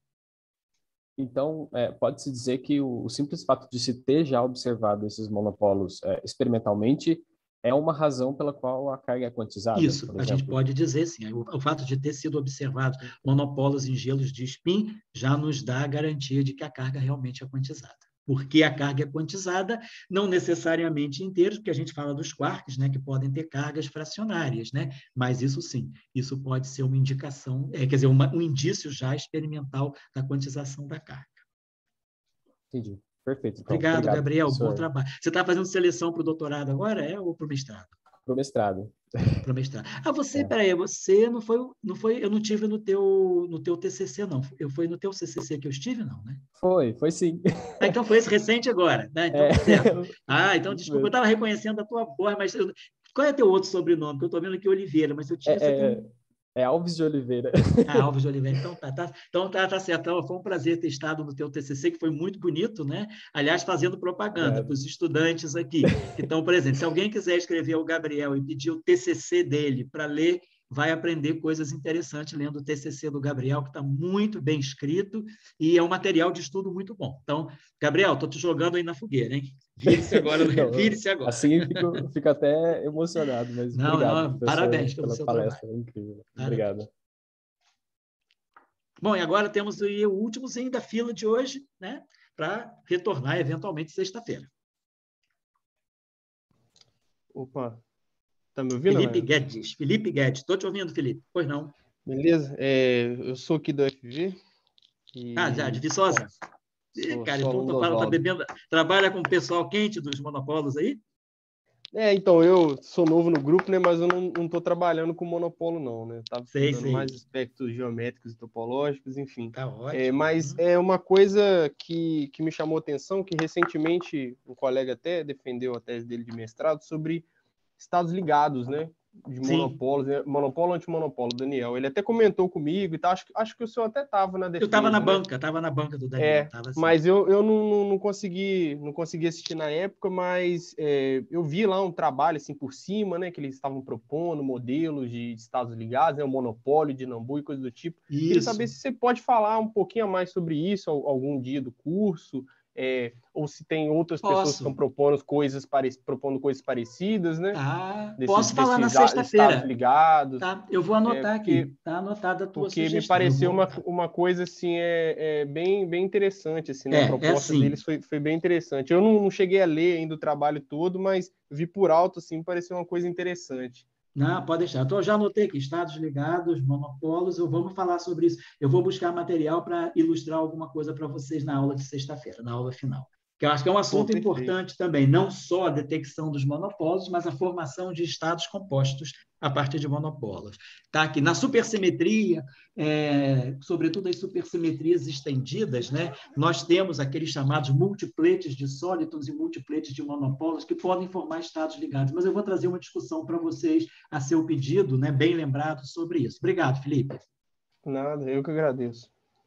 Então, pode-se dizer que o simples fato de se ter já observado esses monopólos experimentalmente é uma razão pela qual a carga é quantizada? Isso, a gente pode dizer sim. O fato de ter sido observado monopólos em gelos de spin já nos dá a garantia de que a carga realmente é quantizada. Porque a carga é quantizada, não necessariamente inteiros, porque a gente fala dos quarks, né, que podem ter cargas fracionárias, né? Mas isso sim, isso pode ser uma indicação, quer dizer, um indício já experimental da quantização da carga. Entendi. Perfeito. Então, obrigado, Gabriel. Professor. Bom trabalho. Você está fazendo seleção para o doutorado agora, ou para o mestrado? Para o mestrado. Para o mestrado. Peraí, você não foi, eu não tive no teu TCC, não. Eu fui no teu CCC que eu estive, não, né? Foi sim. Então foi esse recente agora, né? Então, certo. Então desculpa, eu estava reconhecendo a tua voz, mas qual é teu outro sobrenome? Porque eu estou vendo aqui Oliveira, mas eu tinha isso aqui. É Alves de Oliveira. Alves de Oliveira. Então tá certo. Então, foi um prazer ter estado no teu TCC, que foi muito bonito, né? Aliás, fazendo propaganda para os estudantes aqui que estão presentes. Se alguém quiser escrever ao Gabriel e pedir o TCC dele para ler, vai aprender coisas interessantes lendo o TCC do Gabriel, que está muito bem escrito e é um material de estudo muito bom. Então, Gabriel, estou te jogando aí na fogueira, hein? Vire-se agora. Vire-se agora. Assim fico até emocionado, mas obrigado. Parabéns pela seu palestra, trabalho. Incrível. Obrigado. Bom, e agora temos o últimozinho da fila de hoje, né? Para retornar eventualmente sexta-feira. Opa, tá me ouvindo? Felipe Guedes. Estou te ouvindo, Felipe. Pois não. Beleza. Eu sou aqui do FV. Já, de Viçosa. Cara, então tá bebendo. Trabalha com o pessoal quente dos monopólos aí? Então, eu sou novo no grupo, né? Mas eu não estou trabalhando com monopolo, não, né? Estava estudando mais aspectos geométricos e topológicos, enfim. Tá ótimo. Mas é uma coisa que me chamou a atenção, que recentemente um colega até defendeu a tese dele de mestrado sobre estados ligados, né? De monopólos, né? Monopolo ou antimonopolo, Daniel. Ele até comentou comigo e tal. Acho que o senhor até estava na defesa. Eu estava na banca do Daniel. Assim. Mas eu não consegui assistir na época, mas eu vi lá um trabalho assim por cima, né? Que eles estavam propondo modelos de estados ligados, né? O monopólio de Nambu e coisa do tipo. Isso. Queria saber se você pode falar um pouquinho a mais sobre isso algum dia do curso. Ou se tem outras pessoas que estão propondo coisas parecidas, né? Posso falar na sexta-feira. Ligados. Tá, eu vou anotar aqui. Está anotada a tua sugestão. Porque me pareceu uma coisa assim, bem interessante, assim, né? A proposta deles foi bem interessante. Eu não cheguei a ler ainda o trabalho todo, mas vi por alto, assim, me pareceu uma coisa interessante. Não, pode deixar. Então, eu já anotei aqui, estados ligados, monopolos, vamos falar sobre isso. Eu vou buscar material para ilustrar alguma coisa para vocês na aula de sexta-feira, na aula final. Que eu acho que é um assunto importante também, não só a detecção dos monopolos, mas a formação de estados compostos a partir de monopolos. Está aqui na supersimetria, sobretudo as supersimetrias estendidas, né? Nós temos aqueles chamados multipletes de sólitons e multipletes de monopolos que podem formar estados ligados. Mas eu vou trazer uma discussão para vocês a seu pedido, né? Bem lembrado sobre isso. Obrigado, Felipe. Nada, eu que agradeço.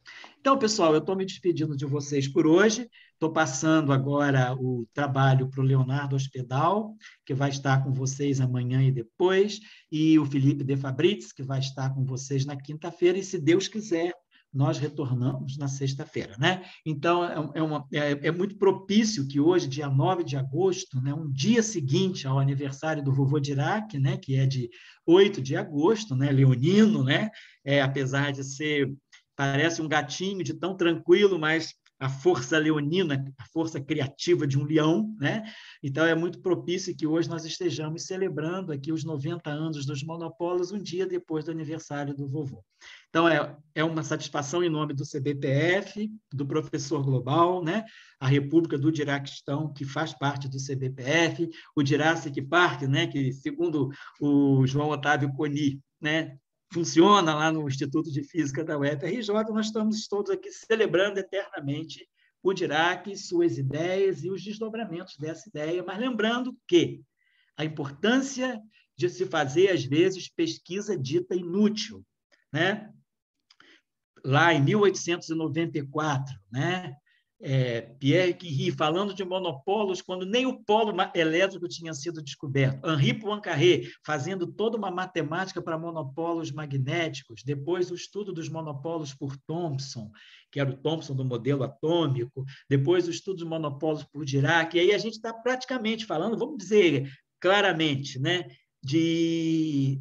Então, pessoal, eu estou me despedindo de vocês por hoje. Estou passando agora o trabalho para o Leonardo Hospedal, que vai estar com vocês amanhã e depois, e o Felipe De Fabrizzi, que vai estar com vocês na quinta-feira, e, se Deus quiser, nós retornamos na sexta-feira, né? Então, é muito propício que hoje, dia 9 de agosto, né, um dia seguinte ao aniversário do vovô Dirac, né, que é de 8 de agosto, né, leonino, né, apesar de ser, parece um gatinho de tão tranquilo, mas a força leonina, a força criativa de um leão, né? Então, é muito propício que hoje nós estejamos celebrando aqui os 90 anos dos Monopolos, um dia depois do aniversário do vovô. Então, é uma satisfação em nome do CBPF, do Professor Global, né? A República do Diraquistão, que faz parte do CBPF, o Jurassic Park, né? Que, segundo o João Otávio Coni, né? Funciona lá no Instituto de Física da UFRJ, nós estamos todos aqui celebrando eternamente o Dirac, suas ideias e os desdobramentos dessa ideia, mas lembrando que a importância de se fazer, às vezes, pesquisa dita inútil, né? Lá em 1894, né? Pierre Curie, falando de monopolos, quando nem o polo elétrico tinha sido descoberto. Henri Poincaré, fazendo toda uma matemática para monopolos magnéticos. Depois, o estudo dos monopolos por Thomson, que era o Thomson do modelo atômico. Depois, o estudo dos monopolos por Dirac. E aí a gente está praticamente falando, vamos dizer claramente, né, de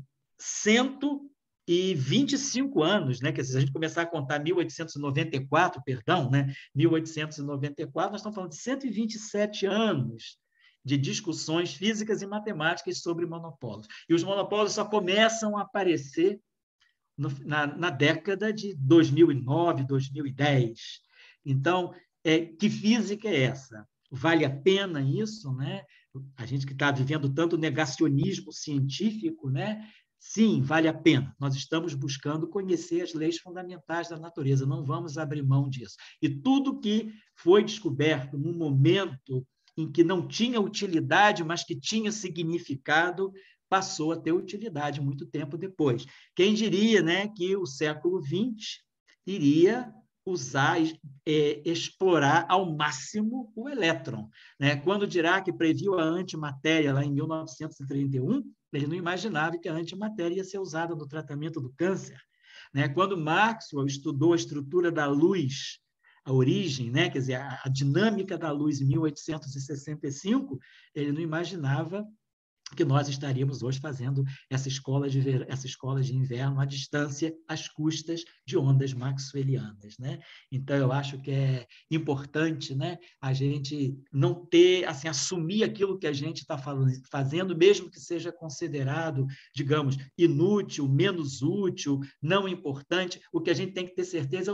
125 anos, né? Que se a gente começar a contar 1894, perdão, né? 1894, nós estamos falando de 127 anos de discussões físicas e matemáticas sobre monopolos. E os monopolos só começam a aparecer na década de 2009, 2010. Então, que física é essa? Vale a pena isso, né? A gente que está vivendo tanto negacionismo científico, né? Sim, vale a pena. Nós estamos buscando conhecer as leis fundamentais da natureza, não vamos abrir mão disso. E tudo que foi descoberto num momento em que não tinha utilidade, mas que tinha significado, passou a ter utilidade muito tempo depois. Quem diria, né, que o século XX iria usar, explorar ao máximo o elétron, né? Quando Dirac previu a antimatéria lá em 1931, ele não imaginava que a antimatéria ia ser usada no tratamento do câncer, né? Quando Maxwell estudou a estrutura da luz, a origem, né? Quer dizer, a dinâmica da luz em 1865, ele não imaginava que nós estaríamos hoje fazendo essa escola de inverno à distância, às custas de ondas maxwellianas, né? Então, eu acho que é importante, né, a gente não ter, assim, assumir aquilo que a gente está fazendo, mesmo que seja considerado, digamos, inútil, menos útil, não importante. O que a gente tem que ter certeza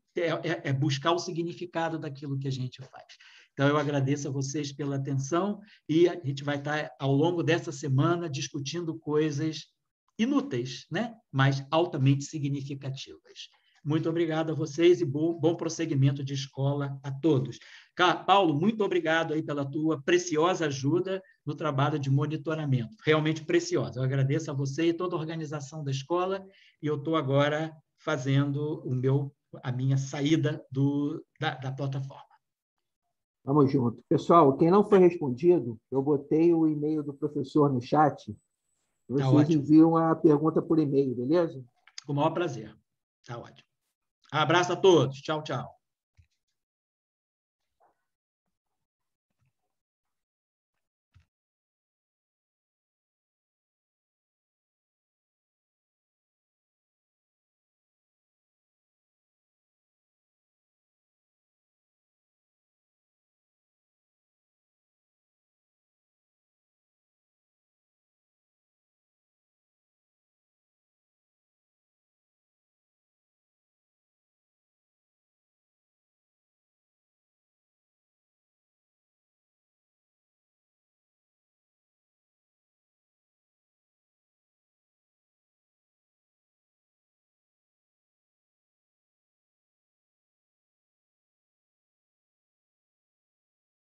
é buscar o significado daquilo que a gente faz. Então, eu agradeço a vocês pela atenção e a gente vai estar, ao longo dessa semana, discutindo coisas inúteis, né? Mas altamente significativas. Muito obrigado a vocês e bom prosseguimento de escola a todos. Paulo, muito obrigado aí pela tua preciosa ajuda no trabalho de monitoramento. Realmente preciosa. Eu agradeço a você e toda a organização da escola e eu estou agora fazendo a minha saída da plataforma. Vamos junto. Pessoal, quem não foi respondido, eu botei o e-mail do professor no chat. Vocês enviam a pergunta por e-mail, beleza? Com o maior prazer. Tá ótimo. Abraço a todos. Tchau, tchau.